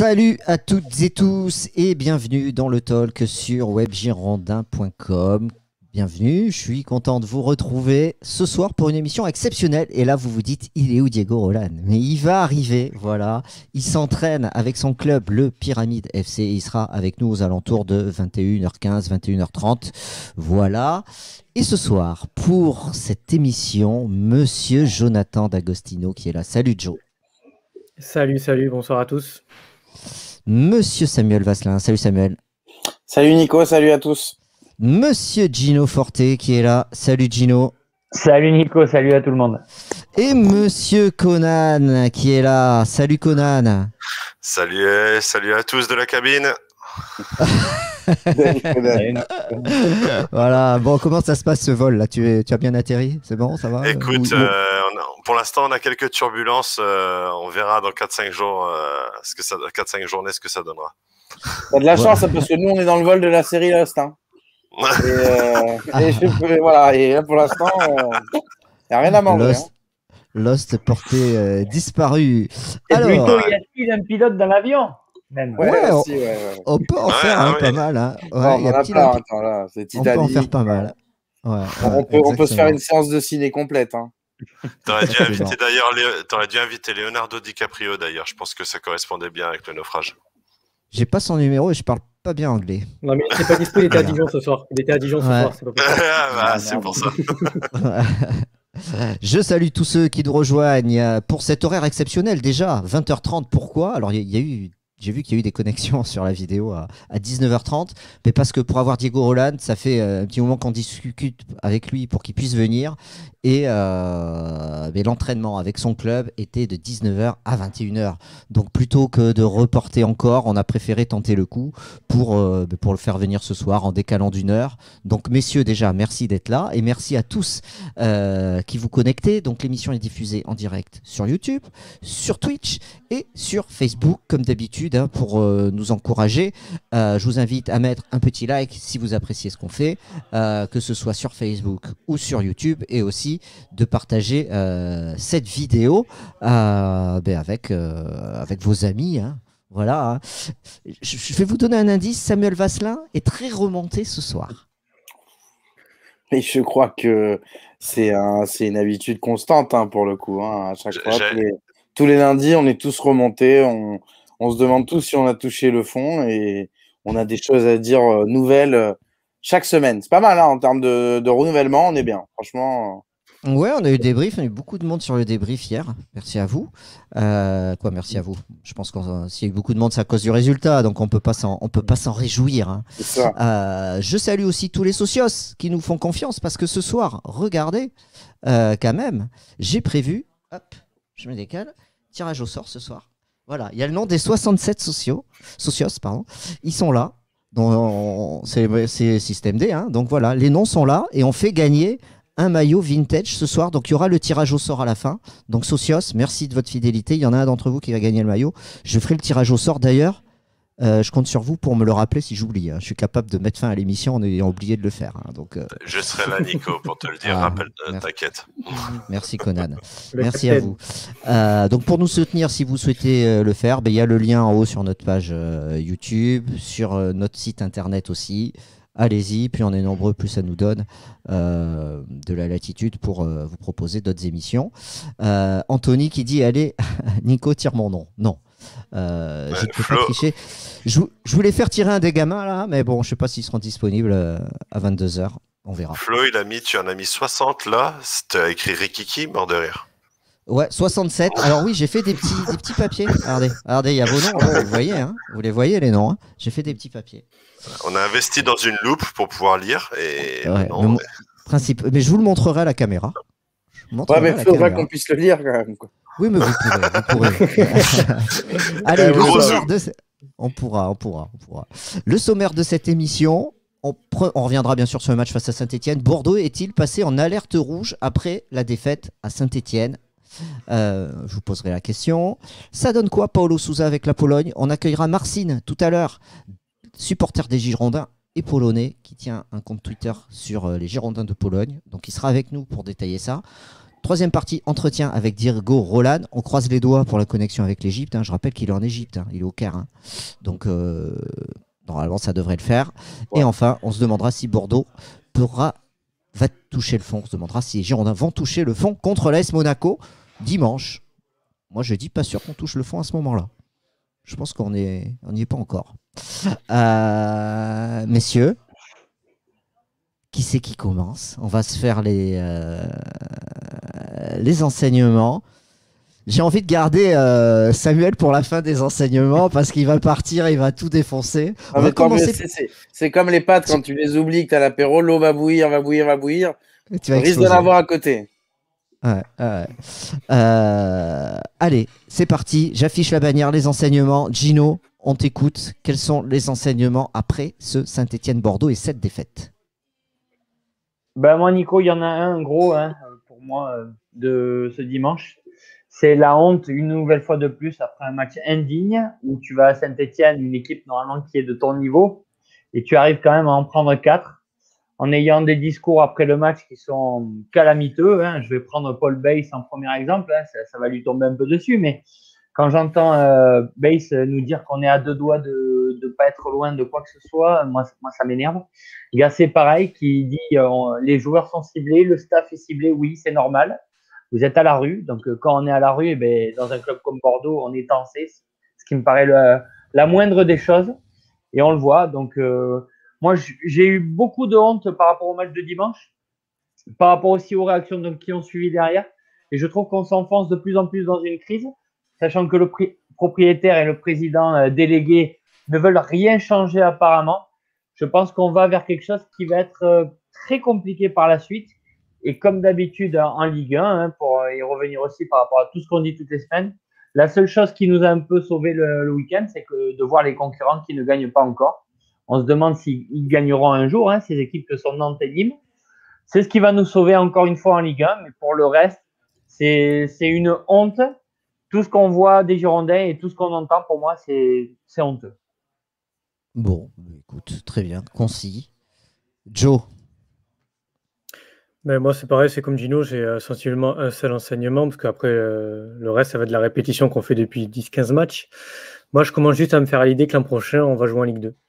Salut à toutes et tous et bienvenue dans le talk sur webgirondin.com. Bienvenue, je suis content de vous retrouver ce soir pour une émission exceptionnelle. Et là, vous vous dites, il est où Diego Roland? Mais il va arriver, voilà. Il s'entraîne avec son club, le Pyramide FC. Il sera avec nous aux alentours de 21h15, 21h30. Voilà. Et ce soir, pour cette émission, Monsieur Jonathan D'Agostino qui est là. Salut Joe. Salut, bonsoir à tous. Monsieur Samuel Vasselin. Salut Samuel. Salut Nico, salut à tous. Monsieur Gino Forte qui est là. Salut Gino. Salut Nico, salut à tout le monde. Et Monsieur Conan qui est là. Salut Conan. Salut à tous de la cabine. Voilà, bon, comment ça se passe ce vol là? Tu as bien atterri? C'est bon, ça va? Écoute, pour l'instant, on a quelques turbulences. On verra dans 4-5 jours, 4-5 journées ce que ça donnera. T'as de la chance parce que nous, on est dans le vol de la série Lost. Hein. Et là, pour l'instant, il n'y a rien à manger. Lost porté disparu. Alors, plutôt, y a-t-il un pilote dans l'avion? On peut en faire pas mal. Hein. Ouais, on peut en faire pas mal. Ouais, on peut se faire une séance de ciné complète. Hein. T'aurais dû inviter Leonardo DiCaprio d'ailleurs. Je pense que ça correspondait bien avec le naufrage. J'ai pas son numéro et je parle pas bien anglais. Non mais il n'était pas dispo, il était à Dijon ce soir. Il était à Dijon ce soir, c'est pas possible. C'est pour ça. Je salue tous ceux qui nous rejoignent pour cet horaire exceptionnel déjà, 20h30. Pourquoi? Alors j'ai vu qu'il y a eu des connexions sur la vidéo à 19h30, mais parce que pour avoir Diego Roland, ça fait un petit moment qu'on discute avec lui pour qu'il puisse venir. Et mais l'entraînement avec son club était de 19h à 21h. Donc plutôt que de reporter encore, on a préféré tenter le coup pour le faire venir ce soir en décalant d'une heure. Donc messieurs, déjà, merci d'être là. Et merci à tous qui vous connectez. Donc l'émission est diffusée en direct sur YouTube, sur Twitch et sur Facebook, comme d'habitude, hein, pour nous encourager. Je vous invite à mettre un petit like si vous appréciez ce qu'on fait, que ce soit sur Facebook ou sur YouTube, et aussi de partager cette vidéo avec vos amis. Hein. Voilà. Hein. Je vais vous donner un indice. Samuel Vasselin est très remonté ce soir. Mais je crois que c'est une habitude constante hein, pour le coup. Hein. À chaque fois, tous les lundis, on est tous remontés. On se demande tous si on a touché le fond et on a des choses à dire nouvelles chaque semaine. C'est pas mal hein, en termes de renouvellement. On est bien. Franchement. Ouais, on a eu le débrief, on a eu beaucoup de monde sur le débrief hier. Merci à vous. Merci à vous. Je pense qu'il y a eu beaucoup de monde, c'est à cause du résultat, donc on peut pas s'en réjouir. Hein. C'est ça. Je salue aussi tous les socios qui nous font confiance parce que ce soir, regardez, quand même, j'ai prévu, hop, je me décale, tirage au sort ce soir. Voilà, il y a le nom des 67 socios, pardon. Ils sont là. C'est Système D, hein. Donc voilà, les noms sont là et on fait gagner un maillot vintage ce soir. Donc il y aura le tirage au sort à la fin. Donc socios, merci de votre fidélité. Il y en a un d'entre vous qui va gagner le maillot. Je ferai le tirage au sort d'ailleurs. Je compte sur vous pour me le rappeler si j'oublie. Hein. Je suis capable de mettre fin à l'émission en ayant oublié de le faire. Hein. Donc, je serai là, Nico, pour te le dire. Rappelle, t'inquiète. Merci Conan. Merci à vous. Donc pour nous soutenir, si vous souhaitez le faire, il y a le lien en haut sur notre page YouTube, sur notre site internet aussi. Allez-y, plus on est nombreux, plus ça nous donne de la latitude pour vous proposer d'autres émissions. Anthony qui dit, allez, Nico, tire mon nom. Non, je ne peux pas tricher. Je voulais faire tirer un des gamins là, mais bon, je ne sais pas s'ils seront disponibles à 22h. On verra. Flo, tu en as mis 60 là. Tu as écrit Rikiki, mort de rire. Ouais, 67. Alors oui, j'ai fait des petits papiers. Regardez, il y a vos noms. Là, vous voyez, hein, vous les voyez les noms. Hein. J'ai fait des petits papiers. On a investi dans une loupe pour pouvoir lire. Et ouais, mais je vous le montrerai à la caméra. Ouais, mais il faudra qu'on puisse le lire quand même. Quoi. Oui, mais vous pourrez. Allez, on pourra. Le sommaire de cette émission, on reviendra bien sûr sur le match face à Saint-Etienne. Bordeaux est-il passé en alerte rouge après la défaite à Saint-Etienne? Je vous poserai la question. Ça donne quoi, Paulo Sousa avec la Pologne? On accueillera Marcin tout à l'heure, supporter des Girondins et polonais, qui tient un compte Twitter sur les Girondins de Pologne. Donc il sera avec nous pour détailler ça. Troisième partie, entretien avec Diego Roland. On croise les doigts pour la connexion avec l'Égypte. Je rappelle qu'il est en Égypte, il est au Caire. Donc, normalement, ça devrait le faire. Ouais. Et enfin, on se demandera si Bordeaux va toucher le fond. On se demandera si les Girondins vont toucher le fond contre l'AS Monaco dimanche. Moi, je dis pas sûr qu'on touche le fond à ce moment-là. Je pense qu'on n'y est pas encore. Messieurs, qui c'est qui commence? On va se faire les enseignements. J'ai envie de garder Samuel pour la fin des enseignements parce qu'il va partir, il va tout défoncer. On va commencer... C'est comme les pâtes, quand tu les oublies, que tu as l'apéro, l'eau va bouillir. Tu risques de l'avoir à côté. Allez, c'est parti. J'affiche la bannière, les enseignements. Gino, on t'écoute. Quels sont les enseignements après ce Saint-Étienne-Bordeaux et cette défaite? Moi, Nico, il y en a un gros pour moi de ce dimanche. C'est la honte, une nouvelle fois de plus, après un match indigne où tu vas à Saint-Étienne, une équipe normalement qui est de ton niveau, et tu arrives quand même à en prendre 4. En ayant des discours après le match qui sont calamiteux. Je vais prendre Paul Bass en premier exemple. Ça va lui tomber un peu dessus. Mais quand j'entends Bass nous dire qu'on est à 2 doigts de ne pas être loin de quoi que ce soit, moi ça m'énerve. Gasset, pareil, qui dit les joueurs sont ciblés, le staff est ciblé. Oui, c'est normal. Vous êtes à la rue. Donc, quand on est à la rue, dans un club comme Bordeaux, on est tensé. Ce qui me paraît la moindre des choses. Et on le voit. Donc, moi, j'ai eu beaucoup de honte par rapport au match de dimanche, par rapport aussi aux réactions qui ont suivi derrière. Et je trouve qu'on s'enfonce de plus en plus dans une crise, sachant que le propriétaire et le président délégué ne veulent rien changer apparemment. Je pense qu'on va vers quelque chose qui va être très compliqué par la suite. Et comme d'habitude en Ligue 1, pour y revenir aussi par rapport à tout ce qu'on dit toutes les semaines, la seule chose qui nous a un peu sauvé le week-end, c'est que de voir les concurrents qui ne gagnent pas encore. On se demande s'ils gagneront un jour, ces équipes que sont Nantes et Nîmes. C'est ce qui va nous sauver encore une fois en Ligue 1. Mais pour le reste, c'est une honte. Tout ce qu'on voit des Girondins et tout ce qu'on entend, pour moi, c'est honteux. Bon, écoute, très bien, concis. Joe? Moi, c'est pareil, c'est comme Gino, j'ai sensiblement un seul enseignement, parce qu'après, le reste, ça va être de la répétition qu'on fait depuis 10-15 matchs. Moi, je commence juste à me faire à l'idée que l'an prochain, on va jouer en Ligue 2.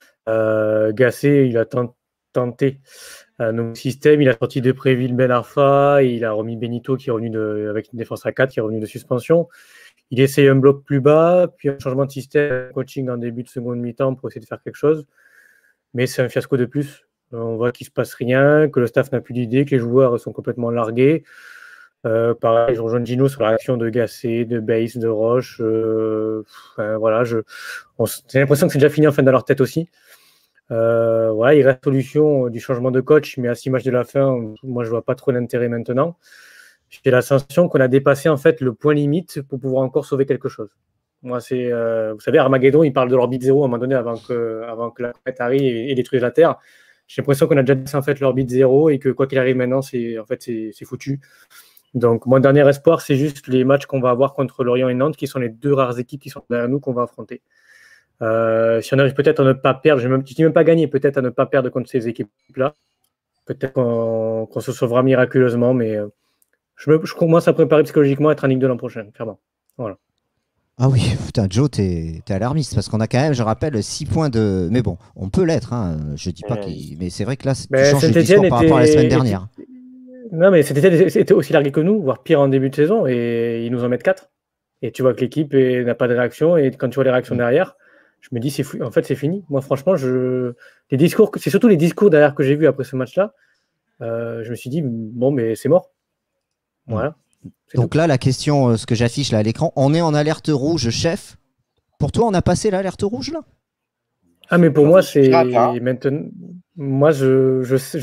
Gasset, il a tenté un nouveau système, il a sorti de Préville Ben Arfa, il a remis Benito qui est revenu avec une défense à 4 qui est revenu de suspension. Il essaye un bloc plus bas, puis un changement de système, coaching en début de seconde mi-temps pour essayer de faire quelque chose. Mais c'est un fiasco de plus. On voit qu'il ne se passe rien, que le staff n'a plus d'idée, que les joueurs sont complètement largués. Pareil, je rejoins Gino sur la réaction de Gasset, de Bass, de Roche. Voilà, j'ai l'impression que c'est déjà fini en fin dans leur tête aussi. Voilà, il reste solution du changement de coach, mais à 6 matchs de la fin, moi je vois pas trop l'intérêt maintenant. J'ai la sensation qu'on a dépassé en fait le point limite pour pouvoir encore sauver quelque chose. Moi, c'est, vous savez, Armageddon, il parle de l'orbite zéro à un moment donné avant que la comète arrive et détruise la Terre. J'ai l'impression qu'on a déjà dépassé en fait l'orbite zéro et que quoi qu'il arrive maintenant, c'est foutu. Donc, mon dernier espoir, c'est juste les matchs qu'on va avoir contre Lorient et Nantes, qui sont les 2 rares équipes qui sont derrière nous qu'on va affronter. Si on arrive peut-être à ne pas perdre, je ne dis même pas gagner, peut-être à ne pas perdre contre ces équipes-là, peut-être qu'on se sauvera miraculeusement, mais je commence à préparer psychologiquement à être en Ligue 2 l'an prochain, clairement. Voilà. Ah oui, putain, Joe, t'es alarmiste parce qu'on a quand même, je rappelle, 6 points de. Mais bon, on peut l'être, je dis pas qu'il. Mais c'est vrai que là, tu changes de discours par rapport à la semaine dernière. Non, mais c'était aussi largué que nous, voire pire en début de saison, et ils nous en mettent 4. Et tu vois que l'équipe n'a pas de réaction, et quand tu vois les réactions derrière, je me dis, en fait, c'est fini. Moi, franchement, les discours, c'est surtout les discours derrière que j'ai vus après ce match-là. Je me suis dit, bon, mais c'est mort. Voilà. Donc tout. Là, la question, ce que j'affiche là à l'écran, on est en alerte rouge, chef. Pour toi, on a passé l'alerte rouge là? Ah, mais pour moi, c'est maintenant. Moi, en fait,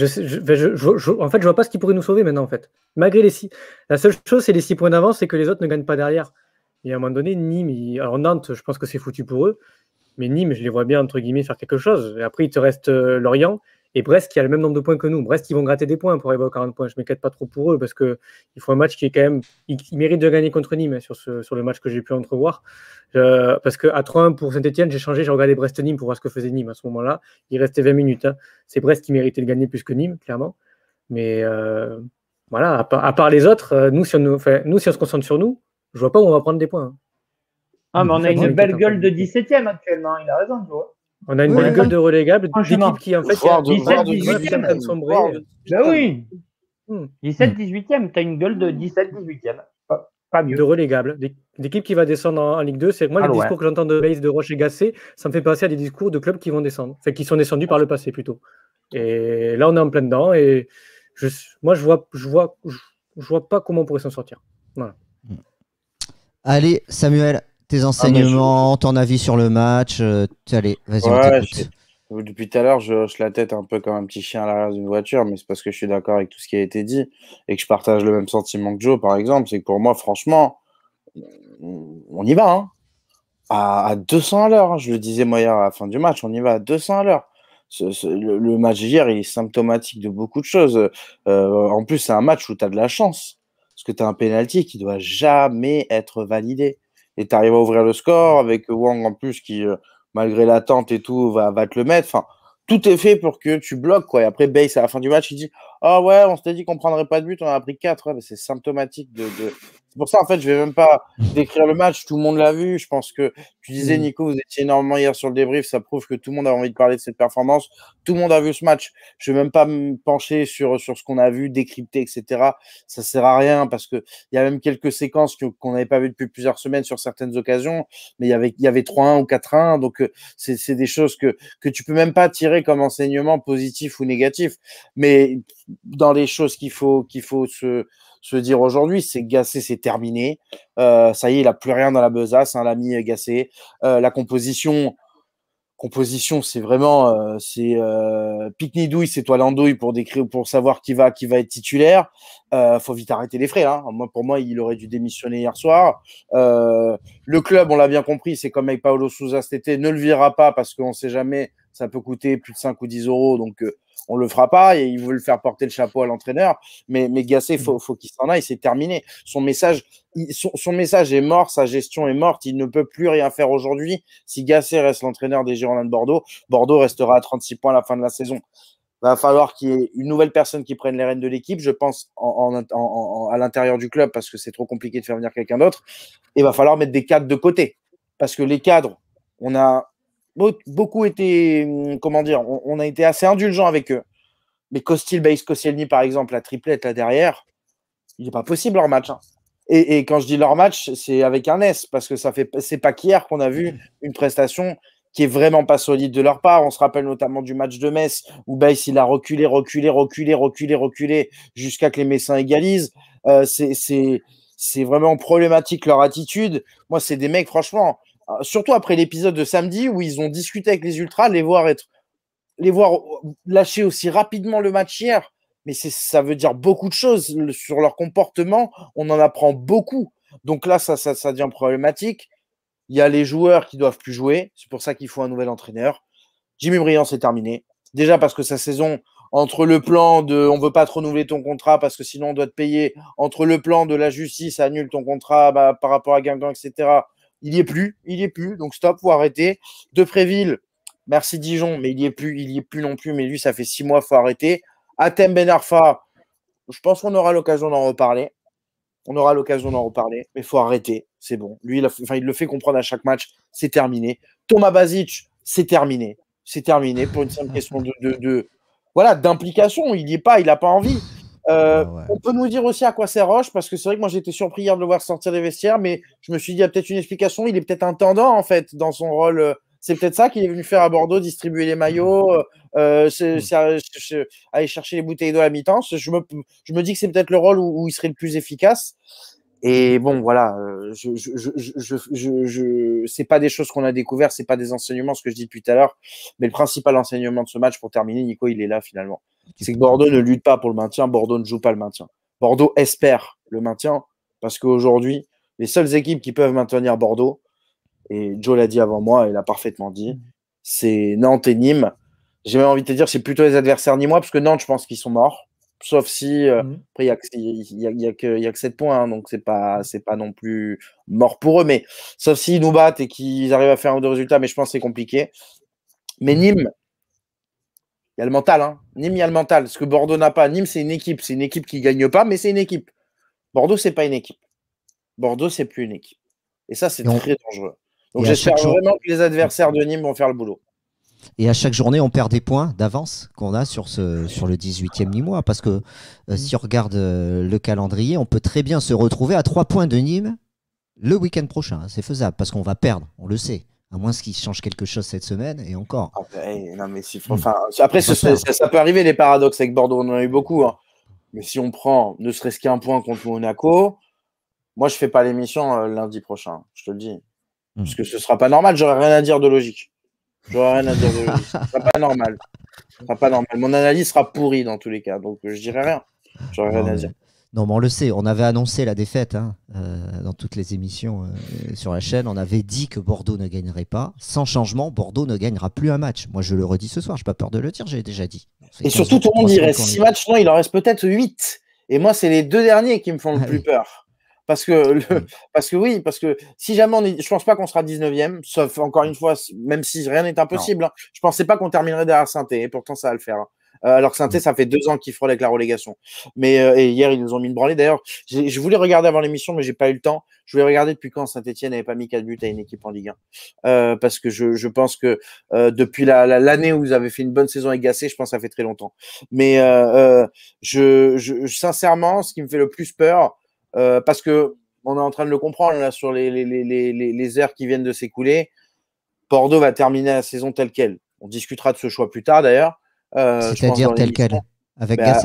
je vois pas ce qui pourrait nous sauver maintenant, en fait. Malgré les 6. La seule chose, c'est les 6 points d'avance, c'est que les autres ne gagnent pas derrière. Et à un moment donné, Nîmes, alors Nantes, je pense que c'est foutu pour eux. Mais Nîmes, je les vois bien, entre guillemets, faire quelque chose. Et après, il te reste Lorient et Brest qui a le même nombre de points que nous. Brest, ils vont gratter des points pour arriver aux 40 points. Je ne m'inquiète pas trop pour eux parce qu'ils font un match qui est quand même. Ils méritent de gagner contre Nîmes sur le match que j'ai pu entrevoir. Parce qu'à 3-1 pour Saint-Étienne, j'ai regardé Brest-Nîmes pour voir ce que faisait Nîmes à ce moment-là. Il restait 20 minutes. C'est Brest qui méritait de gagner plus que Nîmes, clairement. Mais voilà, à part les autres, nous, si on se concentre sur nous, je vois pas où on va prendre des points. Ah, mais on a une belle gueule de 17e actuellement, il a raison, tu vois. On a une belle gueule de relégable, Franchement. d'équipe qui, en fait, Voire de- 17, voire de 18e. en train de sombrer. Ben oui. Hmm. 17, 18e, tu as une gueule de 17, 18e. Pas mieux. De relégable, d'équipe qui va descendre en Ligue 2. C'est moi, les discours que j'entends de Base, de Roche et Gasset, ça me fait penser à des discours de clubs qui vont descendre, enfin qui sont descendus par le passé plutôt. Et là, on est en plein dedans. Et moi, je vois pas comment on pourrait s'en sortir. Voilà. Allez, Samuel, tes enseignements, ton avis sur le match. Allez, vas-y, on t'écoute. Depuis tout à l'heure, je hoche la tête un peu comme un petit chien à l'arrière d'une voiture, mais c'est parce que je suis d'accord avec tout ce qui a été dit et que je partage le même sentiment que Joe, par exemple. C'est que pour moi, franchement, on y va, hein. À 200 à l'heure. Hein. Je le disais moi hier à la fin du match, on y va à 200 à l'heure. Le match d'hier, il est symptomatique de beaucoup de choses. En plus, c'est un match où tu as de la chance. Parce que tu as un penalty qui doit jamais être validé. Et tu arrives à ouvrir le score avec Wang en plus qui, malgré l'attente et tout, va te le mettre. Enfin, tout est fait pour que tu bloques, quoi. Et après, Bass, à la fin du match, il dit « Ah ouais, on s'était dit qu'on prendrait pas de but, on en a pris 4. Ouais, » C'est symptomatique de... C'est pour ça, en fait, je vais même pas décrire le match. Tout le monde l'a vu. Je pense que tu disais, Nico, vous étiez énormément hier sur le débrief. Ça prouve que tout le monde a envie de parler de cette performance. Tout le monde a vu ce match. Je vais même pas me pencher sur ce qu'on a vu, décrypter, etc. Ça sert à rien parce que il y a même quelques séquences qu'on n'avait pas vues depuis plusieurs semaines sur certaines occasions. Mais il y avait 3-1 ou 4-1. Donc, c'est des choses que tu peux même pas tirer comme enseignement positif ou négatif. Mais dans les choses qu'il faut se dire aujourd'hui, c'est Gasset, c'est terminé. Ça y est, il n'a plus rien dans la besace, hein, l'ami Gasset. La composition, c'est vraiment pique-nidouille, c'est toi l'andouille pour savoir qui va être titulaire. Faut vite arrêter les frais. Hein. Pour moi, il aurait dû démissionner hier soir. Le club, on l'a bien compris, c'est comme avec Paulo Sousa cet été, ne le virera pas parce qu'on ne sait jamais, ça peut coûter plus de 5 ou 10 euros. Donc, on le fera pas et ils veulent faire porter le chapeau à l'entraîneur. Mais Gasset, faut qu'il s'en aille, c'est terminé. Son message est mort, sa gestion est morte. Il ne peut plus rien faire aujourd'hui. Si Gasset reste l'entraîneur des Girondins de Bordeaux, Bordeaux restera à 36 points à la fin de la saison. Va falloir qu'il y ait une nouvelle personne qui prenne les rênes de l'équipe, je pense, à l'intérieur du club, parce que c'est trop compliqué de faire venir quelqu'un d'autre. Et va falloir mettre des cadres de côté. Parce que les cadres, on a beaucoup été, comment dire, on a été assez indulgents avec eux. Mais Costil, Baïs, Koscielny, par exemple, la triplette là derrière, il n'est pas possible leur match. Hein. Et quand je dis leur match, c'est avec un S, parce que c'est pas qu'hier qu'on a vu une prestation qui est vraiment pas solide de leur part. On se rappelle notamment du match de Metz, où Baïs, il a reculé jusqu'à que les Messins égalisent. C'est vraiment problématique leur attitude. Moi, c'est des mecs, franchement, surtout après l'épisode de samedi où ils ont discuté avec les Ultras, les voir lâcher aussi rapidement le match hier, mais ça veut dire beaucoup de choses sur leur comportement. On en apprend beaucoup. Donc là, ça devient problématique. Il y a les joueurs qui doivent plus jouer. C'est pour ça qu'il faut un nouvel entraîneur. Jimmy Briand, c'est terminé. Déjà parce que sa saison, entre le plan de on veut pas te renouveler ton contrat parce que sinon on doit te payer, entre le plan de la justice annule ton contrat par rapport à Guingamp, etc. Il y est plus. Donc stop, faut arrêter. Depréville, merci Dijon, mais il y est plus non plus. Mais lui, ça fait 6 mois, faut arrêter. Atem Ben Arfa, je pense qu'on aura l'occasion d'en reparler. Mais il faut arrêter. C'est bon. Lui, il le fait comprendre à chaque match. C'est terminé. Thomas Basic, c'est terminé. Pour une simple question d'implication. Il n'y est pas, il n'a pas envie. On peut nous dire aussi à quoi sert Roche, parce que c'est vrai que moi j'étais surpris hier de le voir sortir des vestiaires, mais je me suis dit, il y a peut-être une explication. Il est peut-être intendant en fait dans son rôle. C'est peut-être ça qu'il est venu faire à Bordeaux, distribuer les maillots, aller chercher les bouteilles d'eau à la mi-temps. Je me dis que c'est peut-être le rôle où il serait le plus efficace. Et bon, voilà, c'est pas des choses qu'on a découvertes, c'est pas des enseignements, ce que je dis depuis tout à l'heure, mais le principal enseignement de ce match, pour terminer, Nico, il est là finalement. C'est que Bordeaux ne lutte pas pour le maintien, Bordeaux ne joue pas le maintien. Bordeaux espère le maintien, parce qu'aujourd'hui, les seules équipes qui peuvent maintenir Bordeaux, et Joe l'a dit avant moi, il l'a parfaitement dit, c'est Nantes et Nîmes. J'ai même envie de te dire, c'est plutôt les adversaires nîmois, parce que Nantes, je pense qu'ils sont morts. Sauf si, après, il y a que 7 points, hein, donc c'est pas non plus mort pour eux, mais sauf s'ils nous battent et qu'ils arrivent à faire un ou deux résultats, mais je pense que c'est compliqué. Mais Nîmes, Il y a le mental. Hein. Nîmes, il y a le mental. Ce que Bordeaux n'a pas. Nîmes, c'est une équipe. C'est une équipe qui ne gagne pas, mais c'est une équipe. Bordeaux, c'est pas une équipe. Bordeaux, c'est plus une équipe. Et ça, c'est très dangereux. Donc, j'espère vraiment que les adversaires de Nîmes vont faire le boulot. Et à chaque journée, on perd des points d'avance qu'on a sur le 18e Nîmois. Parce que si on regarde le calendrier, on peut très bien se retrouver à 3 points de Nîmes le week-end prochain. C'est faisable parce qu'on va perdre, on le sait. À moins qu'il change quelque chose cette semaine et encore. Non, mais après, ça peut arriver les paradoxes avec Bordeaux. On en a eu beaucoup. Hein. Mais si on prend ne serait-ce qu'un point contre Monaco, moi, je ne fais pas l'émission lundi prochain. Je te le dis. Parce que ce ne sera pas normal. J'aurais rien à dire de logique. J'aurais rien à dire de logique. Ce ne sera pas normal. Ce sera pas normal. Mon analyse sera pourrie dans tous les cas. Donc, je dirai rien. J'aurais rien à dire. Non, mais on le sait. On avait annoncé la défaite dans toutes les émissions sur la chaîne. On avait dit que Bordeaux ne gagnerait pas. Sans changement, Bordeaux ne gagnera plus un match. Moi, je le redis ce soir. Je n'ai pas peur de le dire. J'ai déjà dit. Et surtout, tout le monde dirait 6 matchs. Non, il en reste peut-être 8. Et moi, c'est les 2 derniers qui me font le plus peur. Parce que si jamais je pense pas qu'on sera 19e, sauf encore une fois, même si rien n'est impossible. Hein, je pensais pas qu'on terminerait derrière Saint-Étienne, et pourtant ça va le faire. Hein. Alors que Saint-Étienne, ça fait 2 ans qu'ils frôlent avec la relégation. Mais et hier, ils nous ont mis une branlée. D'ailleurs, je voulais regarder avant l'émission, mais j'ai pas eu le temps. Je voulais regarder depuis quand Saint-Étienne n'avait pas mis 4 buts à une équipe en Ligue 1. Parce que je pense que depuis l'année où vous avez fait une bonne saison avec Gasset, je pense que ça fait très longtemps. Mais sincèrement, ce qui me fait le plus peur, parce que on est en train de le comprendre là sur les heures qui viennent de s'écouler. Bordeaux va terminer la saison telle quelle. On discutera de ce choix plus tard d'ailleurs. C'est-à-dire telle quelle? Avec Gasset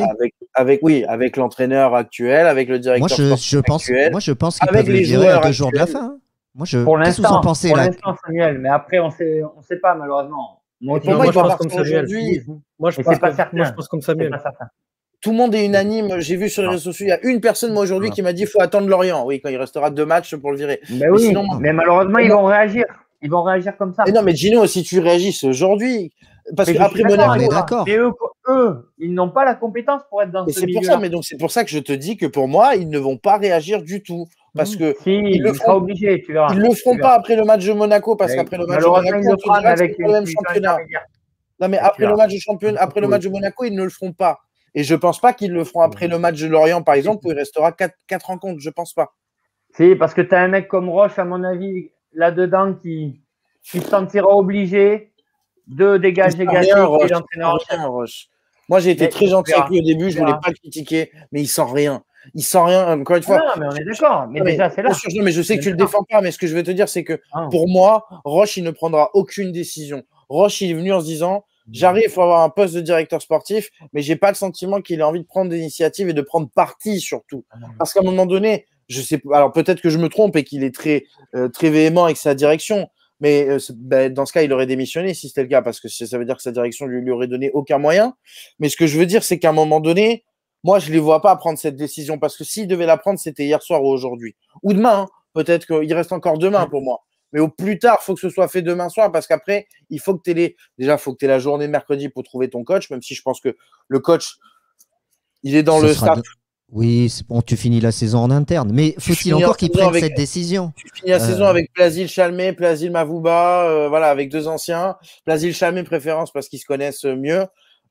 avec l'entraîneur actuel, avec le directeur actuel. Moi, je pense qu'ils peuvent le virer à 2 jours de la fin. Hein. Pour l'instant, Samuel, mais après, on sait pas malheureusement. Moi, je pense comme Samuel. Moi, je pense comme Samuel. Tout le monde est unanime. J'ai vu sur les réseaux sociaux, il y a une personne, moi, aujourd'hui, qui m'a dit qu'il faut attendre Lorient. Oui, quand il restera 2 matchs pour le virer. Mais malheureusement, ils vont réagir. Ils vont réagir comme ça. Mais non, mais Gino, si tu réagisses aujourd'hui, parce qu'après Monaco, on est d'accord. Mais eux, ils n'ont pas la compétence pour être dans ce milieu. Mais donc c'est pour ça que je te dis que pour moi, ils ne vont pas réagir du tout. Parce que ils le feront obligé, tu verras. Ils le feront pas après le match de Monaco, parce qu'après le match de Monaco, ils le feront avec le même championnat. Non, mais après le match de championnat, après le match de Monaco, ils ne le feront pas. Et je pense pas qu'ils le feront après le match de Lorient, par exemple, où il restera 4 rencontres. Je pense pas. Si, parce que tu as un mec comme Roche, à mon avis, là-dedans, qui se sentira obligé de dégager Gasset, qui est l'entraîneur. Roche. Moi, j'ai été très gentil avec lui au début, je voulais pas le critiquer, mais il sent rien. Il sent rien, encore une fois. Non, mais on est d'accord. Mais déjà, c'est là. Non, mais je sais que tu le défends pas, mais ce que je veux te dire, c'est que pour moi, Roche, il ne prendra aucune décision. Roche, il est venu en se disant, j'arrive, il faut avoir un poste de directeur sportif, mais j'ai pas le sentiment qu'il ait envie de prendre des initiatives et de prendre parti surtout. Parce qu'à un moment donné, je sais pas, alors peut-être que je me trompe et qu'il est très véhément avec sa direction. Mais dans ce cas, il aurait démissionné si c'était le cas, parce que ça veut dire que sa direction lui aurait donné aucun moyen. Mais ce que je veux dire, c'est qu'à un moment donné, moi, je ne les vois pas prendre cette décision, parce que s'il devait la prendre, c'était hier soir ou aujourd'hui. Ou demain, hein. Peut-être qu'il reste encore demain pour moi. Mais au plus tard, il faut que ce soit fait demain soir, parce qu'après, il faut que tu aies la journée de mercredi pour trouver ton coach, même si je pense que le coach, il est dans le staff. Oui, c'est bon, tu finis la saison en interne. Mais faut-il encore qu'ils prennent cette décision? Tu finis la saison avec Plasil Chalmé, Plasil Mavouba, voilà, avec 2 anciens. Plasil Chalmé préférence parce qu'ils se connaissent mieux.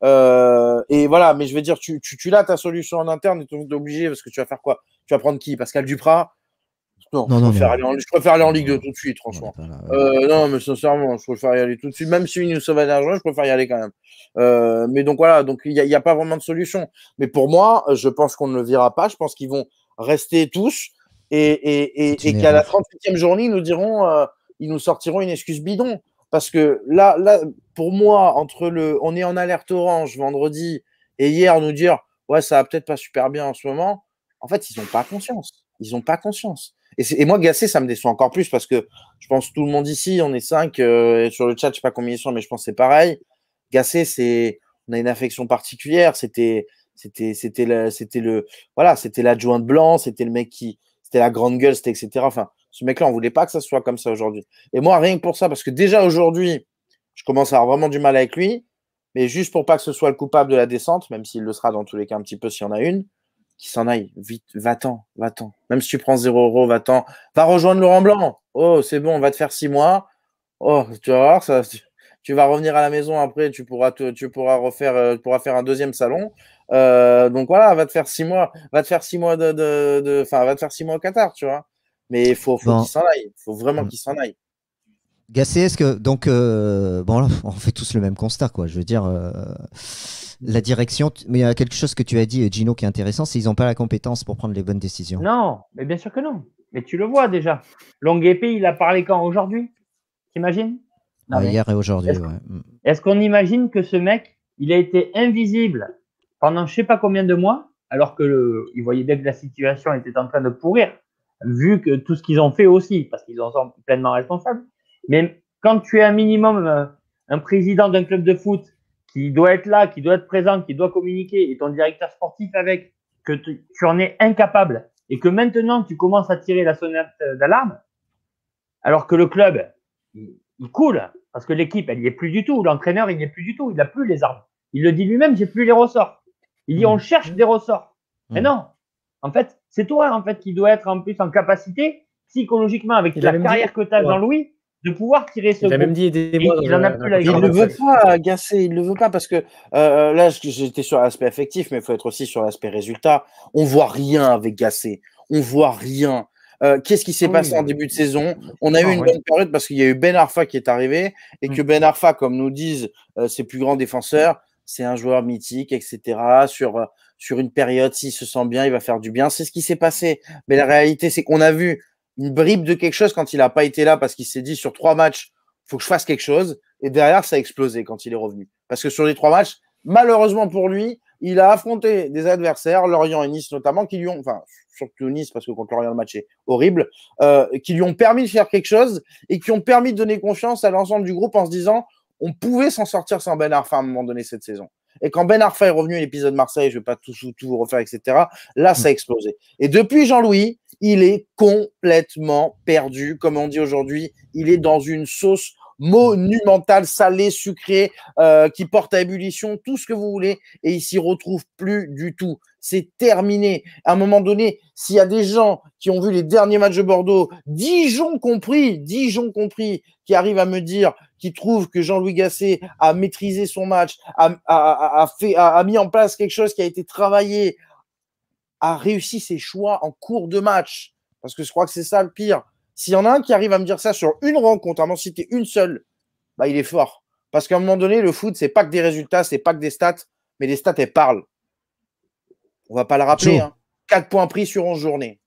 Et voilà, mais je veux dire, tu l'as ta solution en interne et tu es obligé, parce que tu vas faire quoi? Tu vas prendre qui? Pascal Duprat? Non, je préfère aller en Ligue 2 tout de suite, franchement. Non, mais sincèrement, je préfère y aller tout de suite. Même si il nous sauve d'argent, je préfère y aller quand même. Mais donc voilà, donc il n'y a pas vraiment de solution. Mais pour moi, je pense qu'on ne le verra pas. Je pense qu'ils vont rester tous et qu'à la 38e journée, ils nous sortiront une excuse bidon. Parce que là, pour moi, on est en alerte orange vendredi et hier, nous dire ouais, ça va peut-être pas super bien en ce moment. En fait, ils n'ont pas conscience. Ils n'ont pas conscience. Et moi, Gasset, ça me déçoit encore plus, parce que je pense que tout le monde ici, on est 5 sur le chat, je sais pas combien ils sont, mais je pense que c'est pareil. Gasset, on a une affection particulière. C'était l'adjoint de blanc, c'était le mec c'était la grande gueule, etc. Enfin, ce mec-là, on voulait pas que ça soit comme ça aujourd'hui. Et moi, rien que pour ça, parce que déjà aujourd'hui, je commence à avoir vraiment du mal avec lui, mais juste pour pas que ce soit le coupable de la descente, même s'il le sera dans tous les cas un petit peu s'il y en a une, qui s'en aille, vite, va-t'en. Même si tu prends 0 €, va-t'en. Va rejoindre Laurent Blanc. Oh, c'est bon, on va te faire 6 mois. Oh, tu vas voir, tu Tu vas revenir à la maison après, tu pourras faire un deuxième salon. Donc voilà, va te faire 6 mois, va te faire 6 mois va te faire 6 mois au Qatar, tu vois. Mais il faut qu'il s'en aille. Il faut vraiment qu'il s'en aille. Gasset, est-ce que donc bon là, on fait tous le même constat, quoi. Je veux dire, la direction, mais il y a quelque chose que tu as dit, Gino, qui est intéressant, c'est qu'ils n'ont pas la compétence pour prendre les bonnes décisions. Non, mais bien sûr que non. Mais tu le vois déjà. Longuepé, il a parlé quand aujourd'hui? T'imagines? Hier et aujourd'hui. Est-ce qu'on imagine que ce mec, il a été invisible pendant je sais pas combien de mois, alors que il voyait bien que la situation était en train de pourrir, vu que tout ce qu'ils ont fait aussi, parce qu'ils en sont pleinement responsables. Mais quand tu es un minimum un président d'un club de foot qui doit être là, qui doit être présent, qui doit communiquer, et ton directeur sportif avec, que tu en es incapable, et que maintenant tu commences à tirer la sonnette d'alarme, alors que le club, il coule, parce que l'équipe, elle n'y est plus du tout, l'entraîneur, il n'y est plus du tout, il n'a plus les armes. Il le dit lui-même, j'ai plus les ressorts. Il dit, on cherche des ressorts. Mais non, en fait, c'est toi en fait qui dois être en plus en capacité, psychologiquement, avec la carrière que tu as, Jean-Louis, de pouvoir tirer ce groupe. Il a même dit aidez-moi. Il en a plus là. Il ne veut pas, Gasset, il ne le veut pas parce que là, j'étais sur l'aspect affectif, mais il faut être aussi sur l'aspect résultat. On voit rien avec Gasset. On voit rien. Qu'est-ce qui s'est passé en début de saison? On a eu une bonne période parce qu'il y a eu Ben Arfa qui est arrivé et que Ben Arfa, comme nous disent ses plus grands défenseurs, c'est un joueur mythique, etc. Sur une période, s'il se sent bien, il va faire du bien. C'est ce qui s'est passé. Mais la réalité, c'est qu'on a vu une bribe de quelque chose quand il n'a pas été là parce qu'il s'est dit sur 3 matchs, il faut que je fasse quelque chose. Et derrière, ça a explosé quand il est revenu. Parce que sur les 3 matchs, malheureusement pour lui, il a affronté des adversaires, Lorient et Nice notamment, qui lui ont, enfin, surtout Nice, parce que contre Lorient, le match est horrible, qui lui ont permis de faire quelque chose et qui ont permis de donner confiance à l'ensemble du groupe en se disant on pouvait s'en sortir sans Ben Arfa à un moment donné cette saison. Et quand Ben Arfa est revenu à l'épisode Marseille, je ne vais pas tout vous refaire, etc., là, ça a explosé. Et depuis Jean-Louis, il est complètement perdu. Comme on dit aujourd'hui, il est dans une sauce monumentale, salée, sucrée, qui porte à ébullition, tout ce que vous voulez, et il s'y retrouve plus du tout. C'est terminé. À un moment donné, s'il y a des gens qui ont vu les derniers matchs de Bordeaux, Dijon compris, qui arrivent à me dire qui trouvent que Jean-Louis Gasset a maîtrisé son match, a mis en place quelque chose qui a été travaillé, a réussi ses choix en cours de match. Parce que je crois que c'est ça le pire. S'il y en a un qui arrive à me dire ça sur une rencontre, à m'en citer une seule, bah il est fort. Parce qu'à un moment donné, le foot, c'est pas que des résultats, c'est pas que des stats, mais les stats, elles parlent. On va pas le rappeler. 4 points pris sur 11 journées.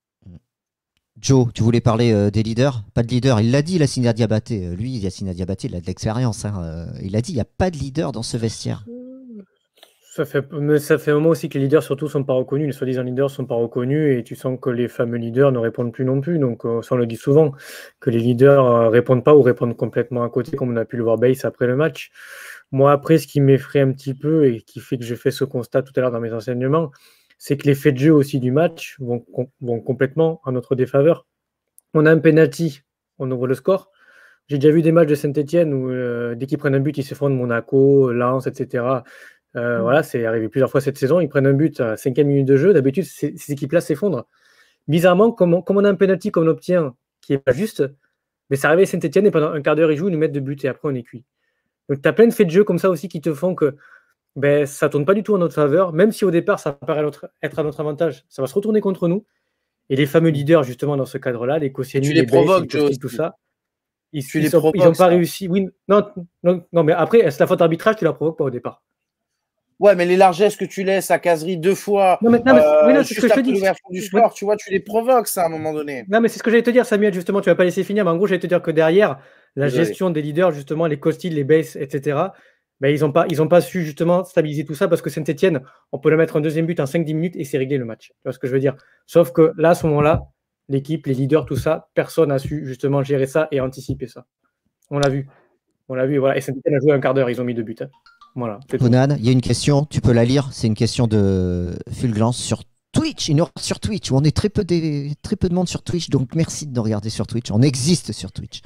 Joe, tu voulais parler des leaders? Pas de leader. Il l'a dit, Yacine Diabaté. Lui, Yacine Diabaté, il a de l'expérience. Il a dit, il n'y a pas de leader dans ce vestiaire. Ça fait un moment aussi que les leaders, surtout, ne sont pas reconnus. Les soi-disant leaders ne sont pas reconnus et tu sens que les fameux leaders ne répondent plus non plus. Donc, ça, on le dit souvent, que les leaders répondent pas ou répondent complètement à côté, comme on a pu le voir Bass après le match. Moi, après, ce qui m'effraie un petit peu et qui fait que j'ai fait ce constat tout à l'heure dans mes enseignements, c'est que les faits de jeu aussi du match vont complètement en notre défaveur. On a un penalty, on ouvre le score. J'ai déjà vu des matchs de Saint-Etienne où dès qu'ils prennent un but, ils s'effondrent, Monaco, Lens, etc. Voilà, c'est arrivé plusieurs fois cette saison. Ils prennent un but à 5e minute de jeu. D'habitude, ces équipes-là s'effondrent. Bizarrement, comme on a un penalty qu'on obtient qui n'est pas juste, mais ça arrive à Saint-Etienne et pendant un quart d'heure, ils jouent, ils nous mettent de but et après, on est cuit. Donc, tu as plein de faits de jeu comme ça aussi qui te font que ça ne tourne pas du tout en notre faveur, même si au départ, ça paraît être à notre avantage, ça va se retourner contre nous. Et les fameux leaders, justement, dans ce cadre-là, les Koscielny, les provoques, tout ça, ils n'ont pas réussi. Oui, non, mais après, c'est la faute d'arbitrage, tu la provoques pas au départ. Ouais, mais les largesses que tu laisses à Casery 2 fois, c'est ce que je te dis. Du score, tu vois, tu les provoques, ça, à un moment donné. Non, mais c'est ce que j'allais te dire, Samuel, justement, tu vas pas laisser finir, mais en gros, j'allais te dire que derrière, la gestion des leaders, justement, les Costil, les Bass, etc., ils n'ont pas su, justement, stabiliser tout ça parce que Saint-Etienne, on peut le mettre un deuxième but en 5-10 minutes et c'est réglé le match. Tu vois ce que je veux dire? Sauf que là, à ce moment-là, l'équipe, les leaders, tout ça, personne n'a su, justement, gérer ça et anticiper ça. On l'a vu, voilà. Et Saint-Etienne a joué un quart d'heure, ils ont mis 2 buts. Voilà. Conan, il y a une question, tu peux la lire, c'est une question de Fulgence sur Twitch, sur Twitch, où on est très peu de monde sur Twitch, donc merci de nous regarder sur Twitch. On existe sur Twitch.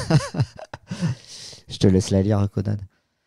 Je te laisse la lire, Conan.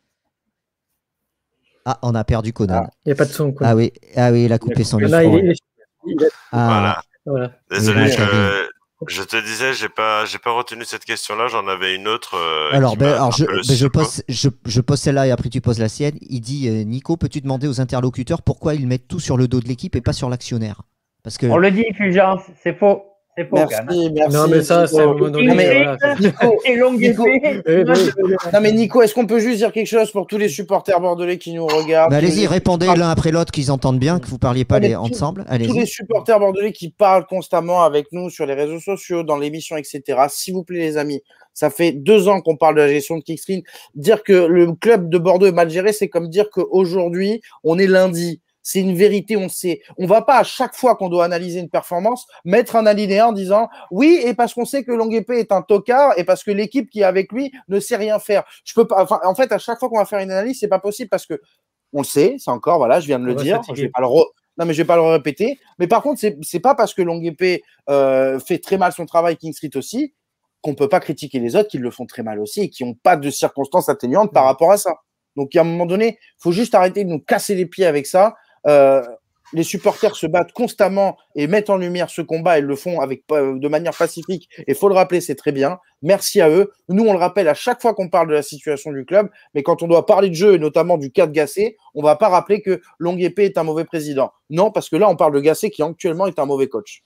Ah, on a perdu Conan. Il n'y a pas de son. Conan. Ah oui, il a coupé son micro. Voilà. Désolé, Je te disais, j'ai pas retenu cette question-là. J'en avais une autre. Alors, Qui m'a un je, peu le ben, sucre. je pose celle-là et après tu poses la sienne. Il dit Nico, peux-tu demander aux interlocuteurs pourquoi ils mettent tout sur le dos de l'équipe et pas sur l'actionnaire? Parce que On le dit, Fulgence, c'est faux. C'est faux, quand même. Merci. Non, mais ça, c'est à un moment donné. mais Voilà. Et longue Nico, épée. non mais Nico, est-ce qu'on peut juste dire quelque chose pour tous les supporters bordelais qui nous regardent? mais qui nous allez-y, écoutent? répondez l'un après l'autre, qu'ils entendent bien, que vous parliez pas Non, mais ensemble. tous les Allez-y. supporters bordelais qui parlent constamment avec nous sur les réseaux sociaux, dans l'émission, etc. S'il vous plaît, les amis, ça fait 2 ans qu'on parle de la gestion de Kickstream. Dire que le club de Bordeaux est mal géré, c'est comme dire qu'aujourd'hui, on est lundi. C'est une vérité, on sait. On va pas à chaque fois qu'on doit analyser une performance mettre un alinéa en disant oui, et parce qu'on sait que Longuepé est un tocard et parce que l'équipe qui est avec lui ne sait rien faire. Je peux pas. Enfin, en fait, à chaque fois qu'on va faire une analyse, c'est pas possible parce que on le sait. C'est encore voilà, je viens de le dire. Je vais pas le non, mais je vais pas le répéter. Mais par contre, c'est pas parce que Longuepé fait très mal son travail, King Street aussi, qu'on peut pas critiquer les autres qui le font très mal aussi et qui n'ont pas de circonstances atténuantes par rapport à ça. Donc, à un moment donné, il faut juste arrêter de nous casser les pieds avec ça. Les supporters se battent constamment et mettent en lumière ce combat et le font de manière pacifique. Et il faut le rappeler, c'est très bien. Merci à eux. Nous, on le rappelle à chaque fois qu'on parle de la situation du club, mais quand on doit parler de jeu et notamment du cas de Gasset, on ne va pas rappeler que Longuepé est un mauvais président. Non, parce que là, on parle de Gasset qui actuellement est un mauvais coach.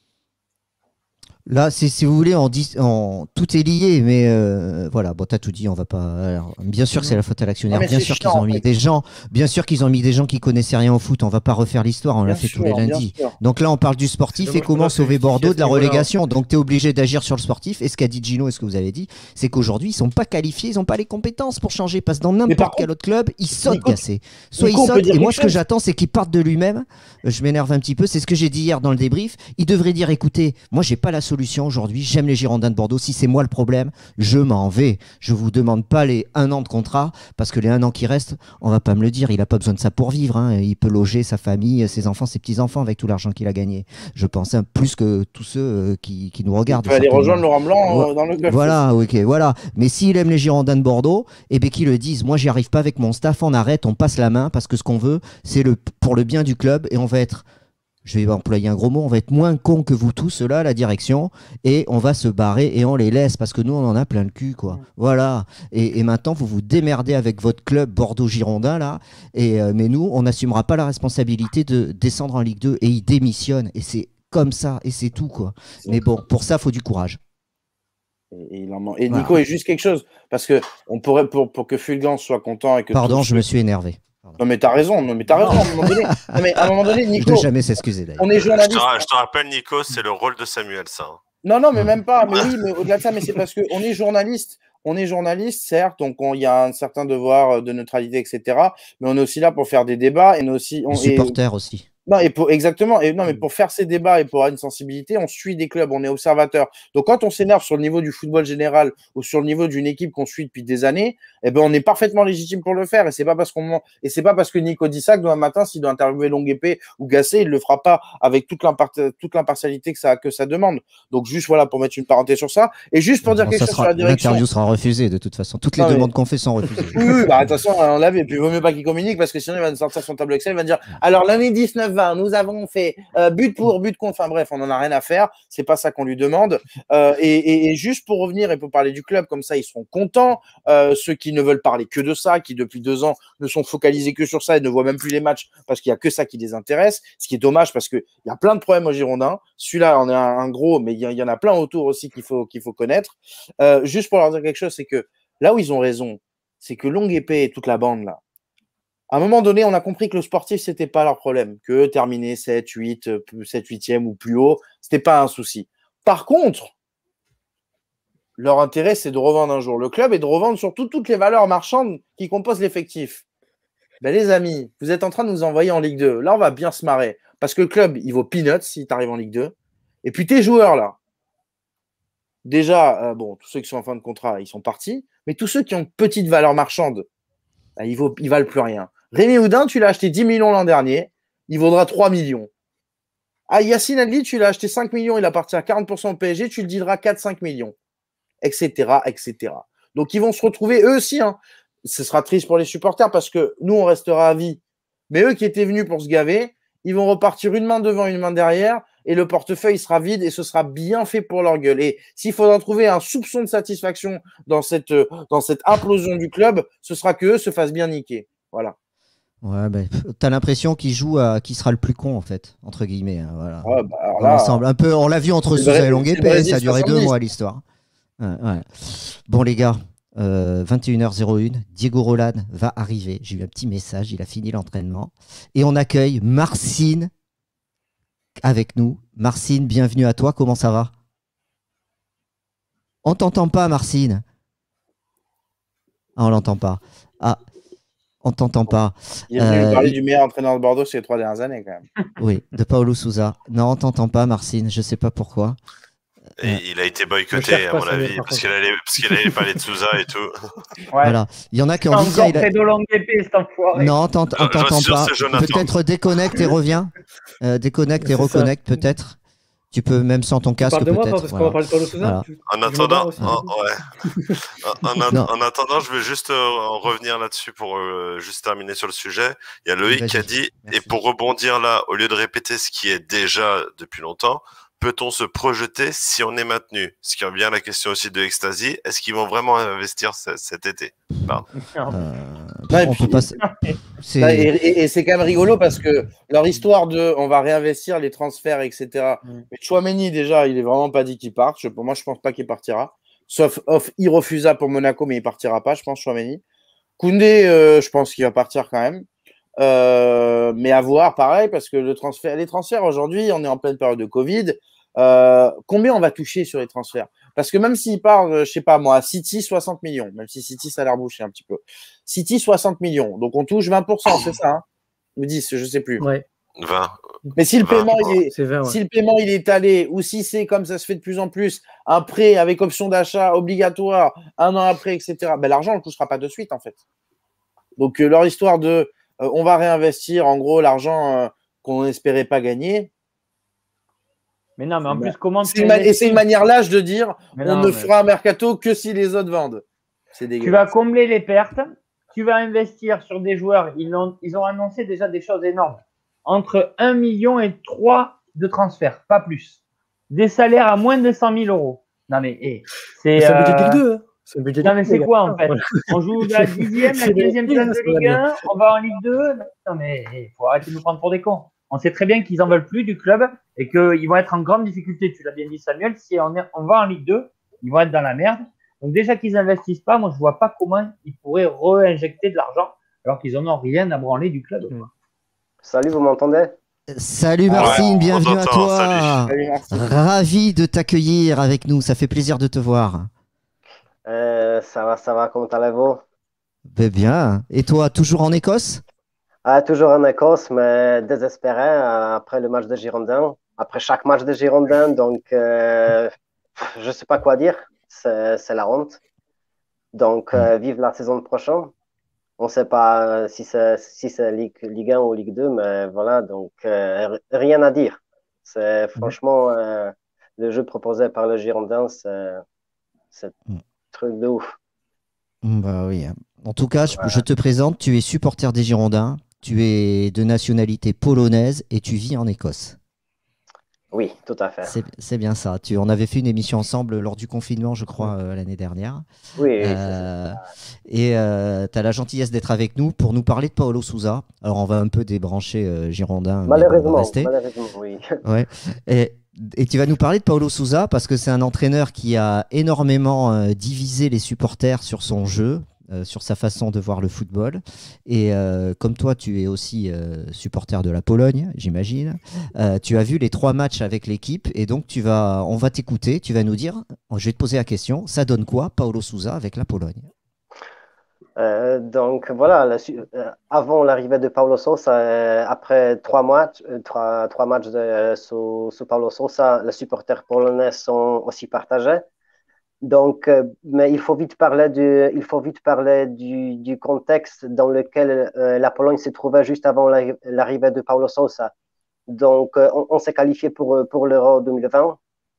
Là, si vous voulez, tout est lié, mais voilà, bon, t'as tout dit, on va pas. Alors, bien sûr que c'est la faute à l'actionnaire, bien sûr qu'ils ont mis des gens, bien sûr qu'ils ont mis des gens qui connaissaient rien au foot. On va pas refaire l'histoire, on l'a fait tous les lundis. Donc là, on parle du sportif et comment sauver Bordeaux de la relégation. Donc tu es obligé d'agir sur le sportif. Et ce qu'a dit Gino et ce que vous avez dit, c'est qu'aujourd'hui, ils sont pas qualifiés, ils ont pas les compétences pour changer. Parce que dans n'importe quel autre club, ils sautent Gasset. Soit ils sautent, et moi, ce que j'attends, c'est qu'ils partent de lui-même. Je m'énerve un petit peu, c'est ce que j'ai dit hier dans le débrief. Il devrait dire, écoutez, moi, j'ai pas la solution aujourd'hui, j'aime les Girondins de Bordeaux, si c'est moi le problème, je m'en vais. Je vous demande pas les 1 an de contrat, parce que les 1 an qui restent, on va pas me le dire, il a pas besoin de ça pour vivre, hein. Il peut loger sa famille, ses enfants, ses petits-enfants avec tout l'argent qu'il a gagné. Je pense, hein, plus que tous ceux qui nous regardent. Il peut aller rejoindre Laurent Blanc dans le club. Voilà, ok, voilà. Mais s'il aime les Girondins de Bordeaux, eh bien qu'ils le disent, moi j'y arrive pas avec mon staff, on arrête, on passe la main, parce que ce qu'on veut, c'est pour le bien du club, et on va être... Je vais employer un gros mot, on va être moins cons que vous tous, là, la direction, et on va se barrer et on les laisse parce que nous, on en a plein le cul, quoi. Voilà. Et maintenant, vous vous démerdez avec votre club Bordeaux-Girondin, là, mais nous, on n'assumera pas la responsabilité de descendre en Ligue 2 et ils démissionnent. Et c'est comme ça, et c'est tout, quoi. Mais bon, pour ça, il faut du courage. Et Nico, voilà. Est juste quelque chose, parce que on pourrait, pour que Fulgence soit content et que. Pardon, je me suis énervé. Non mais t'as raison, à un moment donné. Non, mais à un moment donné, Nico. Je ne dois jamais s'excuser d'ailleurs. On est journaliste. Je te rappelle, Nico, c'est le rôle de Samuel, ça. Non, mais même pas. Mais oui, mais au-delà de ça, mais c'est parce qu'on est journaliste. On est journaliste, certes, donc il y a un certain devoir de neutralité, etc. Mais on est aussi là pour faire des débats et supporters aussi. Non, exactement. Et non, mais pour faire ces débats et pour avoir une sensibilité, on suit des clubs, on est observateur. Donc, quand on s'énerve sur le niveau du football général ou sur le niveau d'une équipe qu'on suit depuis des années, eh ben, on est parfaitement légitime pour le faire. Et c'est pas parce que Nico dit ça que demain matin, s'il doit interviewer Longuepé ou Gasset, il le fera pas avec toute l'impartialité que ça demande. Donc, juste voilà, pour mettre une parenthèse sur ça. Et juste pour dire quelque chose sur la direction. L'interview sera refusée de toute façon. Toutes les demandes qu'on fait sont refusées. Oui, bah, attention, on l'avait. Et puis, il vaut mieux pas qu'il communique parce que sinon, il va nous sortir son tableau Excel, il va dire, alors, l'année 19, nous avons fait but pour, but contre. Enfin bref, on n'en a rien à faire. C'est pas ça qu'on lui demande. Et juste pour revenir et pour parler du club, comme ça, ils seront contents. Ceux qui ne veulent parler que de ça, qui depuis 2 ans ne sont focalisés que sur ça et ne voient même plus les matchs parce qu'il n'y a que ça qui les intéresse. Ce qui est dommage parce qu'il y a plein de problèmes aux Girondins. Celui-là, on est un gros, mais il y en a plein autour aussi qu'il faut connaître. Juste pour leur dire quelque chose, c'est que là où ils ont raison, c'est que Longuepé et toute la bande là, à un moment donné, on a compris que le sportif, c'était pas leur problème, que terminer 7, 8e ou plus haut, c'était pas un souci. Par contre, leur intérêt, c'est de revendre un jour le club et de revendre surtout toutes les valeurs marchandes qui composent l'effectif. Ben, les amis, vous êtes en train de nous envoyer en Ligue 2. Là, on va bien se marrer. Parce que le club, il vaut peanuts si tu arrives en Ligue 2. Et puis tes joueurs, là, déjà, bon, tous ceux qui sont en fin de contrat, ils sont partis. Mais tous ceux qui ont une petite valeur marchande, ben, ils valent plus rien. Rémi Houdin, tu l'as acheté 10 millions l'an dernier, il vaudra 3 millions. Ah, Yacine Adli, tu l'as acheté 5 millions, il appartient à 40% au PSG, tu le dealeras 4-5 millions, etc., etc. Donc, ils vont se retrouver, eux aussi, hein. Ce sera triste pour les supporters parce que nous, on restera à vie. Mais eux qui étaient venus pour se gaver, ils vont repartir une main devant, une main derrière et le portefeuille sera vide et ce sera bien fait pour leur gueule. Et s'il faudra trouver un soupçon de satisfaction dans cette implosion du club, ce sera qu'eux se fassent bien niquer. Voilà. Ouais, t'as l'impression qu'il joue à qui sera le plus con, en fait, entre guillemets. Hein, voilà. Ouais, alors là, un peu, on l'a vu entre Sousa et Longuepé, ça a duré 2 mois l'histoire. Ouais. Bon, les gars, 21h01, Diego Roland va arriver. J'ai eu un petit message, il a fini l'entraînement. Et on accueille Marcin avec nous. Marcin, bienvenue à toi, comment ça va? On t'entend pas, Marcin. Ah, on l'entend pas. Ah, on t'entend pas. Il est venu nous parler du meilleur entraîneur de Bordeaux ces 3 dernières années, quand même. Oui, de Paulo Sousa. Non, on t'entend pas, Marcin, je sais pas pourquoi. Et il a été boycotté, à mon avis, parce qu'il allait parler de Sousa et tout. Ouais. Voilà. Il y en a qui ont dit. Non, on t'entend pas. Peut-être déconnecte et reviens. Déconnecte et reconnecte, peut-être. Tu peux même sans ton casque, peut-être. Parce qu'on va parler de Paulo Sousa. En attendant, je veux juste revenir là-dessus pour juste terminer sur le sujet. Il y a Loïc qui a dit, et pour rebondir là, au lieu de répéter ce qui est déjà depuis longtemps, peut-on se projeter si on est maintenu? Ce qui revient à la question aussi de Ecstasy, est-ce qu'ils vont vraiment investir cet été? Et c'est quand même rigolo parce que leur histoire de on va réinvestir les transferts, etc. Mais Tchouaméni, déjà, il est vraiment pas dit qu'il parte. Moi, je pense pas qu'il partira. Sauf il refusa pour Monaco, mais il partira pas, je pense, Tchouaméni. Koundé, je pense qu'il va partir quand même. Mais à voir, pareil, parce que les transferts aujourd'hui, on est en pleine période de Covid. Combien on va toucher sur les transferts? Parce que même s'il part, je sais pas moi, City 60 millions, même si City ça a l'air bouché un petit peu. City 60 millions, donc on touche 20%, c'est ça, hein? Ou 10, je sais plus. Ouais. 20. Mais si le 20, paiement si le paiement il est étalé, ou si c'est comme ça se fait de plus en plus, un prêt avec option d'achat obligatoire, 1 an après, etc. Ben, l'argent on le touchera pas de suite en fait. Donc leur histoire de on va réinvestir en gros l'argent qu'on n'espérait pas gagner. Mais non, mais en plus, comment et c'est une manière lâche de dire on fera un mercato que si les autres vendent. C'est dégueulasse. Tu vas combler les pertes, tu vas investir sur des joueurs. Ils ont annoncé déjà des choses énormes. Entre 1 million et 3 de transferts, pas plus. Des salaires à moins de 100 000 euros. Non, mais c'est un budget de Ligue 2. Hein. Non, mais c'est quoi en fait? On joue la 10e, la 15e place de Ligue 1, on va en Ligue 2. Non, mais il faut arrêter de nous prendre pour des cons. On sait très bien qu'ils n'en veulent plus du club et qu'ils vont être en grande difficulté. Tu l'as bien dit, Samuel. Si on va en Ligue 2, ils vont être dans la merde. Donc, déjà qu'ils n'investissent pas, moi, je ne vois pas comment ils pourraient réinjecter de l'argent alors qu'ils n'en ont rien à branler du club. Salut, vous m'entendez? Salut Marcin, bienvenue à toi. Salut, Ravi de t'accueillir avec nous. Ça fait plaisir de te voir. Ça va, comment allez-vous? Bien. Et toi, toujours en Écosse? Toujours en Écosse, mais désespéré après le match de Girondins, après chaque match de Girondins, donc je ne sais pas quoi dire, c'est la honte. Donc vive la saison prochaine. On ne sait pas si c'est Ligue 1 ou Ligue 2, mais voilà, donc rien à dire. C'est franchement le jeu proposé par le Girondins, c'est un truc de ouf. Bah oui. En tout cas, je te présente, tu es supporter des Girondins, tu es de nationalité polonaise et tu vis en Écosse. Oui, tout à fait. C'est bien ça. On avait fait une émission ensemble lors du confinement, je crois, l'année dernière. Oui. Et tu as la gentillesse d'être avec nous pour nous parler de Paulo Sousa. Alors, on va un peu débrancher Girondins. Malheureusement, oui. Ouais. Et tu vas nous parler de Paulo Sousa parce que c'est un entraîneur qui a énormément divisé les supporters sur son jeu, sur sa façon de voir le football. Et comme toi, tu es aussi supporter de la Pologne, j'imagine. Tu as vu les 3 matchs avec l'équipe et donc on va t'écouter. Tu vas nous dire, je vais te poser la question, ça donne quoi Paulo Sousa avec la Pologne? Donc voilà, avant l'arrivée de Paulo Sousa, après 3 matchs, sous Paulo Sousa, les supporters polonais sont aussi partagés. Donc, mais il faut vite parler du contexte dans lequel la Pologne se trouvait juste avant l'arrivée de Paulo Sousa. Donc, on s'est qualifié pour l'Euro 2020.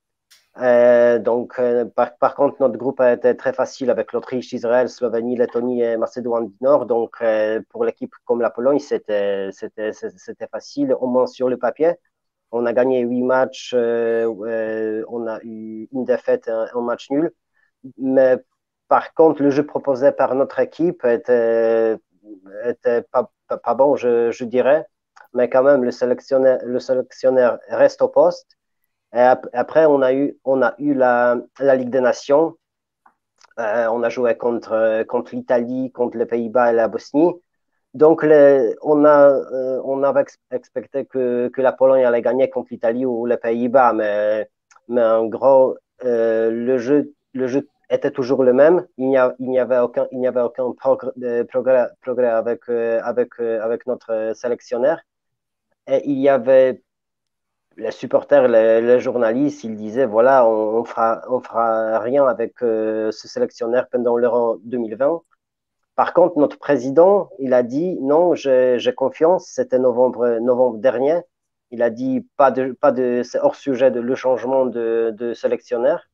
Par contre, notre groupe a été très facile avec l'Autriche, Israël, Slovénie, Lettonie et Macédoine du Nord. Donc, pour l'équipe comme la Pologne, c'était facile, au moins sur le papier. On a gagné 8 matchs, on a eu une défaite et un match nul. Mais par contre, le jeu proposé par notre équipe était pas bon, je dirais. Mais quand même, le sélectionneur reste au poste. Et après, on a eu la Ligue des Nations. On a joué contre l'Italie, contre les Pays-Bas et la Bosnie. Donc, on avait expecté que la Pologne allait gagner contre l'Italie ou les Pays-Bas, mais en gros, le jeu était toujours le même. Il n'y avait aucun progrès avec notre sélectionneur. Et il y avait les supporters, les journalistes, ils disaient voilà, on fera rien avec ce sélectionneur pendant l'Euro 2020. Par contre, notre président, il a dit non, j'ai confiance. C'était novembre dernier. Il a dit c'est hors sujet de le changement de sélectionneur.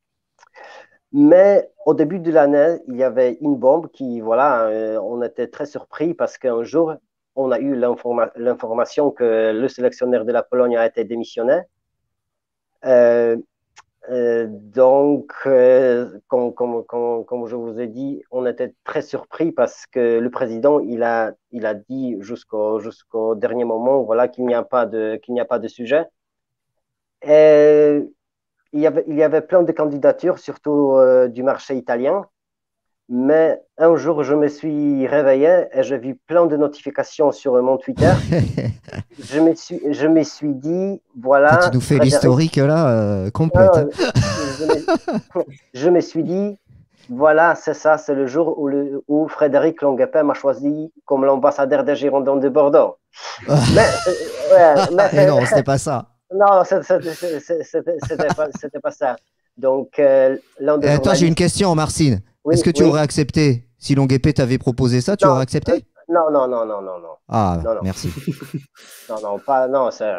Mais au début de l'année, il y avait une bombe qui, voilà, on était très surpris parce qu'un jour, on a eu l'information que le sélectionneur de la Pologne a été démissionné. Donc, comme je vous ai dit, on était très surpris parce que le président, il a dit jusqu'au dernier moment, voilà, qu'il n'y a pas de sujet. Et il y avait plein de candidatures, surtout du marché italien. Mais un jour, je me suis réveillé et j'ai vu plein de notifications sur mon Twitter. Je me suis dit, voilà. Tu nous fais l'historique là, complète. Je me suis dit, voilà, c'est ça, c'est le jour où Frédéric Longuepin m'a choisi comme l'ambassadeur des Girondins de Bordeaux. Mais non, c'était pas ça. Non, c'était pas ça. Donc, attends, j'ai une question, Marcine. Oui, est-ce que tu aurais accepté si Longuepin t'avait proposé ça, tu aurais accepté? Non. Ah, non. Merci. Non, c'est...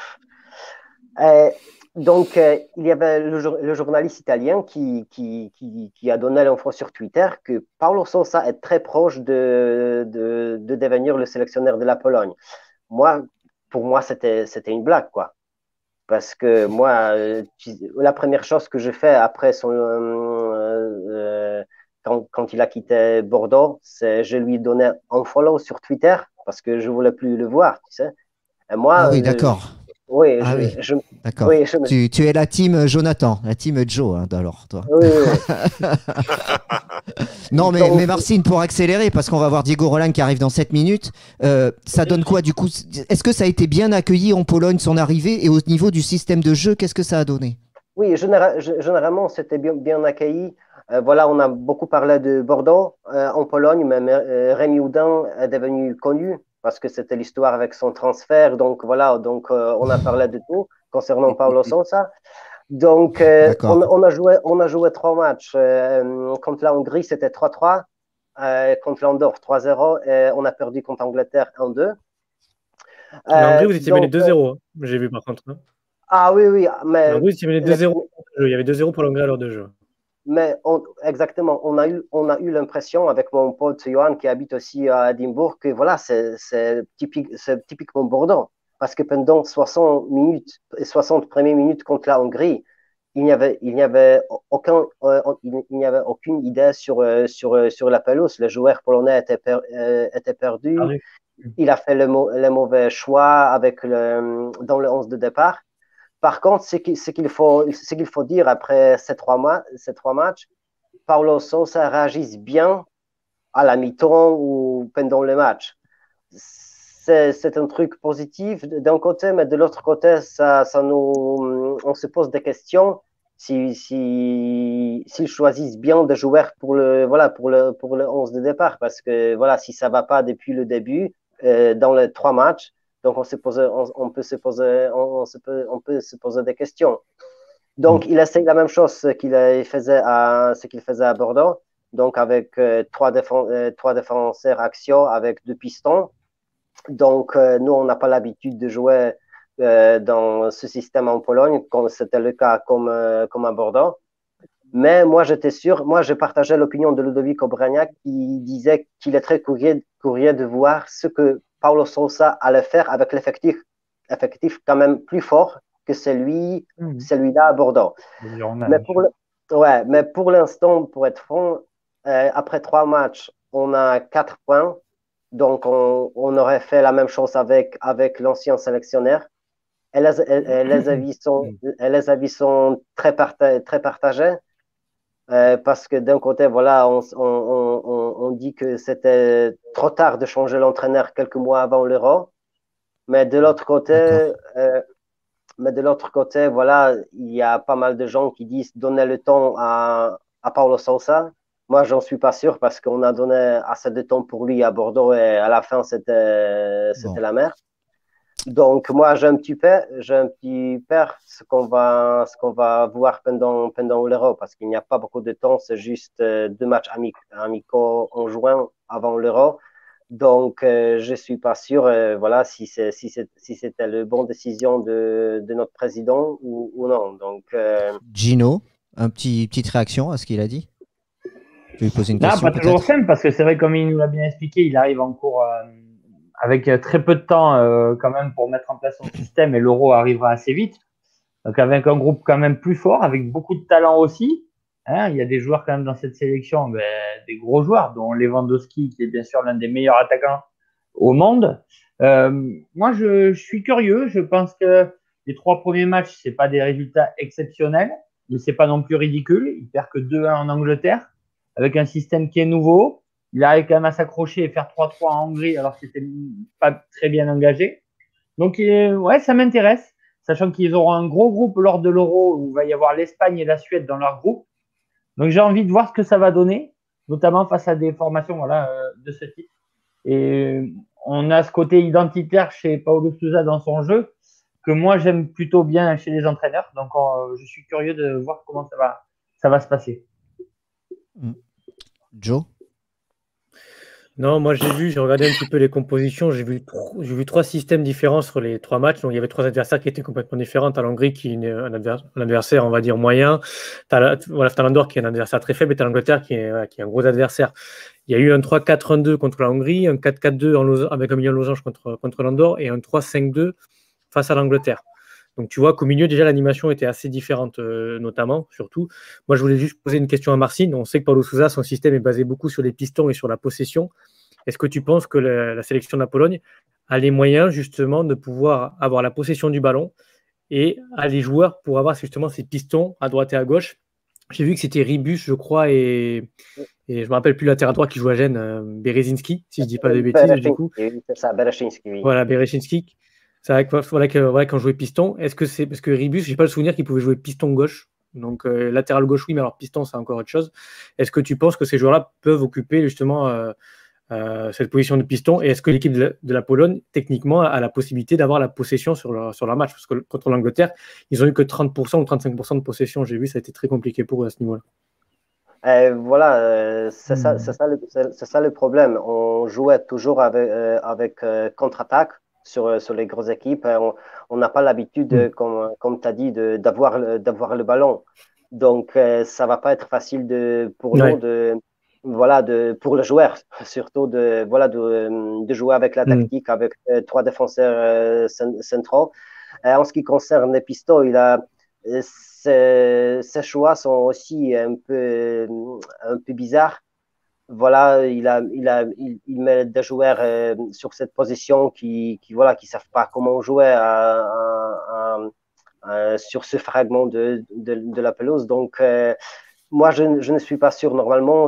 donc, il y avait le journaliste italien qui a donné l'info sur Twitter que Paulo Sousa est très proche de devenir le sélectionneur de la Pologne. Pour moi, c'était une blague, quoi. Parce que moi, la première chose que je fais après quand il a quitté Bordeaux, c'est je lui donnais un follow sur Twitter parce que je ne voulais plus le voir, tu sais. Et moi, ah oui, d'accord. Oui, d'accord. Tu es la team Jonathan, la team Joe, hein, alors, toi. Oui. Non, mais Marcine, pour accélérer, parce qu'on va voir Diego Roland qui arrive dans 7 minutes, ça donne quoi du coup? Est-ce que ça a été bien accueilli en Pologne, son arrivée, et au niveau du système de jeu, qu'est-ce que ça a donné? Oui, généralement, c'était bien accueilli. Voilà, on a beaucoup parlé de Bordeaux en Pologne, mais Rémi Houdin est devenu connu parce que c'était l'histoire avec son transfert. Donc voilà, on a parlé de tout concernant Paulo Sousa. Donc on a joué 3 matchs. Contre la Hongrie, c'était 3-3. Contre l'Andorre, 3-0. Et on a perdu contre l'Angleterre 1-2. En Hongrie, vous étiez mené 2-0. J'ai vu par contre. Hein. Ah oui. Mais en Hongrie, vous étiez mené 2-0. Il y avait 2-0 pour l'Hongrie à l'heure de jeu. Mais exactement, on a eu l'impression avec mon pote Johan qui habite aussi à Édimbourg que voilà, c'est typiquement Bordeaux. Parce que pendant 60 minutes et 60 premières minutes contre la Hongrie, il n'y avait aucune idée sur la pelouse. Les joueurs polonais étaient perdus. Ah oui. Il a fait le mauvais choix dans le 11 de départ. Par contre, ce qu'il faut dire après ces 3 matchs, Paulo Sousa réagit bien à la mi-temps ou pendant le match. C'est un truc positif d'un côté, mais de l'autre côté, on se pose des questions s'ils choisissent bien des joueurs pour le 11 de départ. Parce que voilà, si ça ne va pas depuis le début, dans les 3 matchs, donc on peut se poser des questions. Donc il essaye la même chose qu'il faisait à Bordeaux, donc avec 3 défenseurs axiaux avec 2 pistons. Donc nous on n'a pas l'habitude de jouer dans ce système en Pologne, comme c'était le cas comme à Bordeaux. Mais moi j'étais sûr, moi je partageais l'opinion de Ludovic Obraniak qui disait qu'il est très curieux de voir ce que Paulo Sousa allait faire avec l'effectif effectif quand même plus fort que celui-là à Bordeaux. Mais pour l'instant, pour être franc, après 3 matchs, on a 4 points. Donc, on aurait fait la même chose avec l'ancien sélectionneur. Et les avis sont très partagés. Parce que d'un côté, voilà, on dit que c'était trop tard de changer l'entraîneur quelques mois avant l'Euro. Mais de l'autre côté, voilà, il y a pas mal de gens qui disent donner le temps à Paulo Sousa. Moi, j'en suis pas sûr parce qu'on a donné assez de temps pour lui à Bordeaux et à la fin, c'était la merde. Donc, moi, j'ai un petit peur ce qu'on va voir pendant l'Euro parce qu'il n'y a pas beaucoup de temps. C'est juste 2 matchs amicaux en juin avant l'Euro. Donc, je ne suis pas sûr voilà, si c'était la bonne décision de notre président ou non. Donc, Gino, petite réaction à ce qu'il a dit? Je vais lui poser une question. Non, pas toujours simple, parce que c'est vrai, comme il nous l'a bien expliqué, il arrive en cours avec très peu de temps quand même pour mettre en place son système et l'Euro arrivera assez vite. Donc, avec un groupe quand même plus fort, avec beaucoup de talent aussi. Hein, il y a des joueurs quand même dans cette sélection, des gros joueurs, dont Lewandowski, qui est bien sûr l'un des meilleurs attaquants au monde. Moi, je suis curieux. Je pense que les 3 premiers matchs, c'est pas des résultats exceptionnels, mais c'est pas non plus ridicule. Il perd que 2-1 en Angleterre, avec un système qui est nouveau. Il arrive quand même à s'accrocher et faire 3-3 en Hongrie, alors que c'était pas très bien engagé. Donc, ouais, ça m'intéresse, sachant qu'ils auront un gros groupe lors de l'Euro, où il va y avoir l'Espagne et la Suède dans leur groupe. Donc, j'ai envie de voir ce que ça va donner, notamment face à des formations de ce type. Et on a ce côté identitaire chez Paulo Sousa dans son jeu, que moi, j'aime plutôt bien chez les entraîneurs. Donc, je suis curieux de voir comment ça va se passer. Joe? Non, moi j'ai regardé un petit peu les compositions, j'ai vu 3 systèmes différents sur les 3 matchs. Donc il y avait 3 adversaires qui étaient complètement différents. Tu as l'Hongrie qui est un adversaire, on va dire, moyen. Tu as l'Andorre qui est un adversaire très faible et tu as l'Angleterre qui est un gros adversaire. Il y a eu un 3-4-1-2 contre la Hongrie, un 4-4-2 avec un milieu de losange contre l'Andorre et un 3-5-2 face à l'Angleterre. Donc tu vois qu'au milieu, déjà, l'animation était assez différente, notamment, surtout. Moi, je voulais juste poser une question à Marcin. On sait que Paulo Sousa, son système est basé beaucoup sur les pistons et sur la possession. Est-ce que tu penses que la sélection de la Pologne a les moyens, justement, de pouvoir avoir la possession du ballon et a les joueurs pour avoir, justement, ces pistons à droite et à gauche? J'ai vu que c'était Ribus, je crois, et je ne me rappelle plus latéral droit qui joue à Gênes, Berezinski, si je ne dis pas de bêtises, du coup. C'est ça, Berezinski, oui. Voilà, Berezinski. C'est vrai que quand jouait piston, est-ce que c'est parce que Ribus, j'ai pas le souvenir qu'il pouvait jouer piston gauche, donc latéral gauche oui, mais alors piston c'est encore autre chose. Est-ce que tu penses que ces joueurs-là peuvent occuper justement cette position de piston, et est-ce que l'équipe de la Pologne techniquement a la possibilité d'avoir la possession sur leur match, parce que contre l'Angleterre ils ont eu que 30% ou 35% de possession, j'ai vu, ça a été très compliqué pour eux à ce niveau-là. Voilà, c'est ça le problème. On jouait toujours avec contre-attaque sur les grosses équipes. On n'a pas l'habitude, comme tu as dit, d'avoir le ballon. Donc, ça ne va pas être facile pour nous pour le joueur, surtout de jouer avec la tactique, avec 3 défenseurs centraux. En ce qui concerne les pistons, ses choix sont aussi un peu bizarres. Voilà, il met des joueurs sur cette position qui savent pas comment jouer sur ce fragment de la pelouse. Donc, moi, je ne suis pas sûr. Normalement,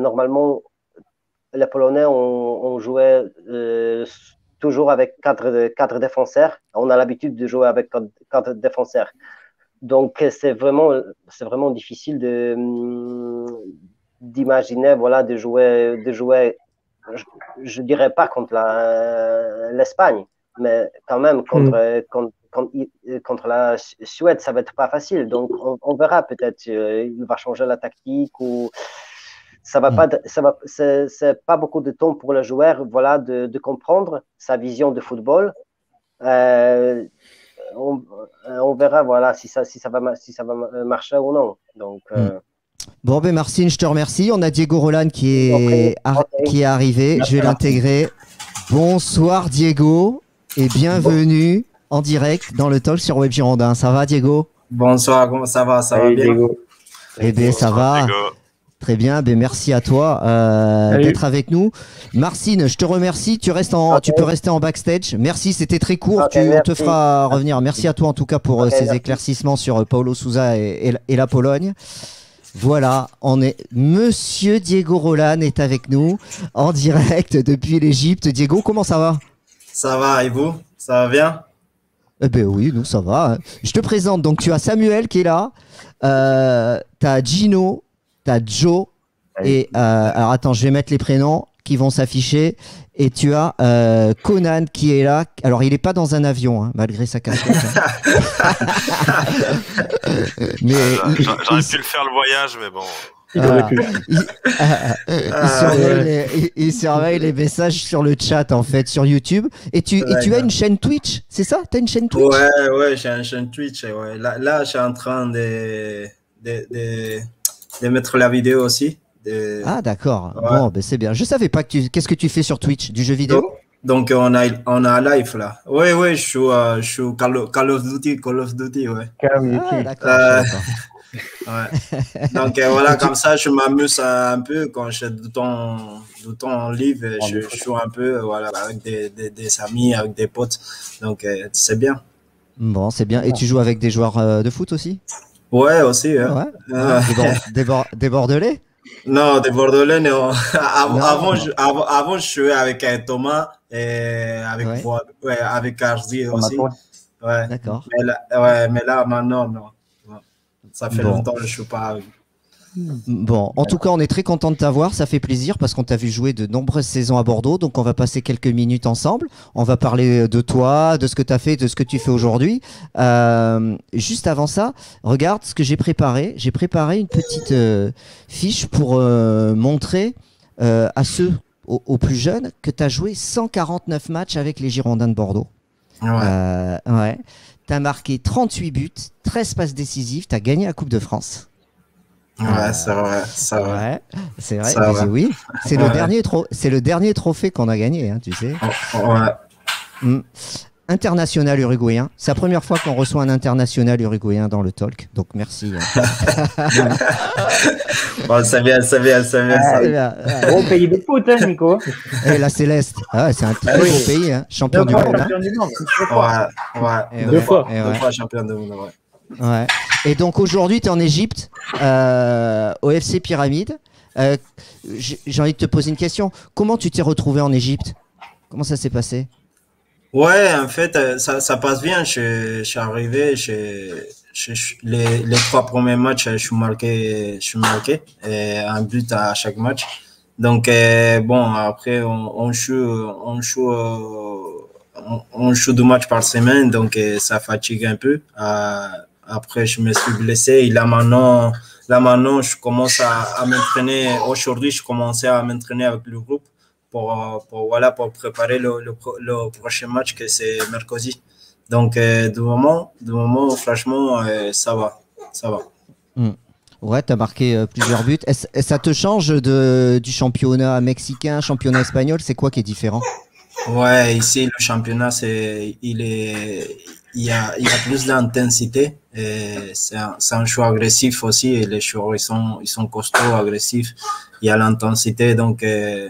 les Polonais ont joué toujours avec 4 défenseurs. On a l'habitude de jouer avec 4 défenseurs. Donc, c'est vraiment difficile d'imaginer, de jouer, je dirais pas contre l'Espagne, mais quand même contre la Suède, ça va être pas facile. Donc, on verra, peut-être il va changer la tactique, ou c'est pas beaucoup de temps pour le joueur, de comprendre sa vision de football. On verra, si ça va marcher ou non. Donc, Bon, Marcin, je te remercie. On a Diego Roland qui est arrivé. Je vais l'intégrer. Bonsoir Diego et bienvenue en direct dans le talk sur Web Girondin. Ça va, Diego? Bonsoir, comment ça va? Ça va bien? Diego. Eh bien, ça va. Très bien, ben merci à toi d'être avec nous. Marcine, je te remercie. Tu peux rester en backstage. Merci, c'était très court. On te fera revenir. Merci à toi en tout cas pour ces éclaircissements sur Paulo Sousa et la Pologne. Voilà, Monsieur Diego Roland est avec nous en direct depuis l'Égypte. Diego, comment ça va? Ça va, et vous? Ça va bien? Eh ben oui, nous ça va. Je te présente. Donc tu as Samuel qui est là. Tu as Gino. T'as Joe et alors attends, je vais mettre les prénoms qui vont s'afficher et tu as Conan qui est là. Alors il est pas dans un avion hein, malgré sa casquette. Mais j'aurais pu le faire le voyage, mais bon. Il surveille les messages sur le chat en fait sur YouTube et tu as une chaîne Twitch, c'est ça? T'as une chaîne Twitch? Ouais, j'ai une chaîne Twitch. Ouais. Là, je suis en train de mettre la vidéo aussi. Ah d'accord. Ouais. Bon, ben c'est bien. Je savais pas qu'est-ce que tu fais sur Twitch, du jeu vidéo? Donc on a un live là. Ouais, je suis Call of Duty, ouais. Ah, d'accord. Ouais. Donc voilà, comme ça, je m'amuse un peu quand j'ai du temps en live. Je joue un peu, voilà, avec des amis, avec des potes. Donc c'est bien. Bon, c'est bien. Et tu joues avec des joueurs de foot aussi? Ouais, aussi. Hein. Ouais. Des Bordelais? Non, des Bordelais, non. Avant, je jouais avec Thomas et avec Arzi aussi. Ouais. D'accord. Mais là, maintenant, non. Ça fait longtemps que je ne joue pas avec. Bon, en tout cas, on est très content de t'avoir. Ça fait plaisir parce qu'on t'a vu jouer de nombreuses saisons à Bordeaux. Donc, on va passer quelques minutes ensemble. On va parler de toi, de ce que tu as fait, de ce que tu fais aujourd'hui. Juste avant ça, regarde ce que j'ai préparé. J'ai préparé une petite fiche pour montrer à ceux, aux plus jeunes, que tu as joué 149 matchs avec les Girondins de Bordeaux. Ouais. Tu as marqué 38 buts, 13 passes décisives. Tu as gagné la Coupe de France. Ouais, c'est vrai. Ouais, c'est vrai. Oui, c'est le dernier trophée qu'on a gagné, hein, tu sais. Ouais. International uruguayen. C'est la première fois qu'on reçoit un international uruguayen dans le talk. Donc merci. Bon, c'est bien. Gros pays de foot, hein, Nico. Et la Céleste. C'est un très beau pays, hein. Champion du monde. Ouais. Deux fois champion du monde, ouais. Ouais. Et donc aujourd'hui, tu es en Égypte, au FC Pyramide. J'ai envie de te poser une question. Comment tu t'es retrouvé en Égypte? Comment ça s'est passé? Ouais, en fait, ça passe bien. Je suis arrivé, les 3 premiers matchs, je suis marqué et un but à chaque match. Donc, bon, après, on joue 2 matchs par semaine, donc ça fatigue un peu. Après, je me suis blessé et là maintenant, je commence à m'entraîner. Aujourd'hui, je commençais à m'entraîner avec le groupe pour préparer le prochain match que c'est mercredi. Donc, de moment, franchement, ça va. Ouais, tu as marqué plusieurs buts. Ça te change du championnat mexicain, championnat espagnol? C'est quoi qui est différent? Ouais, ici, le championnat, il y a plus d'intensité. C'est un jeu agressif aussi. Et les joueurs, ils sont costauds, agressifs. Il y a l'intensité. Donc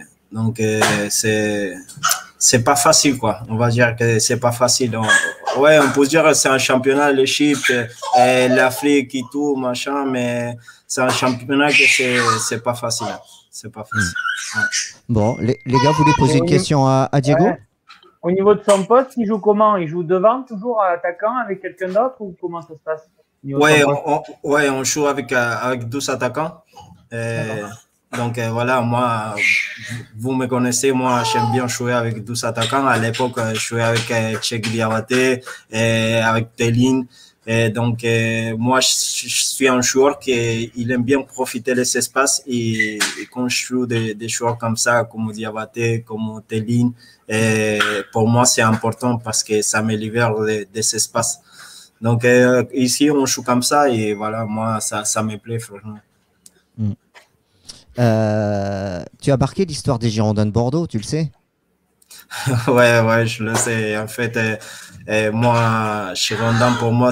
c'est pas facile, quoi. On va dire que c'est pas facile. On peut dire que c'est un championnat, l'Égypte, l'Afrique et tout, machin, mais c'est un championnat que c'est pas facile. C'est pas facile. Ouais. Bon, les gars, vous voulez poser une question à Diego? Ouais. Au niveau de son poste, il joue comment? Il joue devant, toujours à attaquant, avec quelqu'un d'autre, ou comment ça se passe? On joue avec 12 attaquants. Donc voilà, moi, vous me connaissez, moi j'aime bien jouer avec 12 attaquants. À l'époque, je jouais avec Cheikh Diabaté, avec Telin. Et donc moi, je suis un joueur qui aime bien profiter des espaces et quand je joue des joueurs comme ça, comme Diabaté, comme Telin, pour moi c'est important parce que ça me libère des espaces. Donc ici on joue comme ça et voilà, moi ça me plaît franchement. Tu as marqué l'histoire des Girondins de Bordeaux, tu le sais? Ouais, je le sais. En fait, moi, Girondin, pour moi,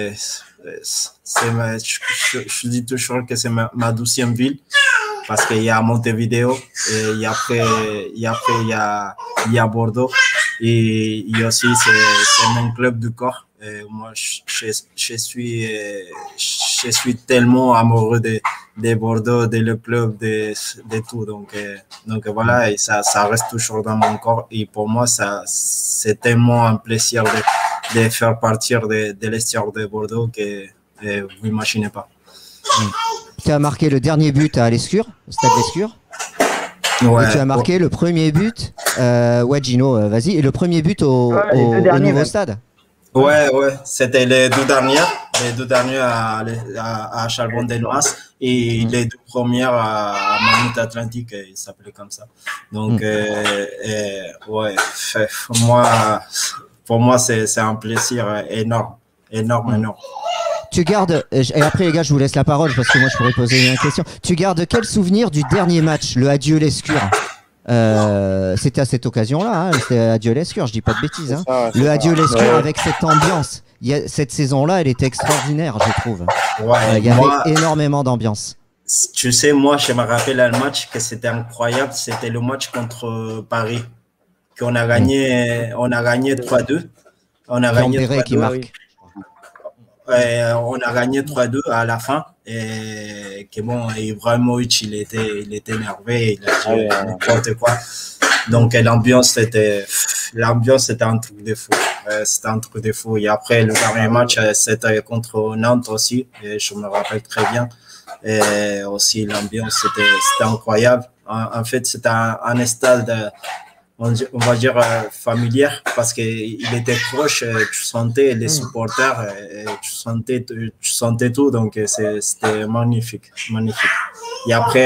je dis toujours que c'est ma 12e ville parce qu'il y a Montevideo et après, il y a Bordeaux et il y a aussi c'est mon club du corps. Et moi, je suis tellement amoureux de Bordeaux, de le club, de tout. Donc voilà, et ça reste toujours dans mon corps. Et pour moi, c'est tellement un plaisir de faire partir de l'estuaire de Bordeaux que vous n'imaginez pas. Tu as marqué le dernier but à l'Escure, au stade d'Escure. Ouais, et tu as marqué le premier but. Ouais, Gino, vas-y. Et le premier but au nouveau stade. Ouais, c'était les deux derniers à Charbon-Delmas et les deux premières à Mamouth Atlantique, il s'appelait comme ça. Donc, ouais, pour moi, c'est un plaisir énorme. Tu gardes, et après les gars, je vous laisse la parole parce que moi je pourrais poser une question. Tu gardes quel souvenir du dernier match, le Adieu l'Escure? C'était à cette occasion-là, hein, c'était Adieu l'Escure, je dis pas de bêtises. Hein. Le Adieu l'Escure avec cette ambiance. Cette saison-là, elle était extraordinaire, je trouve. Il y avait énormément d'ambiance. Tu sais, moi, je me rappelle un match que c'était incroyable. C'était le match contre Paris, qu'on a gagné, on a gagné 3-2. On a gagné 3-2. Qui marque. On a gagné 3-2 à la fin et que bon, Ibrahimovic il était énervé, il a dit n'importe quoi. Donc l'ambiance c'était un truc de fou. C'était un truc de fou. Et après le dernier match c'était contre Nantes aussi, et je me rappelle très bien. Et aussi l'ambiance c'était incroyable. En fait c'était un stade on va dire familière parce qu'il était proche, tu sentais les supporters, tu sentais tout, donc c'était magnifique. Et après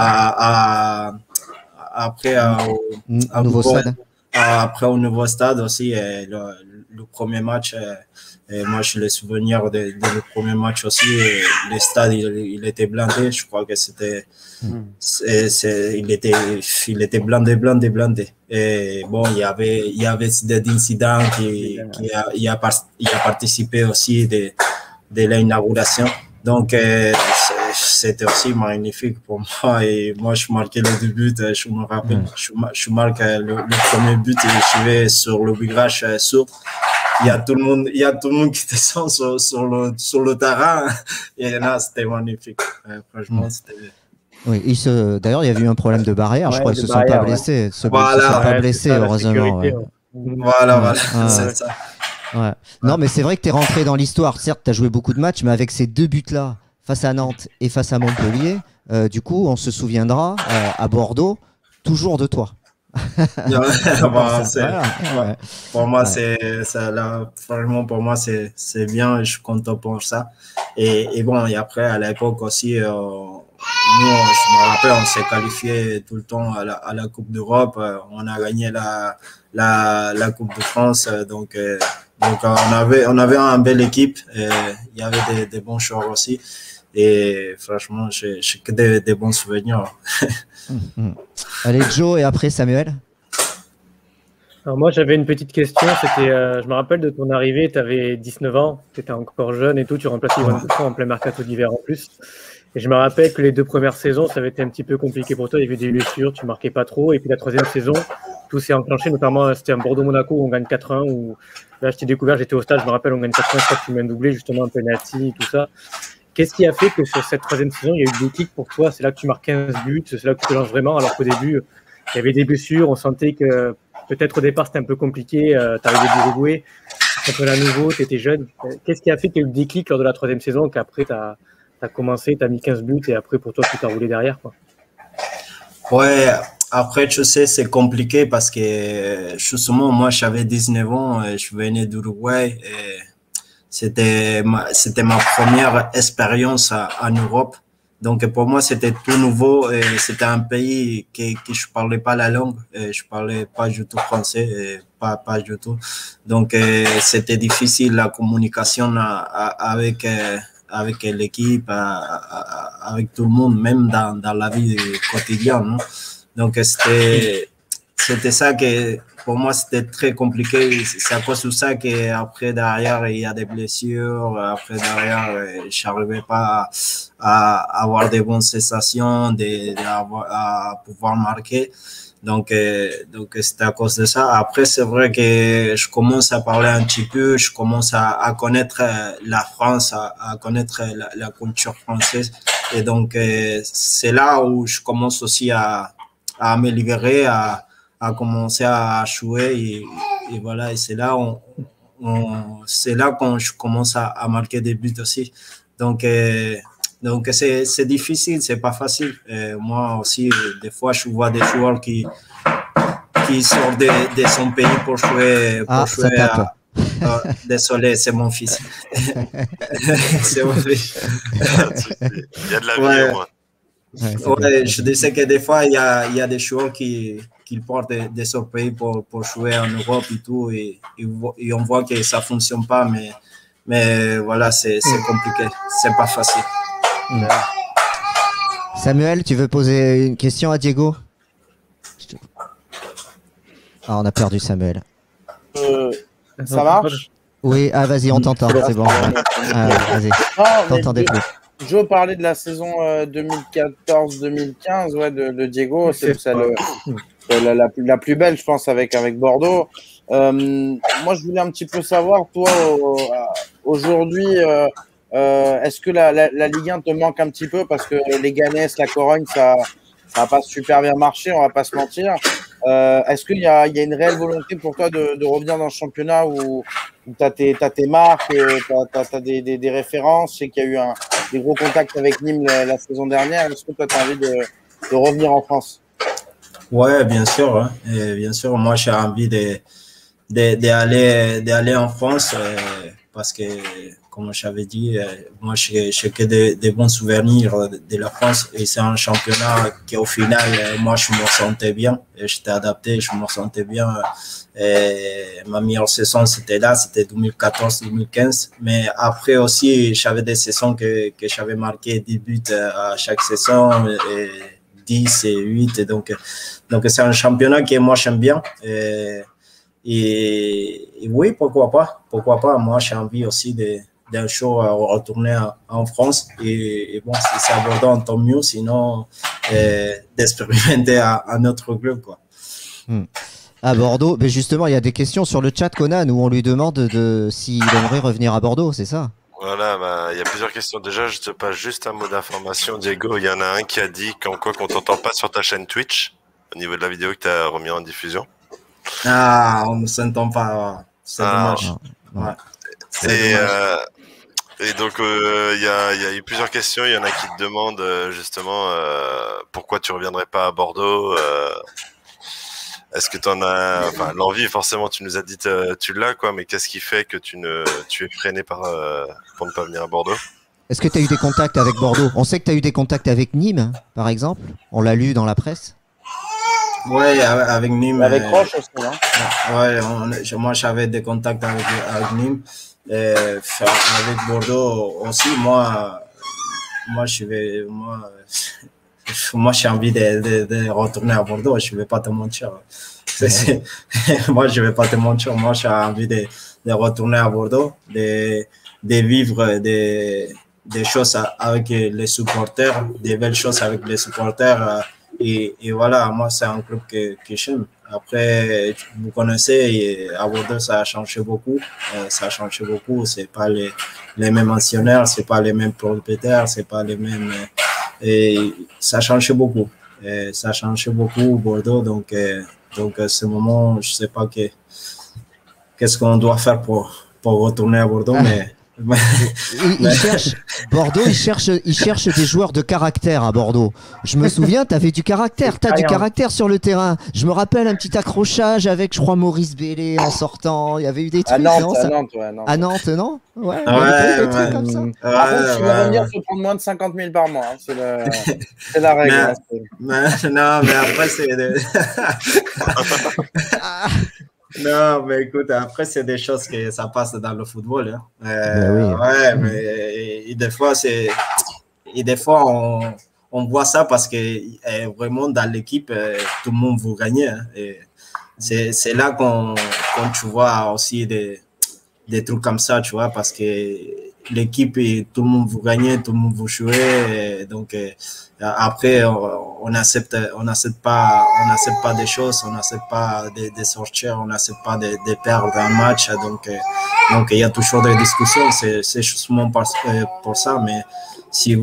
au nouveau stade aussi, le premier match, moi je le souvenir de le premier match aussi, le stade il était blindé, je crois que c'était il était blindé. Et bon, il y avait des incidents qui a participé aussi de l'inauguration. Donc c'était aussi magnifique pour moi, et moi je marquais le début, je me rappelle, je marque le premier but et je vais sur le virage sur. Il y a tout le monde qui descend sur le terrain, et là c'était magnifique. Franchement, c'était. Oui, d'ailleurs, il y avait eu un problème de barrière. Je crois qu'ils ne se sont pas blessés. Ils ne se sont pas blessés, heureusement. Voilà, c'est ça. Ouais. Non, mais c'est vrai que tu es rentré dans l'histoire. Certes, tu as joué beaucoup de matchs, mais avec ces deux buts-là, face à Nantes et face à Montpellier, du coup, on se souviendra à Bordeaux toujours de toi. Pour moi, vraiment, pour moi, c'est bien, et je suis content pour ça. Et bon, et après, à l'époque aussi, nous, je me rappelle, on s'est qualifié tout le temps à la Coupe d'Europe. On a gagné la Coupe de France. Donc on avait une belle équipe. Il y avait des bons joueurs aussi. Et franchement, j'ai que des bons souvenirs. Allez, Joe, et après Samuel. Alors moi, j'avais une petite question. C'était, je me rappelle de ton arrivée, tu avais 19 ans, tu étais encore jeune et tout. Tu remplaçais Yvan Courtois en plein mercato d'hiver en plus. Et je me rappelle que les 2 premières saisons, ça avait été un petit peu compliqué pour toi. Il y avait des blessures, tu marquais pas trop. Et puis la 3e saison, tout s'est enclenché. Notamment, c'était un Bordeaux-Monaco où on gagne 4-1. Où là, je t'ai découvert, j'étais au stade. Je me rappelle, on gagne 4-1. Je crois que tu m'as doublé justement un penalty, tout ça. Qu'est-ce qui a fait que sur cette 3e saison, il y a eu des clics pour toi? C'est là que tu marques 15 buts, c'est là que tu te lances vraiment. Alors qu'au début, il y avait des blessures. On sentait que peut-être au départ, c'était un peu compliqué. Tu arrivais d'Uruguay, championnat nouveau, tu étais jeune. Qu'est-ce qui a fait qu'il y a eu des clics lors de la 3e saison, qu'après, tu as commencé, tu as mis 15 buts et après, pour toi, tout a roulé derrière, quoi? Ouais, après, tu sais, c'est compliqué parce que justement, moi, j'avais 19 ans, et je venais d'Uruguay et c'était ma première expérience en Europe. Donc, pour moi, c'était tout nouveau et c'était un pays que je parlais pas la langue, et je parlais pas du tout français, et pas du tout. Donc, c'était difficile la communication avec l'équipe, avec tout le monde, même dans la vie quotidienne. Non? Donc, c'était ça que pour moi, c'était très compliqué. C'est à cause de ça qu'après, derrière, il y a des blessures. Après, derrière, je n'arrivais pas à avoir des bonnes sensations, à pouvoir marquer. Donc c'était à cause de ça. Après, c'est vrai que je commence à parler un petit peu, je commence à connaître la France, à connaître la culture française. Et donc, c'est là où je commence aussi à m'améliorer, à commencer à jouer. Et voilà, et c'est là c'est là quand je commence à marquer des buts aussi. Donc c'est difficile, c'est pas facile. Moi aussi, des fois, je vois des joueurs qui sortent de son pays pour jouer. Désolé, c'est mon fils. C'est mon fils. Il y a de la vie, moi. Ouais, je disais que des fois, il y a des joueurs qui portent de son pays pour jouer en Europe et tout, et on voit que ça fonctionne pas, mais voilà, c'est compliqué, c'est pas facile. Samuel, tu veux poser une question à Diego? Ah, on a perdu Samuel. Ça marche? Oui, vas-y, on t'entend, c'est bon. Vas-y, t'entendais plus. Joe parlait de la saison 2014-2015 de Diego, c'est la plus belle, je pense, avec Bordeaux. Moi, je voulais un petit peu savoir, toi, aujourd'hui, est-ce que la Ligue 1 te manque un petit peu parce que les Ganès, la Corogne, ça n'a pas super bien marché, on va pas se mentir. Est-ce qu'il y a une réelle volonté pour toi de revenir dans le championnat où tu as tes marques, tu as des références? Je sais qu'il y a eu des gros contacts avec Nîmes la saison dernière. Est-ce que toi, tu as envie de revenir en France? Ouais, bien sûr. Hein. Et bien sûr, moi, j'ai envie d'aller en France parce que, comme j'avais dit, moi, j'ai que des bons souvenirs de la France et c'est un championnat qui, au final, moi, je me sentais bien. J'étais adapté, je me sentais bien. Et ma meilleure saison, c'était 2014-2015. Mais après aussi, j'avais des saisons que j'avais marqué 10 buts à chaque saison, et 10 et 8. Et donc c'est un championnat que moi, j'aime bien. Et oui, pourquoi pas. Moi, j'ai envie aussi d'un jour retourner en France. Et bon, si c'est à Bordeaux, tant mieux. Sinon, d'expérimenter un autre club, quoi. À Bordeaux, mais justement, il y a des questions sur le chat, Conan, où on lui demande s'il aimerait revenir à Bordeaux, c'est ça? Voilà, il y a plusieurs questions. Déjà, je te passe juste un mot d'information, Diego. Il y en a un qui a dit qu'on t'entend pas sur ta chaîne Twitch, au niveau de la vidéo que tu as remis en diffusion. Ah, on ne s'entend pas. C'est dommage. Non. Ouais. Et donc, il y a eu plusieurs questions. Il y en a qui te demandent justement pourquoi tu reviendrais pas à Bordeaux. Est-ce que tu en as, l'envie, forcément, tu nous as dit tu l'as, quoi, mais qu'est-ce qui fait que tu es freiné pour ne pas venir à Bordeaux? Est-ce que tu as eu des contacts avec Bordeaux? On sait que tu as eu des contacts avec Nîmes, par exemple. On l'a lu dans la presse. Oui, avec Nîmes. Avec Roche aussi, hein? Ouais, moi j'avais des contacts avec Nîmes. Avec Bordeaux aussi, moi j'ai envie de retourner à Bordeaux, je ne vais pas te mentir. Moi, je ne vais pas te mentir. Moi, j'ai envie de retourner à Bordeaux, de vivre des choses avec les supporters, des belles choses avec les supporters. Et voilà, moi, c'est un club que j'aime. Après, vous connaissez, à Bordeaux, ça a changé beaucoup. C'est pas les mêmes actionnaires, c'est pas les mêmes propriétaires, c'est pas les mêmes. Et ça a changé beaucoup. Bordeaux. Donc, ce moment, je sais pas qu'est-ce qu'on doit faire pour retourner à Bordeaux, mais. Bordeaux, il cherche des joueurs de caractère à Bordeaux. Je me souviens, tu avais du caractère, tu as du caractère sur le terrain. Je me rappelle un petit accrochage avec, je crois, Maurice Bellé en sortant. Il y avait eu des trucs. À Nantes, à Nantes, non? Ouais. Des trucs comme ça. Par contre, si tu veux revenir, il faut prendre moins de 50 000 par mois. Hein. C'est la règle. Non, mais après, c'est. Non, mais écoute, après, c'est des choses que ça passe dans le football. Hein. Ouais, mais des fois, on voit ça parce que vraiment, dans l'équipe, tout le monde veut gagner. Hein. c'est là qu'on tu vois aussi des trucs comme ça, tu vois, parce que l'équipe, tout le monde veut gagner, tout le monde veut jouer. Et donc, après, on n'accepte pas des choses, on n'accepte pas de sortir, on n'accepte pas de perdre un match. Donc, il y a toujours des discussions, c'est justement pour ça. Mais si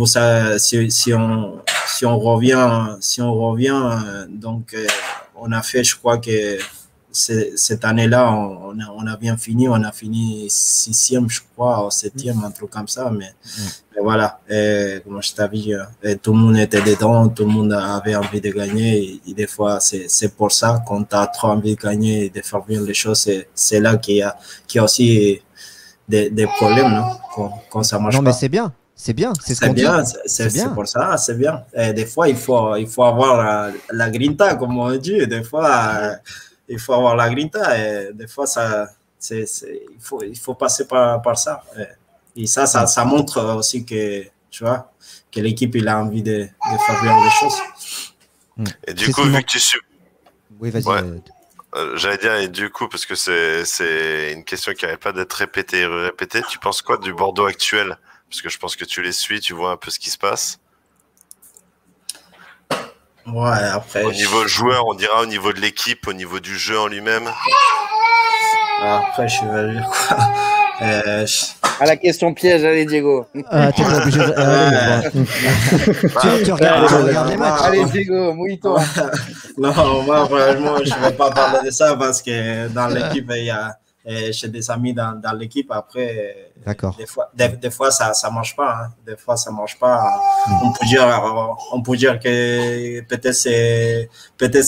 on revient, donc, on a fait, je crois que cette année-là, on a bien fini. On a fini 6e, je crois, ou 7e, un truc comme ça. Mais voilà, comme je t'avais dit, tout le monde était dedans, tout le monde avait envie de gagner. Et des fois, c'est pour ça, quand tu as trop envie de gagner et de faire bien les choses, c'est là qu'il y a aussi des problèmes, non, quand ça marche pas. Non, mais c'est bien. C'est bien, c'est bien, c'est pour ça, c'est bien. Et des fois, il faut avoir la grinta, comme on dit. Des fois, il faut avoir la grinta. Et des fois, il faut passer par ça. Et ça montre aussi que, tu vois, que l'équipe il a envie de faire bien les choses. Et du coup, vu que tu suis. Oui, vas-y. Ouais. J'allais dire, et du coup, parce que c'est une question qui n'arrête pas d'être répétée et répétée, tu penses quoi du Bordeaux actuel? Parce que je pense que tu les suis, tu vois un peu ce qui se passe. Ouais, après. Au niveau joueur, on dira au niveau de l'équipe, au niveau du jeu en lui-même. Après, je vais dire quoi À la question piège, allez, Diego. T'es pas obligé tu regardes les matchs. Allez, Diego, mouille-toi. Non, moi, franchement, je ne vais pas parler de ça parce que dans l'équipe, j'ai des amis dans l'équipe. Après, des fois ça marche pas. Hein. Des fois, ça marche pas. On peut dire que peut-être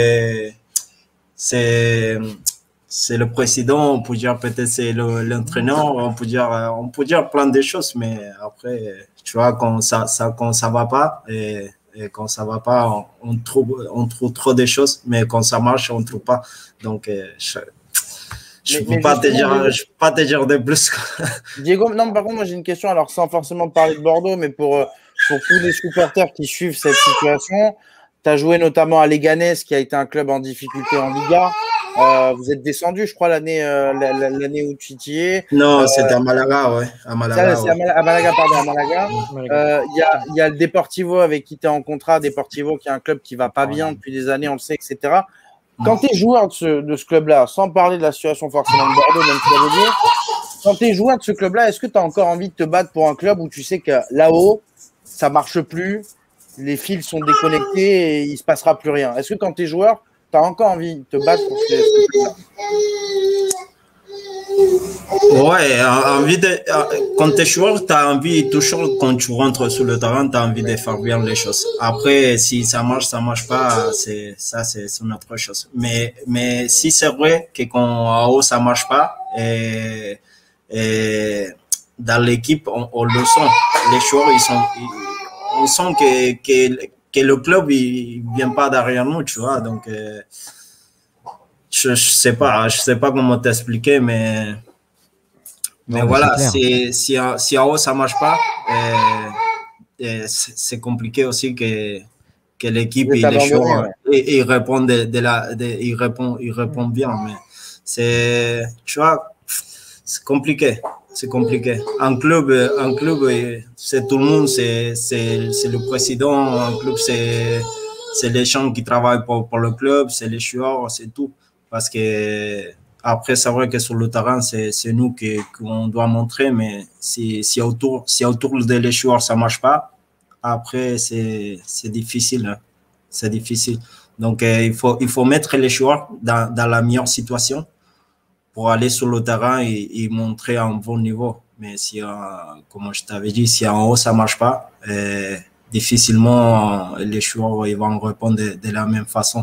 c'est le président. On peut dire peut-être c'est l'entraîneur. On peut dire plein de choses. Mais après, tu vois, quand ça va pas et quand ça va pas, on trouve trop de choses. Mais quand ça marche, on trouve pas. Donc je ne peux pas te dire de plus. Diego, non, par contre, moi j'ai une question, alors sans forcément parler de Bordeaux, mais pour tous les supporters qui suivent cette situation, tu as joué notamment à Leganés, qui a été un club en difficulté en Liga. Vous êtes descendu, je crois, l'année où tu y es. Non, c'était à Malaga, ouais. À Malaga, à Malaga, pardon, à Malaga. Il y a le Deportivo avec qui tu es en contrat. Deportivo, qui est un club qui va pas bien depuis des années, on le sait, etc. Quand tu es joueur de ce club-là, sans parler de la situation forcément de Bordeaux, même si ça veut dire, quand tu es joueur de ce club-là, est-ce que tu as encore envie de te battre pour un club où tu sais que là-haut, ça marche plus, les fils sont déconnectés et il se passera plus rien? Est-ce que quand tu es joueur, tu as encore envie de te battre pour ce club-là? Ouais, quand tu es joueur, tu as envie, toujours quand tu rentres sur le terrain, tu as envie de faire bien les choses. Après, si ça marche pas, c'est une autre chose. Mais si c'est vrai que quand en haut, ça marche pas, et dans l'équipe, on le sent. Les joueurs, on sent que le club, il vient pas derrière nous, tu vois. Donc, je sais pas comment t'expliquer, mais voilà, si en haut ça marche pas, c'est compliqué aussi que l'équipe et les joueurs ils répondent ils répondent bien, mais tu vois, c'est compliqué. Un club, c'est tout le monde, c'est le président. Un club, c'est les gens qui travaillent pour le club, c'est les joueurs, c'est tout. Parce que après, c'est vrai que sur le terrain, c'est nous qu'on doit montrer, mais si autour de les joueurs, ça marche pas, après, c'est difficile. Hein. C'est difficile. Donc, il faut mettre les joueurs dans la meilleure situation pour aller sur le terrain et montrer un bon niveau. Mais si, comme je t'avais dit, si en haut, ça marche pas, difficilement, les joueurs ils vont répondre de la même façon.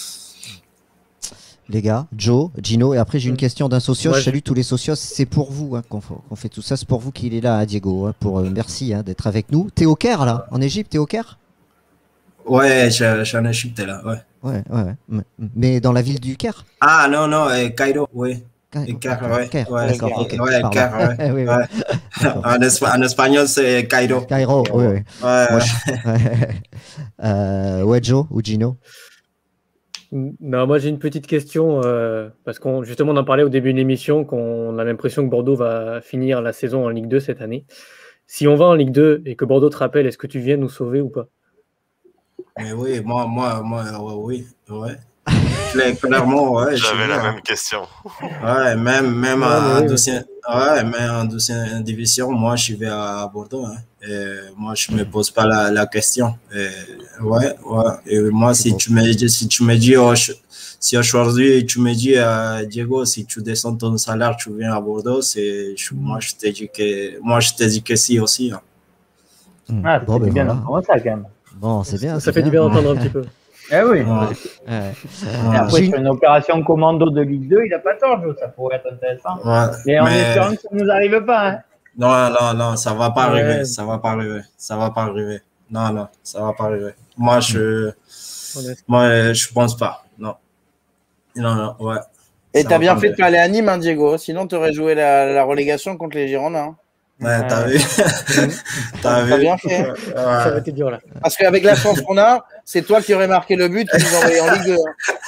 Les gars, Joe, Gino, et après j'ai une question d'un socios. Je salue tous les socios. C'est pour vous hein, qu'on fait tout ça. C'est pour vous qu'il est là, Diego. Hein, merci hein, d'être avec nous. T'es au Caire là, en Égypte, t'es au Caire? Ouais, je suis en Égypte là. Ouais. Mais dans la ville du Caire? Ah non, Cairo, oui. Caire, d'accord. Caire, En espagnol, c'est Cairo. Cairo, oui. Ouais, Joe ou Gino? Non, moi j'ai une petite question, parce qu'on justement on en parlait au début de l'émission, qu'on a l'impression que Bordeaux va finir la saison en Ligue 2 cette année. Si on va en Ligue 2 et que Bordeaux te rappelle, est-ce que tu viens nous sauver ou pas? Mais oui, oui, ouais. Clairement, ouais. J'avais la même question. Ouais, même en deuxième division, moi, je vais à Bordeaux. Hein. Et moi, je me pose pas la question. Et, ouais. Et moi, si tu me dis, si aujourd'hui tu me dis, Diego, si tu descends ton salaire, tu viens à Bordeaux, moi, je te dis que si aussi. Hein. Ah, bon, c'est bien d'entendre ça, quand même. Bon, c'est bien. Ça fait du bien d'entendre un petit peu. Eh oui. Ouais. Et après, sur une opération commando de Ligue 2, il n'a pas tort, Joe. Ça pourrait être intéressant. Ouais, mais en espérant que ça ne nous arrive pas. Hein. Non, ça ne va pas arriver. Ça va pas arriver. Non, ça ne va pas arriver. Moi, je pense pas. Non, ouais. Et tu as bien fait de parler à Nîmes, hein, Diego. Sinon, tu aurais joué la relégation contre les Girondins. Ouais, t'as vu. T'as bien fait. Ça va être dur là. Parce qu'avec la chance qu'on a, c'est toi qui aurais marqué le but qui nous envoyait en Ligue 2.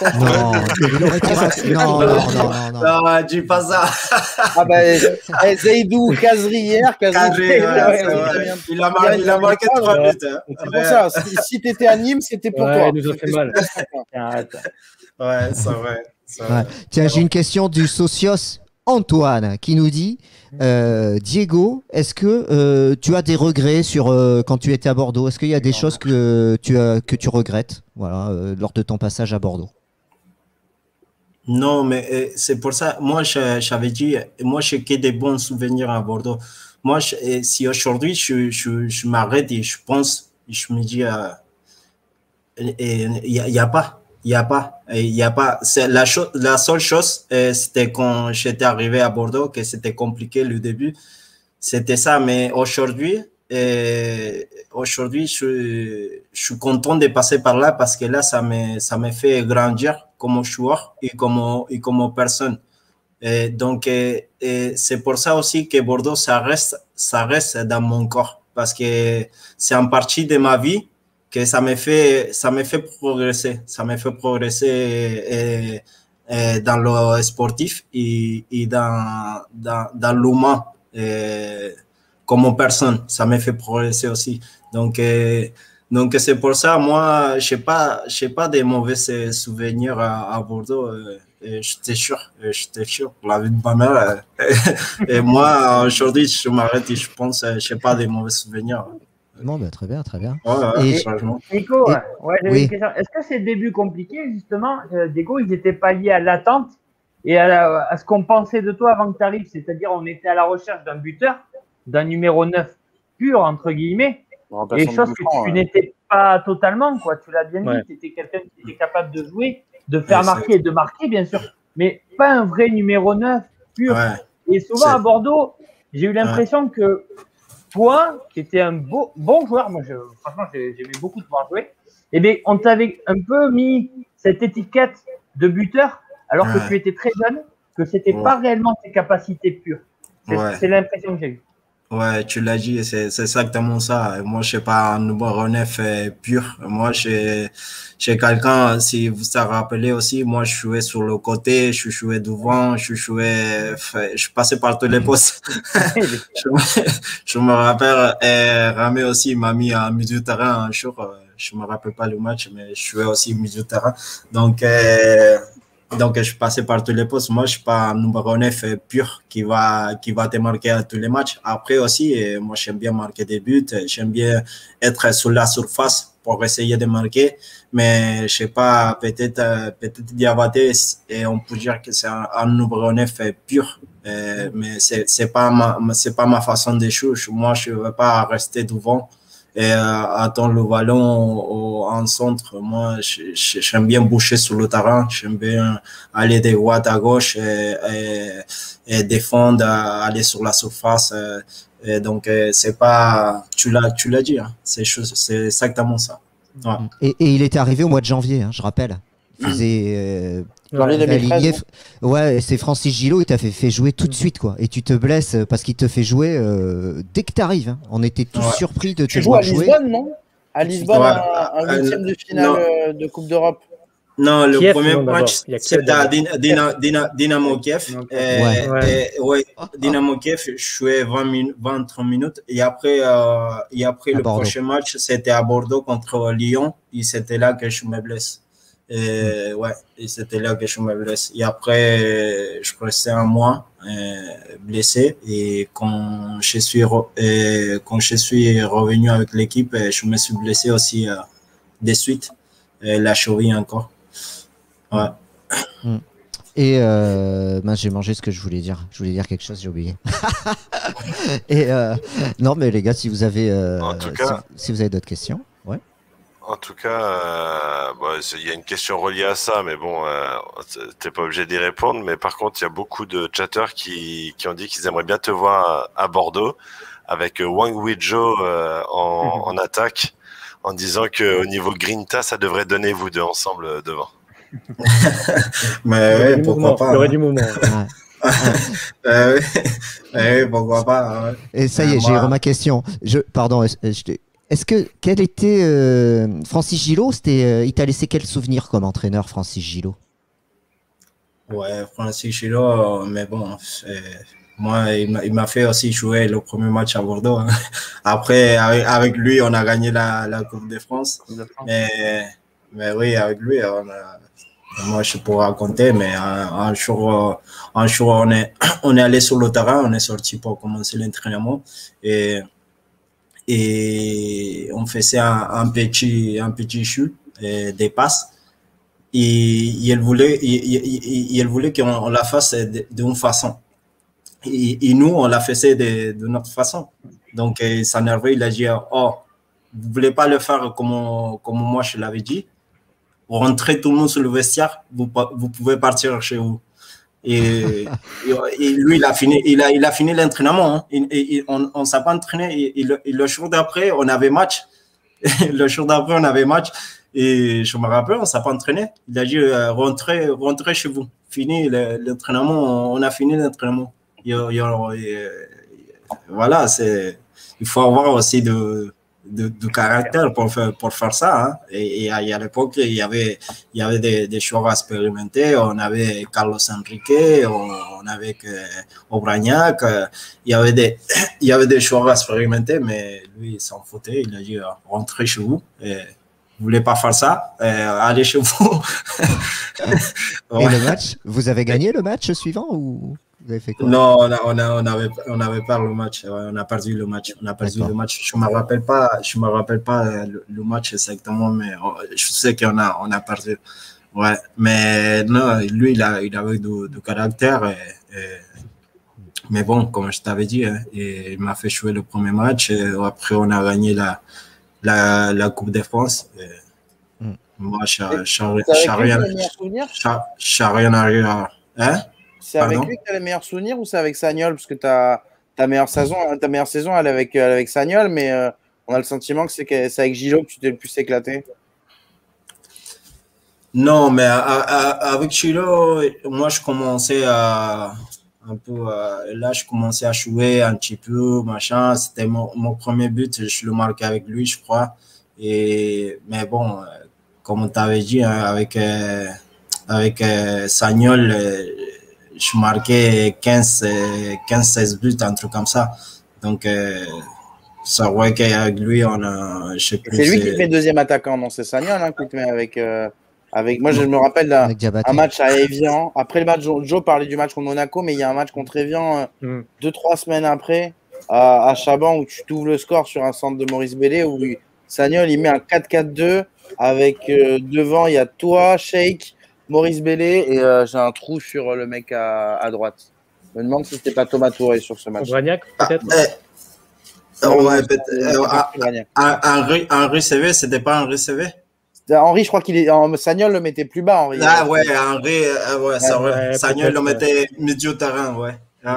Non, dis pas ça. Ah bah, Zaidou, Kazri hier. Il a marqué 3 buts. C'est pour ça. Si tu étais à Nîmes, c'était pour toi. Il nous a fait mal. Ouais, c'est vrai. Ouais. Tiens, j'ai une question du socios Antoine qui nous dit Diego, est-ce que tu as des regrets sur quand tu étais à Bordeaux? Est-ce qu'il y a des choses que tu regrettes lors de ton passage à Bordeaux? Non, mais c'est pour ça. Moi, j'avais dit, moi, j'ai que des bons souvenirs à Bordeaux. Moi, si aujourd'hui je m'arrête et je pense, je me dis, il n'y a pas. C'est la seule chose, c'était quand j'étais arrivé à Bordeaux, que c'était compliqué le début. C'était ça, mais aujourd'hui, je suis content de passer par là parce que là, ça me fait grandir comme joueur et comme personne. Et donc, c'est pour ça aussi que Bordeaux, ça reste dans mon corps parce que c'est en partie de ma vie que ça me fait progresser. Ça me fait progresser dans le sportif et dans l'humain comme personne. Ça me fait progresser aussi. Donc c'est pour ça, moi, je n'ai pas de mauvais souvenirs à Bordeaux. J'étais sûr, la vie de ma mère. Et moi, aujourd'hui, je m'arrête et je pense, je n'ai pas de mauvais souvenirs. Bon, bah, très bien. Nico, j'avais une question. Est-ce que ces débuts compliqués, justement, Diego, ils n'étaient pas liés à l'attente et à ce qu'on pensait de toi avant que tu arrives? C'est-à-dire, on était à la recherche d'un buteur, d'un numéro 9 pur, entre guillemets, et chose que tu n'étais pas totalement, quoi. Tu l'as bien dit, tu étais quelqu'un qui était capable de jouer, de faire marquer et de marquer, bien sûr, mais pas un vrai numéro 9 pur. Ouais. Et souvent, à Bordeaux, j'ai eu l'impression que toi, qui étais un bon joueur, moi, franchement, j'aimais beaucoup te voir jouer, et bien, on t'avait un peu mis cette étiquette de buteur, alors que tu étais très jeune, que c'était pas réellement tes capacités pures. C'est l'impression que j'ai eue. Ouais, tu l'as dit, c'est exactement ça. Moi, je sais pas un numéro 9 pur. Moi, chez quelqu'un, si vous vous rappelez aussi, moi, je jouais sur le côté, je jouais devant, je passais par tous les postes. je me rappelle, Ramé aussi m'a mis en milieu de terrain un jour. Je me rappelle pas le match, mais je jouais aussi milieu de terrain. Donc, je passais par tous les postes. Moi, je suis pas un numéro 9 pur qui va te marquer à tous les matchs. Après aussi, moi, j'aime bien marquer des buts. J'aime bien être sur la surface pour essayer de marquer. Mais, je sais pas, peut-être Diabaté, et on peut dire que c'est un numéro 9 pur. Mais c'est pas ma façon de jouer. Moi, je veux pas rester devant et attendre le ballon en centre. Moi, j'aime bien boucher sur le terrain, j'aime bien aller de droite à gauche et défendre, aller sur la surface. Et donc, c'est pas, tu l'as dit, hein, c'est exactement ça. Ouais. Et il était arrivé au mois de janvier, hein, je rappelle. Il faisait c'est Francis Gillot, il t'a fait jouer tout de suite, quoi. Et tu te blesses parce qu'il te fait jouer dès que tu arrives. Hein. On était tous surpris de te voir jouer. Tu joues à Lisbonne, non? À Lisbonne, un huitième de finale de Coupe d'Europe. Non, le Kiev, premier non, d'abord. match, Il y a c'était à Kiev, Dynamo Kiev. Ouais. Dynamo Kiev, je jouais 23 minutes. Et après le Bordeaux. prochain match, c'était à Bordeaux contre Lyon. Et c'était là que je me blesse. Ouais, et c'était là que je me blesse. Et après, je restais un mois blessé. Et quand je suis revenu avec l'équipe, je me suis blessé aussi de suite. La cheville encore. Ouais. Et j'ai mangé ce que je voulais dire. Je voulais dire quelque chose, j'ai oublié. Et non, mais les gars, si vous avez, si vous avez d'autres questions, ouais. En tout cas, il y a une question reliée à ça, mais bon, t'es pas obligé d'y répondre. Mais par contre, il y a beaucoup de chatteurs qui ont dit qu'ils aimeraient bien te voir à Bordeaux avec Wang Weizhou en attaque, en disant qu'au niveau Grinta, ça devrait donner vous deux ensemble devant. Mais ouais, pourquoi pas. Il y aurait du moment. Pourquoi pas. Ouais. Et ça y est, j'ai ma question. Pardon, est-ce que quel était Francis Gillot, il t'a laissé quel souvenir comme entraîneur, Francis Gillot? Ouais, Francis Gillot, mais bon, moi, il m'a fait aussi jouer le premier match à Bordeaux. Hein. Après, avec lui, on a gagné la Coupe de France. Mais oui, avec lui, moi, je pourrais raconter, mais un jour, on est allé sur le terrain, on est sorti pour commencer l'entraînement et on faisait un petit shoot, des passes. Et il voulait qu'on la fasse d'une façon. Et nous, on la faisait de notre façon. Donc, il s'énervait, il a dit, oh, vous voulez pas le faire comme moi je l'avais dit. Rentrez tout le monde sur le vestiaire, vous pouvez partir chez vous. Et lui, il a fini l'entraînement. Hein. On s'est pas entraîné. Et le jour d'après, on avait match. Le jour d'après, on avait match. Et je me rappelle, on s'est pas entraîné. Il a dit, rentrez chez vous. Fini l'entraînement. On a fini l'entraînement. Voilà, il faut avoir aussi de caractère pour faire ça. Hein. Et à l'époque, il y avait des joueurs expérimentés. On avait Carlos Enrique, on avait Obraniak. Il y avait des joueurs expérimentés, mais lui, il s'en foutait. Il a dit, rentrez chez vous. Et vous voulez pas faire ça, allez chez vous. Ouais. Et le match, vous avez gagné le match suivant ou vous avez fait quoi? Non, on avait pas le match. Ouais, on a perdu le match. Je me rappelle pas le match exactement, mais je sais qu'on a perdu. Ouais, mais non, lui, il avait du caractère. Mais bon, comme je t'avais dit, hein, il m'a fait jouer le premier match. Et après, on a gagné la Coupe de France. Moi, je n'ai rien à... Hein? C'est avec lui que tu as les meilleurs souvenirs ou c'est avec Sagnol? Parce que ta meilleure saison, elle est avec Sagnol, mais on a le sentiment que c'est avec Gillot que tu t'es le plus éclaté. Non, mais avec Gillot, moi, je commençais là, je commençais à jouer un petit peu, machin. C'était mon premier but, je le marquais avec lui, je crois. Mais bon, comme on t'avait dit, hein, avec Sagnol, je marquais 15-16 buts, un truc comme ça. Donc, ça voit qu'avec lui, on a... C'est lui qui te met deuxième attaquant, non? C'est Sagnol hein, qui te met avec... Moi, je me rappelle un match à Evian. Après le match, Joe parlait du match contre Monaco, mais il y a un match contre Evian 2-3 semaines après, à Chaban, où tu t'ouvres le score sur un centre de Maurice Bellé, où Sagnol, il met un 4-4-2, avec devant, il y a toi, Sheik, Maurice Bellé, et j'ai un trou sur le mec à droite. Je me demande si c'était pas Thomas Touré sur ce match. Obraniak, peut-être Henri CV, c'était pas Henri CV? Henri, je crois qu'il est. Sagnol le mettait plus bas, Henri. Ah ouais, Henri, Sagnol le mettait milieu terrain, ouais.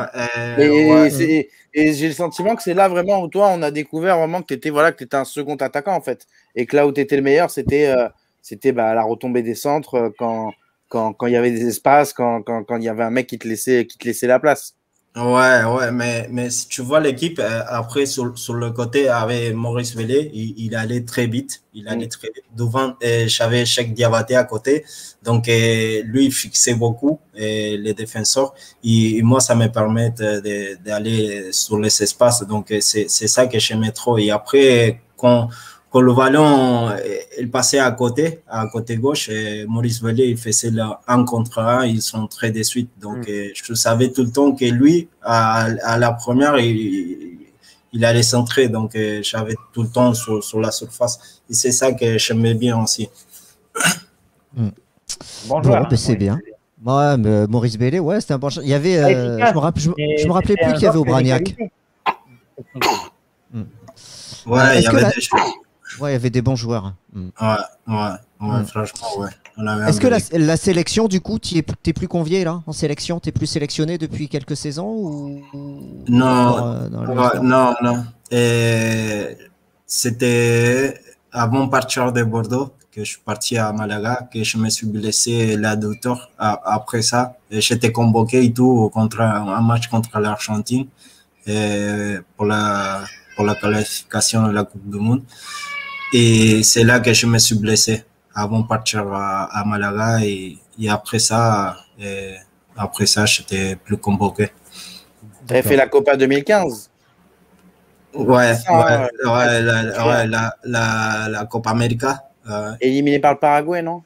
Et j'ai le sentiment que c'est là vraiment où toi, on a découvert vraiment que tu étais un second attaquant en fait. Et que là où tu étais le meilleur, c'était la retombée des centres quand il y avait des espaces, quand il y avait un mec qui te laissait la place. Ouais, mais si tu vois l'équipe, après, sur le côté, avec Maurice Vélé, il allait très vite. Il allait très vite. Devant, j'avais Cheikh Diabaté à côté. Donc, lui, il fixait beaucoup les défenseurs. Et moi, ça me permet d'aller sur les espaces. Donc, c'est ça que j'aimais trop. Et après, quand le ballon il passait à côté gauche, et Maurice Vélé, il faisait le 1 contre 1, ils sont très de suite. Donc, je savais tout le temps que lui, à la première, il allait centrer. Donc, j'avais tout le temps sur la surface. Et c'est ça que j'aimais bien aussi. Bon, c'est bien. Ouais, mais Maurice Vélé, ouais, c'était un bon. Il y avait, je me rappelais plus qu'il y avait Aubragnac. Ouais, il y avait des choses. Ouais, il y avait des bons joueurs. Ouais, franchement, ouais. Est-ce que la sélection, du coup, t'es plus convié là en sélection? T'es plus sélectionné depuis quelques saisons ou... Non. C'était avant de partir de Bordeaux que je suis parti à Malaga, que je me suis blessé la docteur. Après ça, j'étais convoqué et tout contre un match contre l'Argentine pour la qualification de la Coupe du Monde. Et c'est là que je me suis blessé avant de partir à Malaga et après ça, j'étais plus convoqué. Tu avais fait la Copa 2015? Ouais, la Copa América. Éliminé par le Paraguay, non?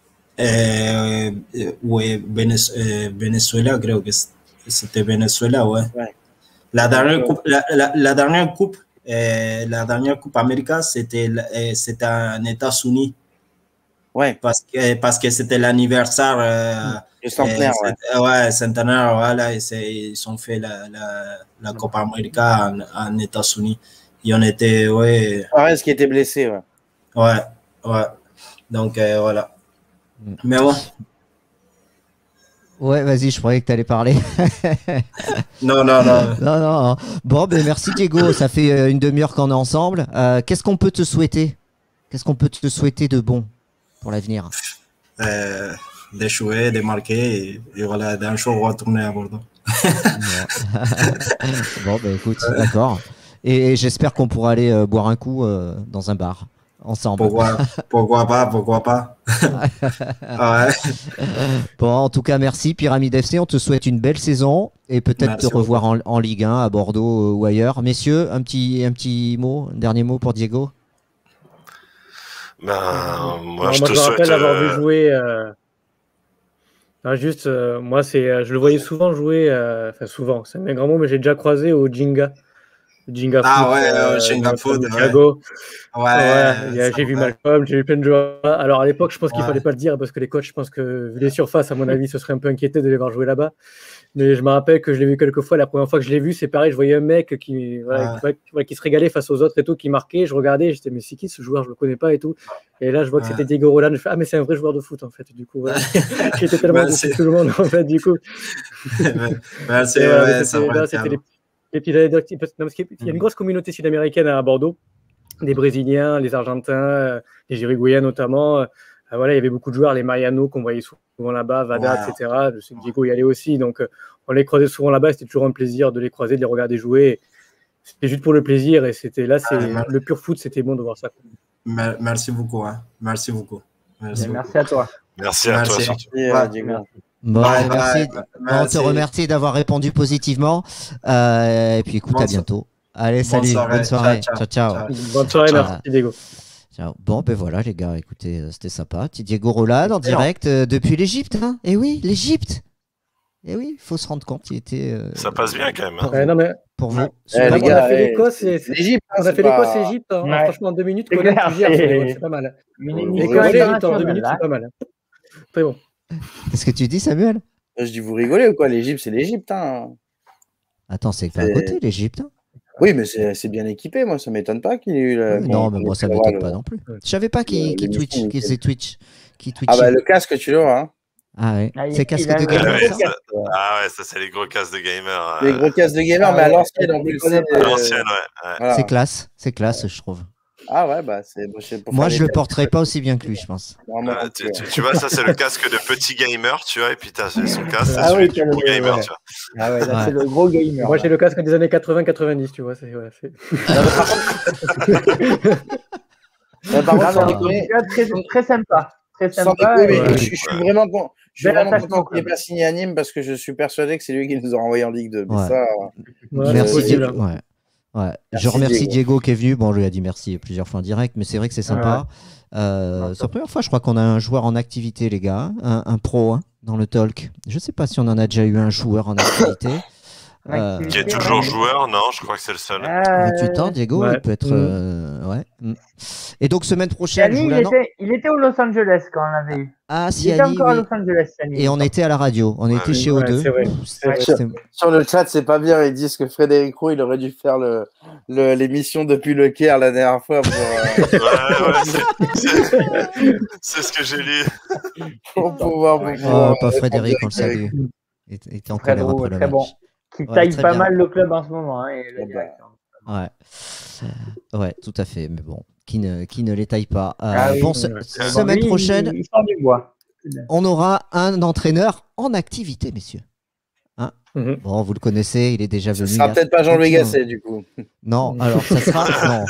Oui, Venezuela, je crois que c'était Venezuela, ouais. La dernière coupe, la dernière Coupe América, c'était en États-Unis. Ouais. Parce que c'était l'anniversaire. Le centenaire, ouais, centenaire, voilà. Ils ont fait la Copa América en États-Unis. Et on était, ouais. Suarez qui était blessé, ouais. Ouais. Donc, voilà. Mais bon. Ouais, vas-y, je croyais que tu allais parler. Non. Non. Bon, ben merci Diego, ça fait une demi-heure qu'on est ensemble. Qu'est-ce qu'on peut te souhaiter? Qu'est-ce qu'on peut te souhaiter de bon pour l'avenir? D'échouer, de marquer et voilà, d'un jour retourner à Bordeaux. Bon, ben écoute, d'accord. Et j'espère qu'on pourra aller boire un coup dans un bar. Ensemble. Pourquoi pas. Ouais. Bon, en tout cas, merci Pyramide FC. On te souhaite une belle saison et peut-être te revoir en Ligue 1 à Bordeaux ou ailleurs. Messieurs, un petit mot, un dernier mot pour Diego. Moi, je te me rappelle souhaite avoir vu jouer. Moi, je le voyais souvent jouer. Enfin, souvent, c'est un grand mot, mais j'ai déjà croisé au Jenga. Jenga Foot, Jenga Foot, j'ai vu Malcolm, j'ai vu plein de joueurs. Alors à l'époque, je pense qu'il fallait pas le dire parce que les coachs, je pense que vu les surfaces, à mon avis, se seraient un peu inquiétés de les voir jouer là-bas. Mais je me rappelle que je l'ai vu quelques fois. La première fois que je l'ai vu, c'est pareil, je voyais un mec qui se régalait face aux autres et tout, qui marquait. Je regardais, j'étais mais c'est qui ce joueur? Je le connais pas et tout. Et là, je vois que c'était Diego Roland. Je fais mais c'est un vrai joueur de foot en fait. Du coup, j'étais tellement déçu de tout le monde en fait. Du coup, c'était les petites anecdotes. Il y a une grosse communauté sud-américaine à Bordeaux, des Brésiliens, les Argentins, les Uruguayens notamment. Voilà, il y avait beaucoup de joueurs, les Mariano qu'on voyait souvent là-bas, Vada, etc. Je sais que Diego y allait aussi, donc on les croisait souvent là-bas. C'était toujours un plaisir de les croiser, de les regarder jouer. C'était juste pour le plaisir et c'était là, le pur foot, c'était bon de voir ça. Merci beaucoup. Merci beaucoup. Merci à toi. Merci à toi. Diego. Bon, merci. On te remercie d'avoir répondu positivement. Et puis écoute, à bientôt. Allez, salut, bonne soirée. Ciao. Bonne soirée, merci Diego. Ciao. Bon, ben voilà les gars, écoutez, c'était sympa. Petit Diego Roland en direct depuis l'Égypte. Hein. Et oui, l'Égypte. Et oui, il faut se rendre compte, il était. Ça passe bien quand même. Non, mais... Pour vous. On a fait l'Écosse et l'Égypte. On a fait l'Écosse et l'Égypte. Franchement, en 2 minutes, c'est pas mal. L'Écosse et l'Égypte en 2 minutes, c'est pas mal. Très bon. Qu'est-ce que tu dis, Samuel? Je dis, vous rigolez ou quoi? L'Égypte, c'est l'Égypte. Hein. Attends, c'est pas à côté, l'Égypte. Hein. Oui, mais c'est bien équipé. Moi, ça m'étonne pas qu'il ait eu. Non, mais moi, ça m'étonne pas non plus. Je savais pas qui faisait Twitch. Ah, bah, le casque, tu l'auras. Hein. Ah, ouais. C'est casque de gamer. Ça, c'est les gros casques de gamer. Les gros casques de gamer, mais à l'ancienne en plus. À l'ancienne, ouais. C'est classe, je trouve. Ah ouais, bah Moi, je le porterai pas aussi bien que lui, je pense. Tu vois, ça, c'est le casque de petit gamer, tu vois, et puis t'as son casque, c'est Ah celui oui, du gros gamer, ouais. tu vois. Ah ouais, là, Ouais. c'est le gros gamer. Moi, là. j'ai le casque des années 80-90, tu vois. Mais par contre, Ah, sans non, déconner, très sympa. Très sans sympa. déconner, mais ouais. je suis vraiment, Bel attachement content au qu'il n'ait club. pas signé à Nîmes parce que je suis persuadé que c'est lui qui nous a envoyé en Ligue 2. Mais Ouais. ça, Ouais, Merci c'est possible, Diego. Ouais. Ouais. Merci, Je remercie Diego. Diego qui est venu. Bon, je lui ai dit merci plusieurs fois en direct, mais c'est vrai que c'est sympa. C'est la première fois, je crois qu'on a un joueur en activité, les gars, un pro dans le talk. Je ne sais pas si on en a déjà eu un joueur en activité. Qui est toujours joueur, non, je crois que c'est le seul. 28 ans, Diego, ouais. il peut être. Ouais. Et donc, semaine prochaine, je vous Yanni, l'annonce. il était au Los Angeles quand on l'avait eu. Ah, Il si, était Annie, encore à oui. Los Angeles, Yanni. Et on était à la radio. On était chez ouais, O2. c'est vrai. Sur le chat, c'est pas bien. Ils disent que Frédéric Roux, il aurait dû faire l'émission depuis le Caire la dernière fois C'est ce que j'ai lu. pour pouvoir. Pas Frédéric, on le salue. Il était en colère Drôle, après le très match. bon. Qui Ouais, taille très pas bien. mal le club en ce moment. Hein, et la Ouais, direction. Ouais, tout à fait. Mais bon, qui ne les taille pas. Oui, bon, ouais. semaine Lui, prochaine, il sort du bois. on aura un entraîneur en activité, messieurs. Hein Mhm. Bon, vous le connaissez, il est déjà Ce venu. sera il y a peut-être pas Jean-Louis un petit Gasset, du coup. moment. Non, alors ça sera. Non.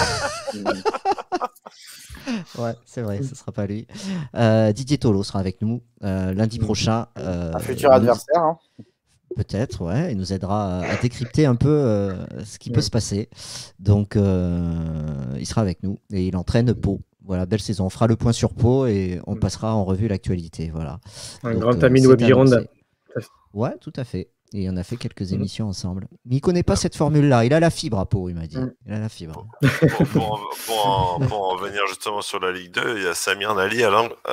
Ouais, c'est vrai, ce sera pas lui. Didier Tolo sera avec nous lundi prochain. Un futur adversaire. Hein. Peut-être, ouais. Il nous aidera à décrypter un peu ce qui peut se passer. Donc, il sera avec nous et il entraîne Pau. Voilà, belle saison. On fera le point sur Pau et on passera en revue l'actualité. Voilà. Un Donc, grand ami de c'est Web Gironde. annoncé. Ouais, tout à fait. Et on a fait quelques émissions ensemble. Mais il connaît pas cette formule-là. Il a la fibre à Pau, il m'a dit. Il a la fibre. Pour en venir justement sur la Ligue 2, il y a Samir Nali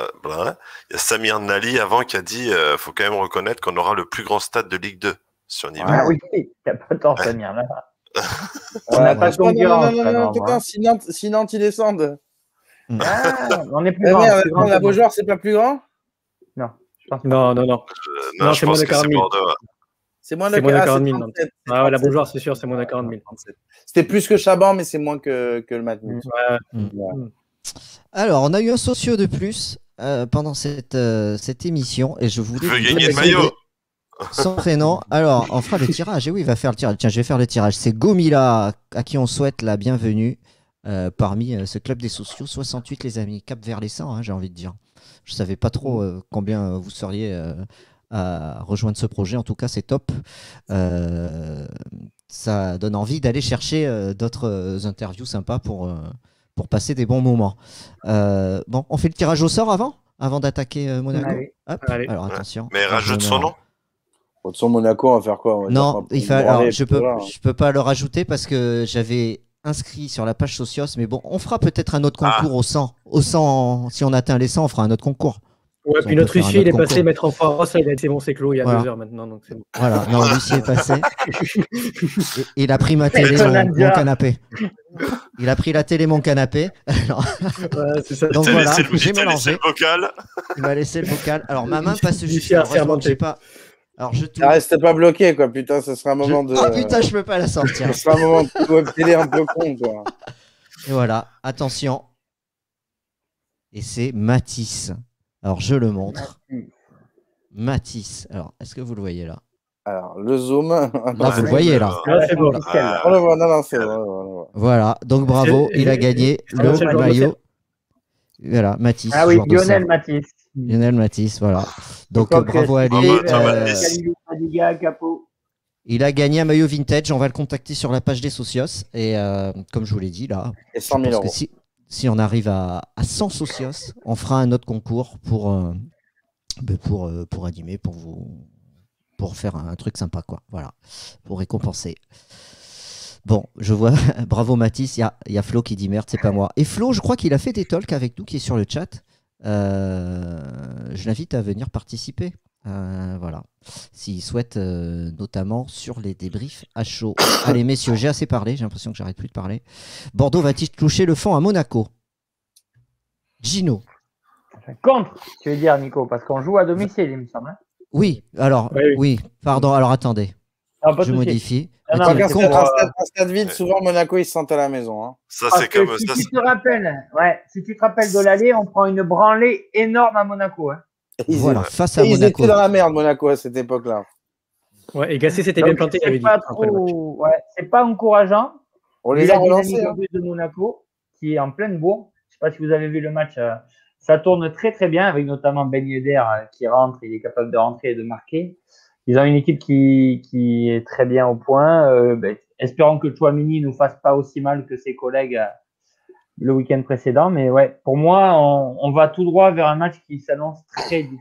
avant qui a dit faut quand même reconnaître qu'on aura le plus grand stade de Ligue 2 si on y va. Ah oui, il n'y a pas tort, Samir. Là. On n'a pas de concurrence. Non, putain, si Nantes ils descendent. On est plus grand. La Beaujoire, c'est pas plus grand? Non, je pense pas. Non, Je pense que c'est Bordeaux. C'est moins de 40 000. Ah ouais, la Beaujoire, c'est sûr, c'est moins de 40 000. C'était plus que Chaban, mais c'est moins que le Matmut. Alors, on a eu un socio de plus pendant cette émission et je voulais. Tu veux gagner le maillot? Son prénom. Alors, on fera le tirage. Et oui, il va faire le tirage. Tiens, je vais faire le tirage. C'est Gomila à qui on souhaite la bienvenue parmi ce club des sociaux. 68, les amis. Cap vers les 100, hein, j'ai envie de dire. Je ne savais pas trop combien vous seriez à rejoindre ce projet. En tout cas, c'est top. Ça donne envie d'aller chercher d'autres interviews sympas pour passer des bons moments. Bon, on fait le tirage au sort avant d'attaquer Monaco. Hop. Alors, attention. Mais rajoute son nom. De son Monaco, on va faire quoi? Non, je peux pas le rajouter parce que j'avais inscrit sur la page Socios, mais bon, on fera peut-être un autre concours au 100. Si on atteint les 100, on fera un autre concours. Ouais, puis notre huissier, il est passé mettre en France, il a été bon, c'est clos il y a 2 heures maintenant. Donc c'est bon. Voilà, non, l'huissier est passé. Il a pris ma télé, mon canapé. Il a pris la télé, mon canapé. Alors, c'est ça. Donc voilà, j'ai mélangé. mélangé. Le vocal. Il m'a laissé le vocal. Alors ma main passe juste. Alors je tourne. Ça reste pas bloqué, quoi. Putain, ce sera un moment de. Ah putain, je peux pas la sortir. Ce sera un moment de web télé un peu con, quoi. Et voilà, attention. Et c'est Matisse. Alors je le montre. Matisse. Alors, est-ce que vous le voyez là? Alors, le zoom. Là, vous le voyez là. C'est bon. On le voit, non, c'est bon. Voilà, donc bravo, il a gagné le maillot. Voilà, Matisse. Ah oui, Lionel Matisse. Lionel Matisse, voilà. Donc bravo à lui. Il a gagné un maillot vintage. On va le contacter sur la page des Socios. Et comme je vous l'ai dit là, et 100 000 euros. Si on arrive à 100 Socios, on fera un autre concours pour animer, pour faire un truc sympa, quoi. Voilà, pour récompenser. Bon, je vois, bravo Mathis, il y a Flo qui dit merde, c'est pas moi. Et Flo, je crois qu'il a fait des talks avec nous, qui est sur le chat. Je l'invite à venir participer. Voilà, s'il souhaite, notamment sur les débriefs à chaud. Allez messieurs, j'ai assez parlé, j'ai l'impression que j'arrête plus de parler. Bordeaux va-t-il toucher le fond à Monaco? Gino. Contre, tu veux dire Nico, parce qu'on joue à domicile, il me semble. Oui, alors, oui, pardon, alors attendez. Ah, pas de Je souci. modifie. Non, Ok, mais Un c'est contre- pour, stade vide, souvent Monaco, ils se sentent à la maison. Hein. Ça, Parce c'est que comme si ça. tu te rappelles, si tu te rappelles de l'aller, on prend une branlée énorme à Monaco. Hein. Voilà, face à Ils Monaco. étaient dans la merde, Monaco, à cette époque-là. Ouais, et Gasset s'était Donc, bien planté, il c'est avait dit. pas après le match. trop, c'est pas encourageant. On Vu les la a relancés. dynamique Hein. en plus de Monaco, qui est en pleine bourre. Je sais pas si vous avez vu le match. Ça tourne très très bien, avec notamment Ben Yedder qui rentre, il est capable de rentrer et de marquer. Ils ont une équipe qui est très bien au point. Espérons que Tchouaméni ne nous fasse pas aussi mal que ses collègues le week-end précédent. Mais ouais, pour moi, on va tout droit vers un match qui s'annonce très difficile.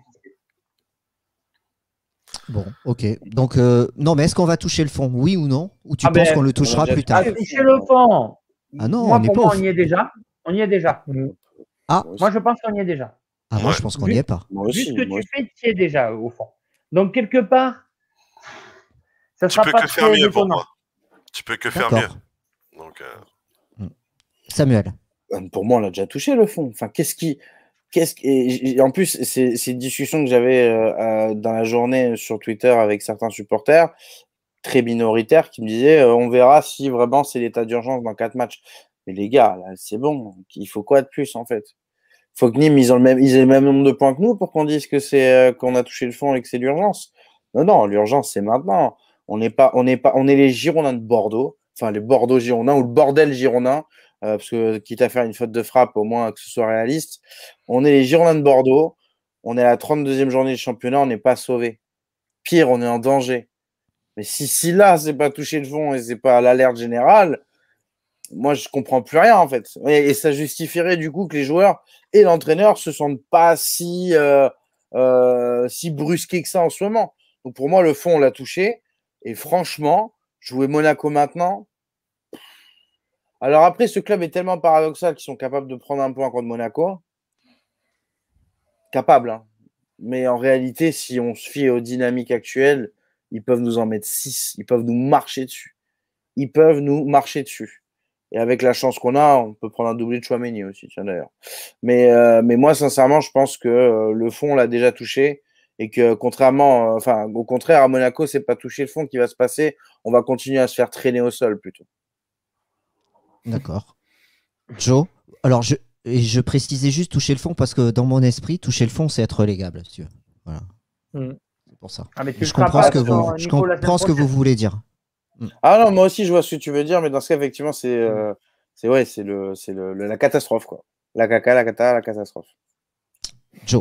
Bon, ok. Donc, non, mais est-ce qu'on va toucher le fond? Oui ou non? Ou tu Ah penses ben, qu'on le touchera on a déjà plus tard? Toucher le fond. Ah non, Moi, on n'est pour pas moi, au on fond. y est déjà. On y est déjà. Ah, Moi, je pense qu'on y est déjà. ah moi, Ouais. je pense qu'on n'y est pas. Moi Vu aussi. ce que moi tu fais, tu y es déjà au fond. Donc, quelque part, ça Tu sera peux pas que faire très mieux pour étonnant. moi. Tu peux que faire mieux. D'accord. Donc, Samuel. Pour moi, on l'a déjà touché le fond. Enfin, et en plus, c'est une discussion que j'avais dans la journée sur Twitter avec certains supporters très minoritaires qui me disaient on verra si vraiment c'est l'état d'urgence dans 4 matchs. Mais les gars, là, c'est bon. Il faut quoi de plus en fait? Il faut que Nîmes ils aient le même nombre de points que nous pour qu'on dise que c'est qu'on a touché le fond et que c'est l'urgence. Non, l'urgence c'est maintenant. On est les Girondins de Bordeaux, enfin les Bordeaux Girondins ou le bordel Girondin. Parce que quitte à faire une faute de frappe, au moins que ce soit réaliste. On est les Girondins de Bordeaux, on est à la 32e journée du championnat, on n'est pas sauvé. Pire, on est en danger. Mais si là, c'est pas toucher le fond et c'est pas l'alerte générale, moi, je comprends plus rien, en fait. Et ça justifierait, du coup, que les joueurs et l'entraîneur se sentent pas si brusqués que ça en ce moment. Donc, pour moi, le fond, on l'a touché. Et franchement, jouer Monaco maintenant, alors après, ce club est tellement paradoxal qu'ils sont capables de prendre un point contre Monaco. Capable, hein. Mais en réalité, si on se fie aux dynamiques actuelles, ils peuvent nous en mettre 6. Ils peuvent nous marcher dessus. Et avec la chance qu'on a, on peut prendre un doublé de Tchouaméni aussi, tiens d'ailleurs. Mais moi, sincèrement, je pense que le fond, on l'a déjà touché. Et que au contraire, à Monaco, c'est pas toucher le fond qui va se passer. On va continuer à se faire traîner au sol plutôt. D'accord. Joe, alors je précisais juste toucher le fond parce que dans mon esprit, toucher le fond, c'est être relégable. Si tu veux. Voilà. C'est pour ça. Ah, mais tu Je le feras comprends pas ce que sur vous, je Nico la comprends semaine ce que vous voulez dire. Ah non, moi aussi, je vois ce que tu veux dire, mais dans ce cas, effectivement, c'est la catastrophe, quoi. La catastrophe. Joe.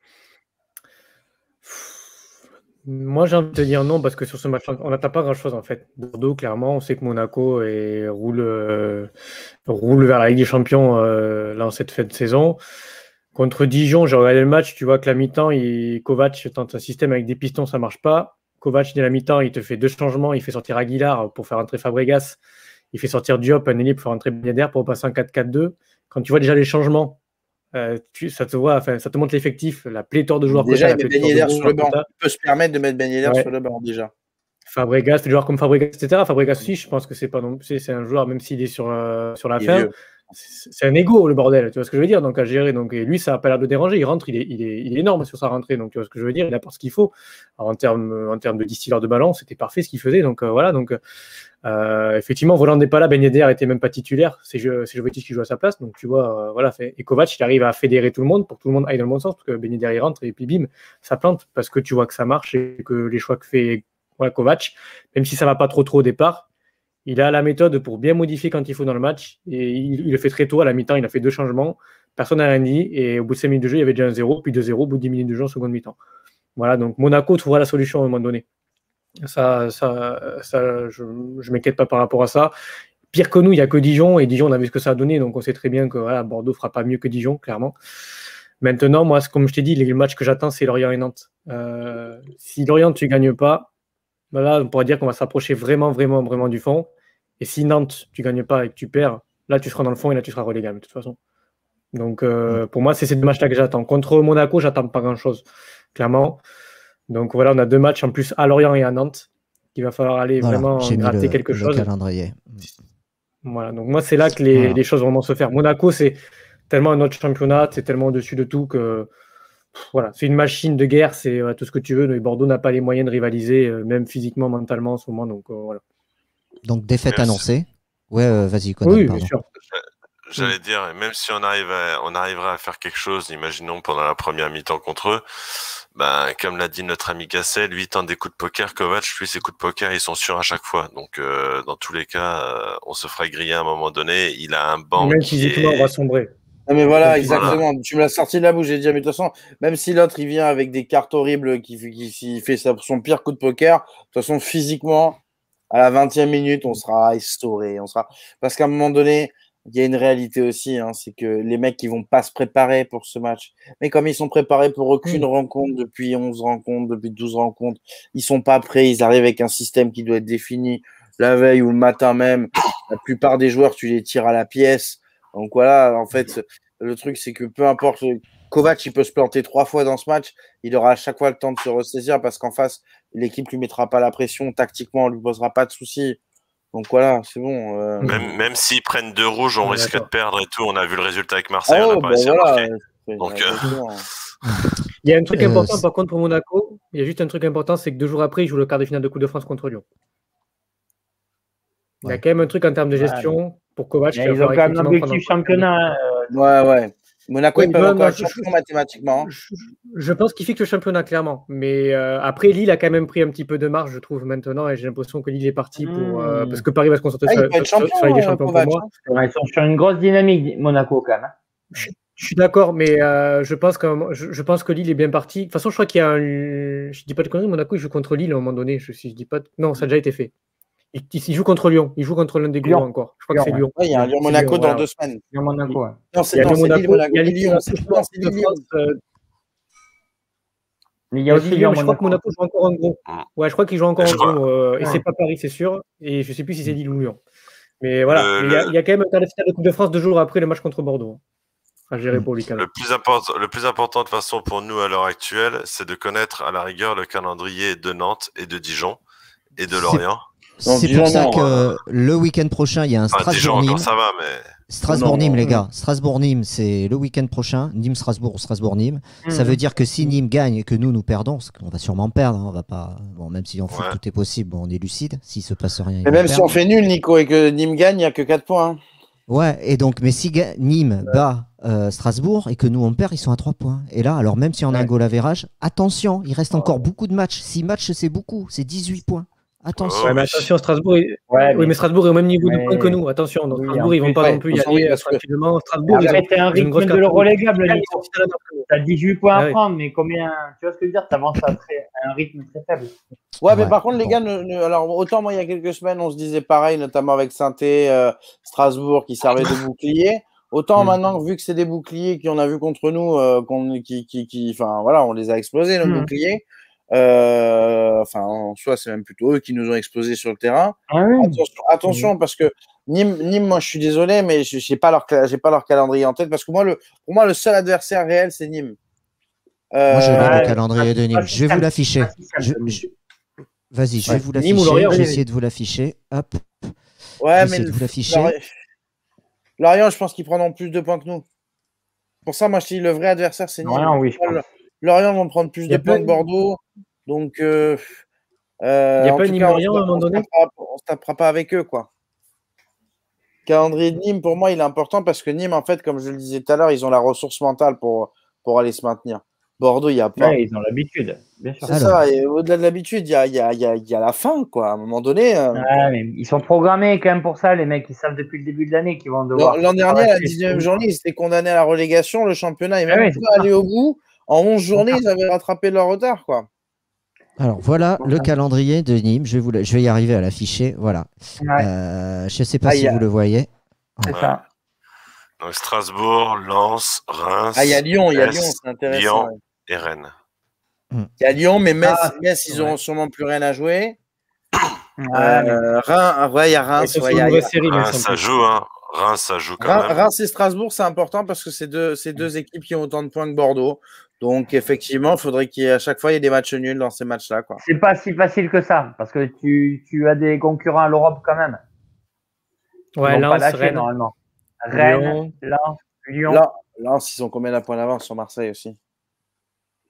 Moi, j'ai envie de te dire non, parce que sur ce match, on n'attend pas grand-chose en fait. Bordeaux, clairement, on sait que Monaco roule vers la Ligue des Champions là en cette fin de saison. Contre Dijon, j'ai regardé le match, tu vois que la mi-temps, Kovac tente un système avec des pistons, ça marche pas. Kovac, dès la mi-temps, il te fait 2 changements, il fait sortir Aguilar pour faire entrer Fabregas, il fait sortir Diop, un ailier pour faire entrer Ben Yedder pour passer en 4-4-2. Quand tu vois déjà les changements, ça te montre l'effectif, la pléthore de joueurs. Déjà, il met Ben Yedder sur le banc. Il peut se permettre de mettre Ben Yedder sur le banc déjà. Fabregas, des joueurs comme Fabregas, etc. Fabregas aussi, je pense que c'est pas non, c'est un joueur, même s'il est sur la fin, c'est un ego le bordel, tu vois ce que je veux dire, donc à gérer. Donc et lui, ça n'a pas l'air de déranger. Il rentre, il est énorme sur sa rentrée, donc tu vois ce que je veux dire. Il apporte ce qu'il faut. Alors, en termes de distilleur de ballon, c'était parfait ce qu'il faisait. Donc voilà, donc effectivement, Voland n'est pas là, Ben Yedder était même pas titulaire. C'est Jovetic qui joue à sa place, donc tu vois, voilà. Et Kovac, il arrive à fédérer tout le monde pour que tout le monde aille dans le bon sens, parce que Ben Yedder il rentre et puis bim, ça plante parce que tu vois que ça marche et que les choix que fait Kovac, même si ça va pas trop au départ, il a la méthode pour bien modifier quand il faut dans le match, et il le fait très tôt. À la mi-temps, il a fait 2 changements, personne n'a rien dit, et au bout de 5 minutes de jeu, il y avait déjà un 0, puis 2-0 au bout de 10 minutes de jeu en seconde mi-temps. Voilà, donc Monaco trouvera la solution à un moment donné. Ça je m'inquiète pas par rapport à ça. Pire que nous, il n'y a que Dijon, et Dijon, on a vu ce que ça a donné, donc on sait très bien que voilà, Bordeaux fera pas mieux que Dijon, clairement. Maintenant, moi, comme je t'ai dit, le match que j'attends, c'est Lorient et Nantes. Si Lorient, tu ne gagnes pas, ben là, on pourrait dire qu'on va s'approcher vraiment, vraiment, vraiment du fond. Et si Nantes, tu ne gagnes pas et que tu perds, là, tu seras dans le fond et là, tu seras relégable, de toute façon. Donc, pour moi, c'est ces 2 matchs-là que j'attends. Contre Monaco, j'attends pas grand-chose, clairement. Donc, voilà, on a 2 matchs en plus à Lorient et à Nantes qu'il va falloir aller vraiment gratter quelque chose. Calendrier. Voilà, donc moi, c'est là que les choses vont se faire. Monaco, c'est tellement un autre championnat, c'est tellement au-dessus de tout que voilà, c'est une machine de guerre, c'est tout ce que tu veux. Mais Bordeaux n'a pas les moyens de rivaliser, même physiquement, mentalement en ce moment. Donc voilà. Donc défaite annoncée. Ouais, vas-y, Conan, Oui, pardon. bien sûr. J'allais dire, même si on arriverait à faire quelque chose, imaginons pendant la première mi-temps contre eux, ben, comme l'a dit notre ami Cassel, lui tente des coups de poker, Kovac, lui, ses coups de poker, ils sont sûrs à chaque fois. Donc, dans tous les cas, on se fera griller à un moment donné. Il a un banc Même qui physiquement, on va sombrer. Non, mais voilà, Voilà. exactement. Tu me l'as sorti de la bouche, j'ai dit, mais de toute façon, même si l'autre, il vient avec des cartes horribles, qui fait son pire coup de poker, de toute façon, physiquement, à la 20e minute, on sera essoré. Parce qu'à un moment donné, il y a une réalité aussi, hein, c'est que les mecs, ils vont pas se préparer pour ce match. Mais comme ils sont préparés pour aucune rencontre depuis 11 rencontres, depuis 12 rencontres, ils sont pas prêts, ils arrivent avec un système qui doit être défini la veille ou le matin même. La plupart des joueurs, tu les tires à la pièce. Donc voilà, en fait, le truc, c'est que peu importe, Kovac, il peut se planter 3 fois dans ce match, il aura à chaque fois le temps de se ressaisir parce qu'en face, l'équipe lui mettra pas la pression, tactiquement, on lui posera pas de soucis. Donc voilà, c'est bon. même s'ils prennent 2 rouges, on risque de perdre et tout. On a vu le résultat avec Marseille, on n'a pas bah réussi à voilà. marquer. Donc, il y a un truc important par contre pour Monaco. Il y a juste un truc important, c'est que 2 jours après, ils jouent le quart de finale de Coupe de France contre Lyon. Il y a quand même un truc en termes de gestion pour Kovac. Ils ont quand même l'objectif championnat. Ouais. Monaco, ils peuvent encore être champion mathématiquement. Je pense qu'il fixe le championnat, clairement. Mais après, Lille a quand même pris un petit peu de marge, je trouve, maintenant. Et j'ai l'impression que Lille est parti pour. Parce que Paris va se concentrer sur la Ligue des Champions pour moi. Ils sont sur une grosse dynamique, Monaco, quand même. Je suis d'accord, mais je pense que Lille est bien parti. De toute façon, je crois qu'il y a un. Je dis pas de conneries, Monaco, il joue contre Lille à un moment donné. Si je dis pas. Non, ça a déjà été fait. Il joue contre Lyon. Il joue contre l'un des gros encore. Je crois que c'est Lyon. Il y a un Lyon-Monaco dans 2 semaines. Lyon-Monaco, ouais. Non, c'est Lille-Monaco. Il y a aussi Lyon. Je crois que Monaco joue encore en gros. Ouais, je crois qu'il joue encore en gros. Et c'est pas Paris, c'est sûr. Et je sais plus si c'est Lille ou Lyon. Mais voilà. Il y a quand même un quart de finale de Coupe de France 2 jours après le match contre Bordeaux. À gérer pour Lucas. Le plus important de façon pour nous à l'heure actuelle, c'est de connaître à la rigueur le calendrier de Nantes et de Dijon et de Lorient. C'est pour ça que le week-end prochain, il y a un Strasbourg-Nîmes. Ça va, mais... Strasbourg-Nîmes, les gars. Strasbourg-Nîmes, c'est le week-end prochain. Nîmes-Strasbourg, Strasbourg-Nîmes. Ça veut dire que si Nîmes gagne et que nous perdons, parce qu'on va sûrement perdre, hein, on va pas. Bon, même si en foot tout est possible, on est lucide. S'il se passe rien. Mais même si on fait nul, Nico, et que Nîmes gagne, il n'y a que 4 points. Hein. Ouais, et donc, mais si Nîmes bat Strasbourg et que nous on perd, ils sont à 3 points. Et là, alors même si on a un goal average, attention, il reste encore beaucoup de matchs. 6 matchs, c'est beaucoup, c'est 18 points. Attention. Ouais, mais attention, Strasbourg mais Strasbourg est au même niveau de points que nous. Attention, donc Strasbourg, ils vont pas non plus y aller tranquillement. Strasbourg, c'est un rythme de l'Eurolégable. Tu as 18 points à prendre, mais combien. Tu vois ce que je veux dire? Tu avances à un rythme très faible. Ouais, mais par contre, les gars, alors autant moi, il y a quelques semaines, on se disait pareil, notamment avec Saint-Étienne, Strasbourg, qui servait de bouclier. Autant maintenant, vu que c'est des boucliers qu'on a vu contre nous, enfin voilà, on les a explosés, nos boucliers. Enfin, en soi, c'est même plutôt eux qui nous ont explosé sur le terrain. Attention, parce que Nîmes, moi, je suis désolé, mais j'ai pas leur calendrier en tête, parce que pour moi, le seul adversaire réel, c'est Nîmes. Moi, je lis le calendrier de Nîmes. Je vais vous l'afficher. Vas-y, je vais vous l'afficher. Je vais essayer de vous l'afficher. Hop. Ouais, mais Lorient, je pense qu'ils prendront plus de points que nous. Pour ça, moi, je dis le vrai adversaire, c'est Nîmes. Lorient vont prendre plus de points que Bordeaux. Donc, il n'y a pas Nîmes-Lorient à un moment donné. On ne se tapera pas avec eux, quoi. Calendrier de Nîmes, pour moi, il est important parce que Nîmes, en fait, comme je le disais tout à l'heure, ils ont la ressource mentale pour aller se maintenir. Bordeaux, il n'y a pas. Ouais, ils ont l'habitude, bien sûr. C'est ça, et au-delà de l'habitude, il y a la fin, quoi. À un moment donné. Ouais, mais ils sont programmés quand même pour ça, les mecs. Ils savent depuis le début de l'année qu'ils vont devoir. L'an dernier, à la 19e journée, ils étaient condamnés à la relégation. Le championnat est même pas allé au bout. En 11 journées, ils avaient rattrapé leur retard, quoi. Alors voilà le calendrier de Nîmes. Je vais y arriver à l'afficher. Voilà. Je ne sais pas si vous le voyez. C'est ça. Donc Strasbourg, Lens, Reims. Il y a Lyon, c'est intéressant. Lyon et Rennes. Il y a Lyon, mais Metz, ils n'auront sûrement plus rien à jouer. Il y a Reims. Reims, ça joue, hein. Reims, ça joue quand même. Reims et Strasbourg, c'est important parce que c'est deux équipes qui ont autant de points que Bordeaux. Donc, effectivement, il faudrait qu'à chaque fois, il y ait des matchs nuls dans ces matchs-là. C'est pas si facile que ça, parce que tu as des concurrents à l'Europe quand même. Ouais, Lens, Rennes, normalement. Rennes, Lens, Lyon. Lens, ils ont combien de points d'avance sur Marseille aussi?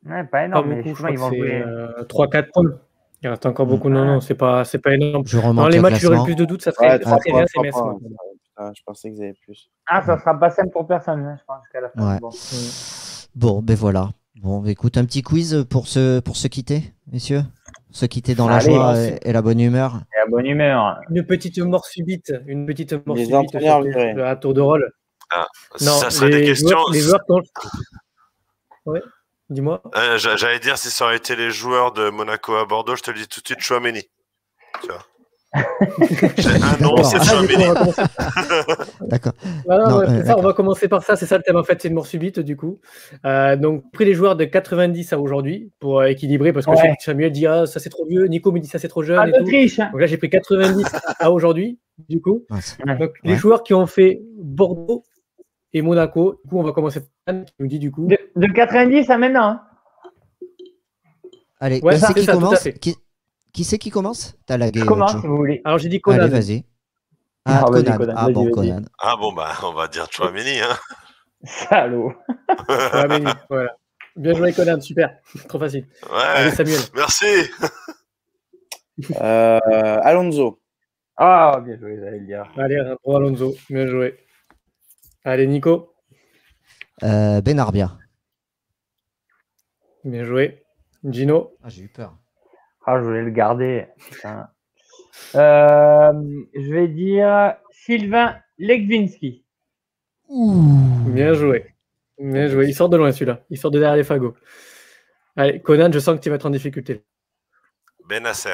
Ouais, pas Pas énorme, mais beaucoup, je souvent, crois ils vont que jouer. c'est 3-4 points. Il reste encore beaucoup. Non, non, c'est pas énorme. Je Dans remonte les le matchs où j'aurais le classement. plus de doutes, ça Ouais, serait 3 rien, points, c'est 3 Metz. points. Moi. Putain, je pensais que vous avez plus. Ah, ça sera pas simple pour personne, hein, je pense, jusqu'à la fin. Ouais. Bon. Bon, ben voilà. Bon, ben écoute, un petit quiz pour se quitter, messieurs. Se quitter dans la Allez, joie merci. et la bonne humeur. Et à bonne humeur. Une petite mort subite. Une petite mort Les subite, entraîneurs surtout, virés. à tour de rôle. Ah, Non, ça serait des questions. les joueurs qui ont... Ouais, dis-moi. J'allais dire, si ça aurait été les joueurs de Monaco à Bordeaux, je te le dis tout de suite, Chouameni. Tu vois. J'ai annoncé D'accord. Chouameni. D'accord. Voilà, Non, ouais, c'est ça, d'accord. on va commencer par ça. C'est ça le thème, en fait, c'est une mort subite, du coup. Donc, pris les joueurs de 90 à aujourd'hui pour équilibrer, parce que je sais que Samuel dit ah, ça c'est trop vieux, Nico me dit ça c'est trop jeune. Pas Et de tout. triche. Donc là, j'ai pris 90 à aujourd'hui, du coup. Ouais. Donc, les Ouais. joueurs qui ont fait Bordeaux et Monaco, du coup, on va commencer par Anne qui nous dit du coup. De 90 à maintenant. Hein. Allez, Ouais, qui c'est c'est qui ça, tout à commence fait. Qui c'est qui commence? T'as lagué. Je commence Joe. si vous voulez. Alors, j'ai dit Conan. Allez, vas-y. Ah, Ah, vas-y, Conan. Conan, Ah vas-y, bon, vas-y. Conan. Ah bon, bah, on va dire Chouameni. Hein. Salaud. Chouameni, voilà. Bien joué, Conan, super. Trop facile. Allez, Ouais, Samuel. merci. Alonso. Ah, bien joué, j'allais le dire. Allez, pour Alonso. Bien joué. Allez, Nico. Benarbia. Bien joué. Gino. Ah, j'ai eu peur. Ah, je voulais le garder. Putain. Je vais dire Sylvain Legwinski. Bien joué. Bien joué. Il sort de loin celui-là. Il sort de derrière les fagots. Allez, Conan, je sens que tu vas être en difficulté. Benasser.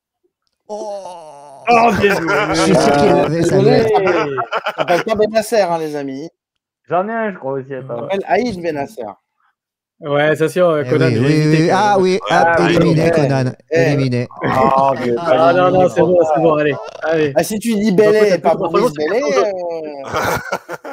Oh, bien joué. je suis sûr qu'il l'avait, Désolé, Samuel. ça s'appelle pas Benasser, hein, les amis. J'en ai un, je crois aussi. Ça Attends. s'appelle Aïd Benasser. Ouais, c'est sûr, Eh Conan. oui, j'ai oui, hésité, oui. quand même. Ah oui, Ah, hop, oui. éliminé, Eh, Conan. eh. Éliminé. Ah, bien Ah non, non, c'est bon, allez. Allez. Ah, si tu dis Bellet et pas Donc, Maurice franchement, Bellet.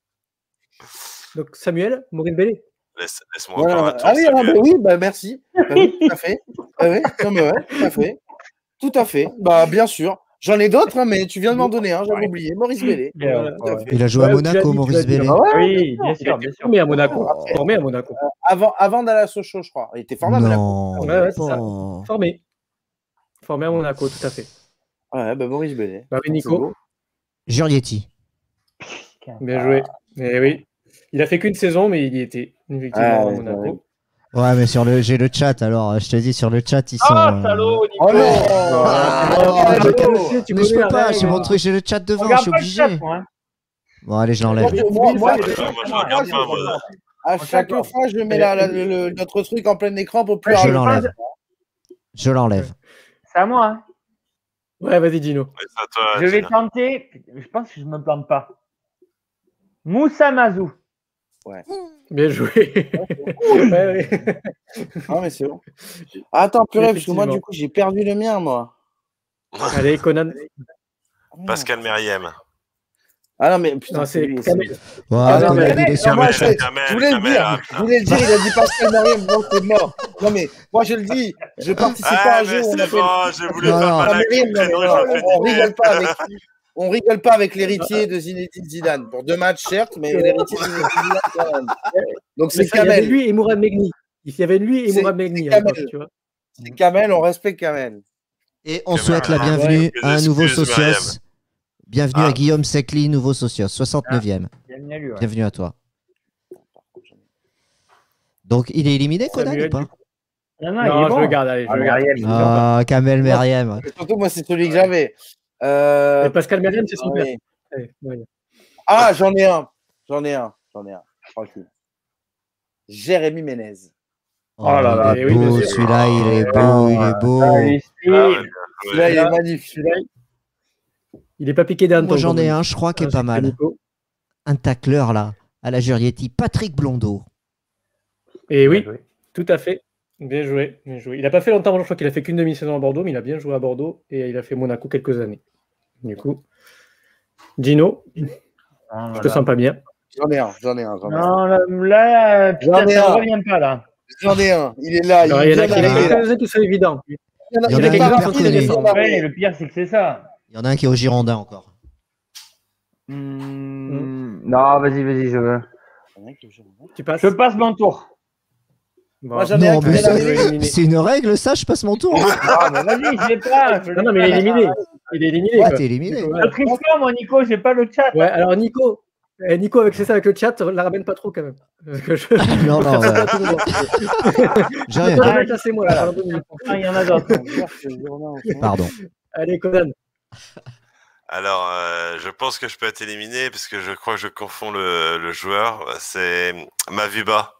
Donc, Samuel, Maurice Bellé. Laisse-moi encore un Voilà. tour. Ah oui, ah, Samuel. bah oui, bah merci. Bah oui, tout à fait. Ah oui, non, mais ouais, tout à fait. Tout à fait. Bah bien sûr. J'en ai d'autres, hein, mais tu viens de m'en donner un, j'avais oublié. Maurice Bellet. Voilà. Tout à fait. Il a joué à Ouais, tu l'as Monaco, dit, Maurice tu l'as dit. Bellet. Ah ouais, Oui, bien Il sûr, a bien été sûr. formé à Monaco. Formé à Monaco. avant d'aller à Sochaux, je crois. Il était formé à Monaco. Non, Ouais, ouais, c'est ça. pas. Formé. Formé à Monaco, tout à fait. Ouais, bah Maurice Bellet. Bah oui, C'est Nico. beau. Jurietti. Bien joué. Et oui. Il a fait qu'une saison, mais il y était, effectivement, Ouais, à Monaco. Ouais, mais j'ai le chat, alors je te dis, sur le chat, ils sont. Ah, salaud, Nico. Oh non Ah, je je- connais, tu mais je connais peux la pas, règle. j'ai mon truc, j'ai le chat devant, je Regarde suis pas le chat, obligé. moi. Hein. Bon, allez, je Moi, l'enlève. je regarde pas, moi. à chaque fois, je mets notre truc en plein écran pour plus Je arriver. l'enlève. Je l'enlève. C'est à moi. Hein. Ouais, vas-y, Gino. Ouais, c'est à toi, Je vais Gina. tenter. Je pense que je ne me plante pas. Moussa Mazou. Bien joué. Ouais, ouais. Ah, mais c'est bon. Ah, attends, purée, parce que moi, Effectivement. du coup, j'ai perdu le mien, moi. Allez, Conan. Pascal Meriem. Ah non, mais putain, Non, c'est lui, Kamel. Ouais, non, Conan, mais- il est sur moi, le je chat. voulais le dire. Je voulais le dire, il a dit Pascal Meriem, donc c'est mort. Non, mais moi, je le dis. Je participe pas à Ah, un jeu mais où on c'est appelle. bon, j'ai voulu Non, faire non. mal avec Meriem, le non, mais prénom, non, je fais on rigole niquer. pas avec. On rigole pas avec l'héritier de Zinedine Zidane. Pour 2 matchs, certes, mais l'héritier de Zinedine Zidane, quand même. Donc, Mais c'est ça, il y avait Kamel. lui et Mourad Megni. Il y avait lui et C'est- Mourad Megni c'est à l'époque, Kamel. tu vois. C'est Kamel, on respecte Kamel. Et on Kamel. souhaite la Ouais. bienvenue Mes à un nouveau excuses, socios. Mariam. Bienvenue Ah. à Guillaume Secli, nouveau socios, 69e. Bienvenue à lui. Ouais. Bienvenue à toi. Donc, il est éliminé, Conan, Samuel, ou pas? du coup. Non, non, il Non, est bon. je le garde, allez, je Ah, le garde. Meriem, Ah, Kamel Meriem. Et surtout, moi, c'est celui que j'avais. Et Pascal Meriem, c'est son père. oui. Allez, ouais. Ah, j'en ai un. Tranquille. Jérémy Ménez. Oh là là, il est oui, bien beau, sûr. celui-là, il est beau, il est beau. Allez, Ah, ouais, Steve. bien Celui-là, il joué. est magnifique. Celui-là, il n'est pas piqué d'un Moi, j'en ai un, je crois, qui est pas mal. Un tacleur, là, à la Jurietti, Patrick Blondeau. Et oui, Bien joué. tout à fait. Bien joué, bien joué. Il n'a pas fait longtemps, je crois qu'il a fait qu'une demi-saison à Bordeaux, mais il a bien joué à Bordeaux et il a fait Monaco quelques années. Du coup, Gino, Ah, je te sens pas bien. J'en ai un. Non, là, putain, J'en ai ça un. ne revient pas là. Il est là. Alors, il y en a vient qui d'arriver, là. quelques-uns qui sont évidents. Il y en a Il y en a qui un est hyper parti, il connu. est vient d'arriver. Ouais, le pire, c'est que c'est ça. Il y en a un qui est au Girondin encore. Non, vas-y, je veux. Tu passes. Je passe mon tour. Moi, j'en ai un Non, qui mais vient d'arriver. c'est une règle, ça, je passe mon tour. Ah, mais vas-y, je l'ai pas. Non, mais il est éliminé. Il est éliminé. Ouais, quoi. t'es éliminé. Voilà. Je triche pas, moi, Nico, j'ai pas le chat. Ouais, alors Nico, avec c'est ça avec le chat, la ramène pas trop quand même. Parce que je... Non, non, j'ai rien Ah, dit. c'est moi là. Pardon. Ah, il y en a d'autres. Pardon. Allez, Conan. Alors, je pense que je peux être éliminé parce que je crois que je confonds le joueur. C'est Mavuba.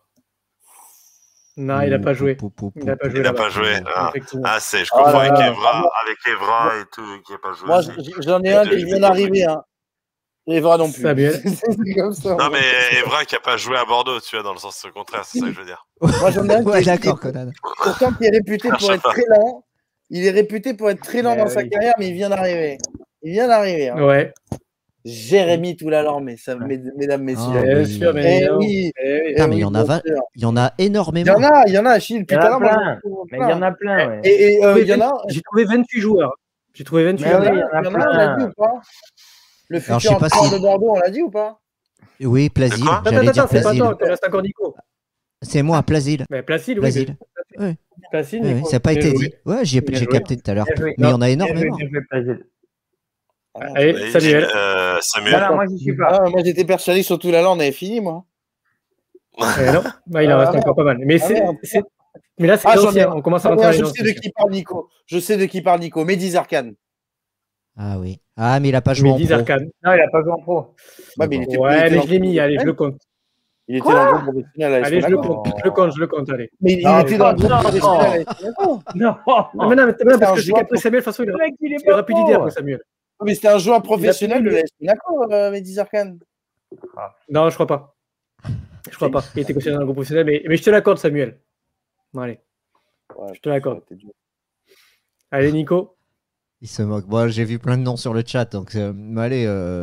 Non, il n'a pas joué. Il n'a pas joué. Il n'a pas joué. Ah, Effectivement. je confonds avec Evra et tout, qui n'a pas joué. Moi, aussi. j'en ai un qui vient d'arriver. Hein. Evra non plus. Samuel. C'est comme ça. Non, mais Evra qui n'a pas joué à Bordeaux, tu vois, dans le sens contraire, c'est ça que je veux dire. Moi, j'en ai un Ouais, qui d'accord, Conan. pourtant qui est réputé pour être très lent. Il est réputé pour être très lent dans sa carrière, mais il vient d'arriver. Hein. Ouais. Jérémy Toulalan, mesdames, messieurs. Ah, Bien oui. sûr, bien Eh évidemment. oui. Putain, mais il y en a bien sûr. il y en a Il énormément. y en a, Achille. Il y en a Putain, moi, plein. j'en trouve Mais il y en a plein, ouais. Et il y en a. J'ai trouvé 28 joueurs. J'ai trouvé 28 Mais joueurs. oui, Il y en a, on l'a dit ou pas? Le Alors, je futur sais pas entraîneur si- de Bordeaux, on l'a dit ou pas? Oui, Plasil. Quoi J'allais dire c'est pas Plasil. toi, il reste encore Nico. C'est moi, Plasil. Mais Placide, oui. Plasil. Placide, Ouais, Nico. ça n'a pas Bien été joué. dit. Ouais, j'ai Bien joué. capté tout à l'heure. Bien joué. Mais il y en a Bien énormément. joué, Plaisir. Allez, Samuel. Samuel. Voilà, moi, j'y suis pas. Ah, moi, j'étais persuadé sur Toulalan, on avait fini, moi. Non, bah, il en reste encore pas mal. Mais merde. mais là, c'est Ah, j'en ai l'ancien. un. On commence à Ah, rentrer je dans sais de qui parle Nico. Je sais de qui parle Nico. Mehdi Zarkan. Ah oui. Ah, mais il n'a pas joué en Mehdi pro. Zarkan. Non, il a pas joué en pro. Ouais, mais il était Ouais, mais dans je l'ai mis. le Allez, je groupe le compte. Il était dans le groupe professionnel à Allez, je le Monaco. compte. Je le compte. Allez. Mais il Non, était dans le groupe non, professionnel à Monaco. Non. Non, mais C'est parce un que je sais joueur qu'après Samuel, de toute façon, il Le mec, il est aura pas plus d'idées pro. après Samuel. Mais c'était un joueur professionnel de Il a l'AS Monaco, Mehdi Zarkan. Non, je crois pas. Je crois pas. Il était considéré dans le groupe professionnel, mais je te l'accorde, Samuel. Bon, allez, Ouais, je te l'accorde. c'était dur. Allez, Nico. Il se moque. Bon, j'ai vu plein de noms sur le chat. Donc, allez.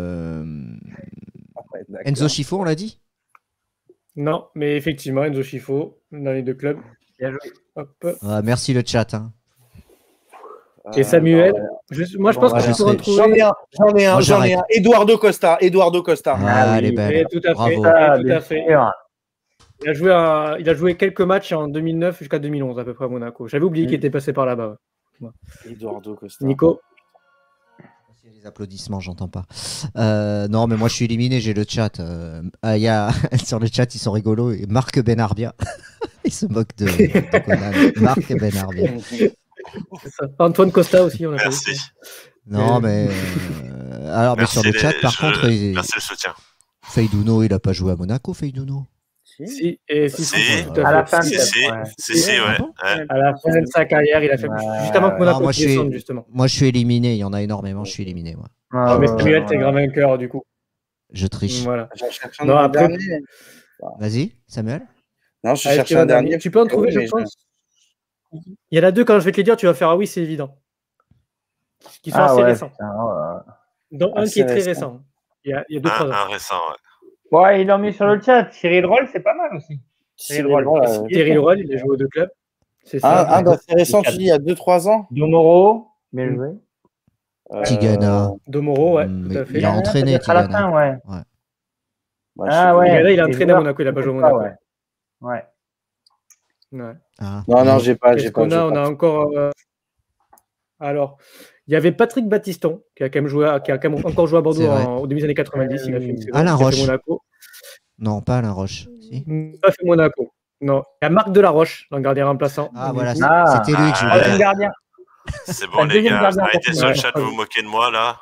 Ouais, d'accord. Enzo Schifo, on l'a dit. Non, mais effectivement, Enzo Schifo, dans les deux clubs. Bien joué. Hop. Ah, merci le chat. Hein. Et Samuel. non, ouais. Moi, je pense ouais, que tu je pourras sais. trouver. Moi, j'arrête. Eduardo Costa. Ah, elle est Oui, belle. tout à Bravo. fait. Ça, Tout bien à fait. sûr. Il a joué quelques matchs en 2009 jusqu'à 2011 à peu près à Monaco. J'avais oublié qu'il était passé par là-bas. Ouais. Eduardo Costa. Nico. Il y a les applaudissements, j'entends pas. Non, mais moi je suis éliminé, j'ai le chat. Y a... Sur le chat, ils sont rigolos. Et Marc Benarbia, il se moque de Conan. Marc Benarbia. C'est ça. Antoine Costa aussi, on a Merci. Non, mais. Alors, mais Merci sur le chat, par contre, Merci le soutien. Feiduno, il a pas joué à Monaco, Feiduno. Si, et si, Si. tout À à la fait. fin, Si, peut-être, si, ouais. si, ouais. Ah Ouais. À la fin de sa carrière, il a fait juste avant que Non, Monaco moi, descende, justement. Moi, je suis éliminé. Il y en a énormément, je suis éliminé, moi. Ah, mais Samuel, t'es grand vainqueur, du coup. Je triche. Voilà. Je cherche Non, un après- dernier. Vas-y, Samuel. Non, je Allez, cherche tu vas un dernier. Tu peux en trouver, Oui, je mais pense. Il y en a deux, quand je vais te les dire, tu vas faire ah oui, c'est évident. Qui sont assez récents. Dont un qui est très récent. Il y a 2-3 ans. Un récent, ouais. Ouais, ils l'ont mis sur le chat. Cyril Roll, c'est pas mal aussi. Cyril Roll, Thierry Roll, il a joué aux deux clubs. C'est ça. Un d'assez récent, tu dis, il y a 2-3 ans. Domoro, bien joué. Tigana. Domoro, ouais, Mais tout à fait. il a entraîné Peut-être à la Tigana. fin, ouais. Ouais, Ah ouais. Tigana, il a Les entraîné à joueurs, Monaco, il a pas joué à je sais Monaco. pas, ouais. Ouais. Ah. Non, j'ai pas. Qu'est-ce qu'on a? On a encore. Alors, il y avait Patrick Battiston, qui a quand même encore joué à Bordeaux C'est vrai. au début des années 90. Il a fait une saison. Alain il a fait Roche. Monaco. Non, pas Alain Roche. Si. Il a fait Monaco. Non. Il y a Marc Delaroche, dans le gardien remplaçant. Ah, voilà, Du coup, c'était lui que je voulais Deuxième dire. gardien. C'est bon, Un les deuxième gars. gardien Arrêtez pour sur le moi. chat de vous moquer de moi, là.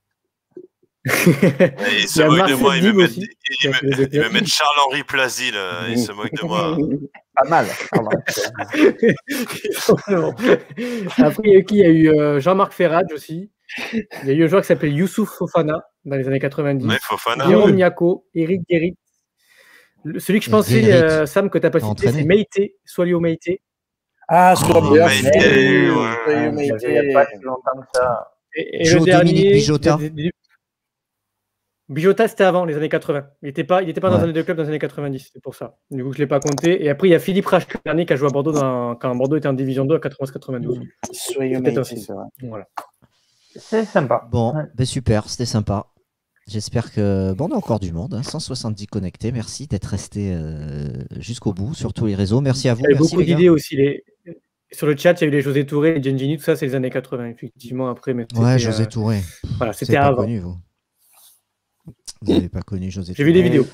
Il Il y se a moque de Marcel moi. Dib aussi, qui a fait les deux Il me clubs. met Charles-Henri Plasil. Il se moque de moi. Pas mal. Pas mal. Après, il y a eu qui? Il y a eu Jean-Marc Ferrage aussi. Il y a eu un joueur qui s'appelait Youssouf Fofana dans les années 90. Ouais, Fofana. Jérôme Niaco, Eric Guérit. Celui que je pensais, Guérit. Sam, que tu n'as pas T'as cité, entraîné. c'est Meïté, Soilio Meïté. Ah, sur Oh, le Meïté, ouais. Il n'y a pas si longtemps que ça. Et Joe le dernier, Dominique Bijota. Bijota, c'était avant les années 80. Il n'était pas dans Ouais. un des deux clubs dans les années 90, c'est pour ça. Du coup, je ne l'ai pas compté. Et après, il y a Philippe Rach, le dernier, qui a joué à Bordeaux quand Bordeaux était en Division 2 à 91-92. Soyez Peut-être Meïté, aussi. c'est vrai. Voilà. C'est sympa. Bon, Ouais. ben super, c'était sympa. J'espère que... Bon, on a encore du monde, hein, 170 connectés. Merci d'être resté jusqu'au bout sur tous les réseaux. Merci à vous. Il y avait Merci, beaucoup les gars. d'idées aussi. Sur le chat, il y a eu les José Touré, les Gengini, tout ça, c'est les années 80, effectivement. Après, mais Ouais, José Touré. Voilà, Vous c'était n'avez pas avant. connu, vous. Vous n'avez pas connu José J'ai Touré. vu des vidéos.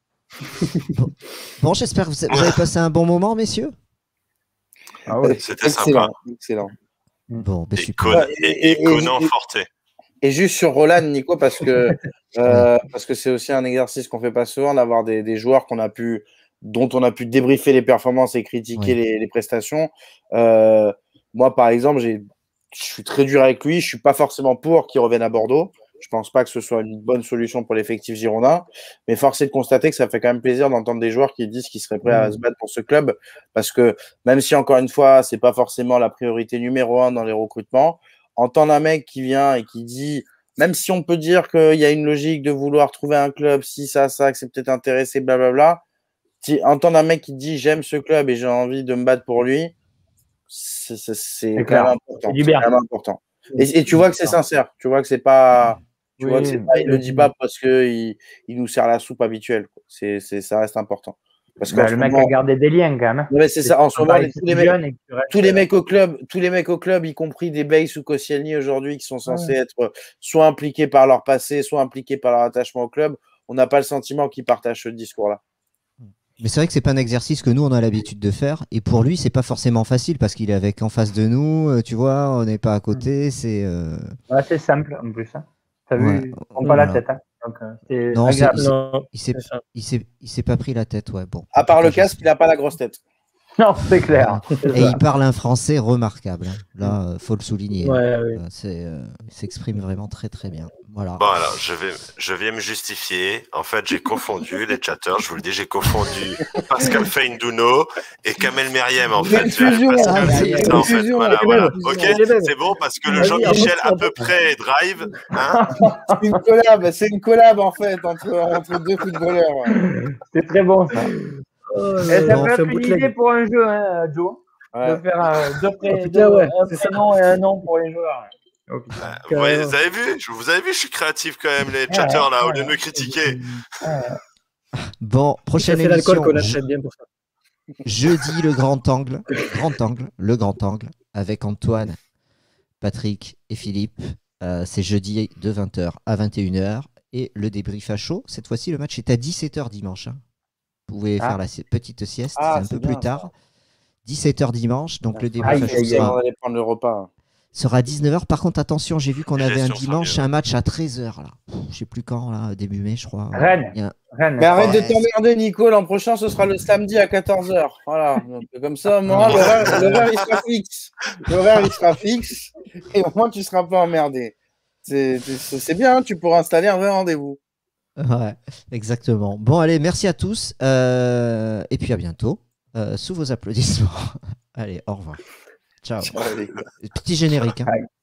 Bon, j'espère que vous avez passé un bon moment, messieurs. Ah ouais. C'était sympa. Excellent. Bon, ben Et super. Conan Forte. Et juste sur Roland, Nico, parce que c'est aussi un exercice qu'on fait pas souvent, d'avoir des joueurs dont on a pu débriefer les performances et critiquer les prestations. Moi, par exemple, je suis très dur avec lui. Je suis pas forcément pour qu'il revienne à Bordeaux. Je pense pas que ce soit une bonne solution pour l'effectif girondin. Mais force est de constater que ça fait quand même plaisir d'entendre des joueurs qui disent qu'ils seraient prêts à se battre pour ce club. Parce que même si, encore une fois, c'est pas forcément la priorité numéro 1 dans les recrutements, entendre un mec qui vient et qui dit, même si on peut dire qu'il y a une logique de vouloir trouver un club, si ça, que c'est peut-être intéressé, blablabla, entendre un mec qui dit j'aime ce club et j'ai envie de me battre pour lui, c'est quand même important. C'est du bien. Quand même important. Et tu vois que c'est sincère. Tu vois que c'est pas. Tu vois que c'est pas. Il le dit pas parce que il nous sert la soupe habituelle. Ça reste important. Parce que le mec a gardé des liens quand même. Mais c'est ça. En ce moment, tous les mecs au club, y compris des Bays ou Koscielny aujourd'hui, qui sont censés être soit impliqués par leur passé, soit impliqués par leur attachement au club, on n'a pas le sentiment qu'ils partagent ce discours-là. Mais c'est vrai que c'est pas un exercice que nous on a l'habitude de faire, et pour lui c'est pas forcément facile parce qu'il est avec en face de nous, tu vois, on n'est pas à côté, c'est. Ouais, c'est simple en plus. Hein. T'as vu, on pas la tête. Hein. Donc, non, agréable. il s'est pas pris la tête, ouais. Bon. À part le casque, il n'a pas la grosse tête. Non, c'est clair. Et il parle un français remarquable. Hein. Là, faut le souligner. Ouais, il s'exprime vraiment très très bien. Voilà. Bon, alors, je vais me justifier. En fait, j'ai confondu les chatters. Je vous le dis, j'ai confondu Pascal Feindouno et Kamel Meriem, en fait. Voilà. Ok, c'est bon parce que le Jean-Michel à peu près drive. Hein, c'est une collab, en fait, entre deux footballeurs. C'est très bon, ça. Ça peut être une idée pour un jeu, hein, Joe. De faire deux prénoms et un nom pour les joueurs. Vous avez vu, je suis créatif quand même, les chatters là, au lieu de me critiquer. Bon, prochaine c'est émission. l'alcool qu'on achète bien pour ça. Jeudi, le grand angle, avec Antoine, Patrick et Philippe. C'est jeudi de 20h à 21h. Et le débrief à chaud. Cette fois-ci, le match est à 17h dimanche. Hein. Vous pouvez faire la petite sieste, c'est un peu plus tard. 17h dimanche, donc le débrief à chaud sera 19h. Par contre, attention, j'ai vu qu'on avait un dimanche, un match à 13h. Là. Je sais plus quand, là, début mai, je crois. Rennes. Mais arrête de t'emmerder, Nico. L'an prochain, ce sera le samedi à 14h. Voilà. Donc, comme ça, moi, l'horaire, il sera fixe. L'horaire, il sera fixe. Et au moins, tu ne seras pas emmerdé. C'est bien, hein, tu pourras installer un vrai rendez-vous. Ouais, exactement. Bon, allez, merci à tous. Et puis à bientôt. Sous vos applaudissements. Allez, au revoir. Ciao. Petit générique. Hein.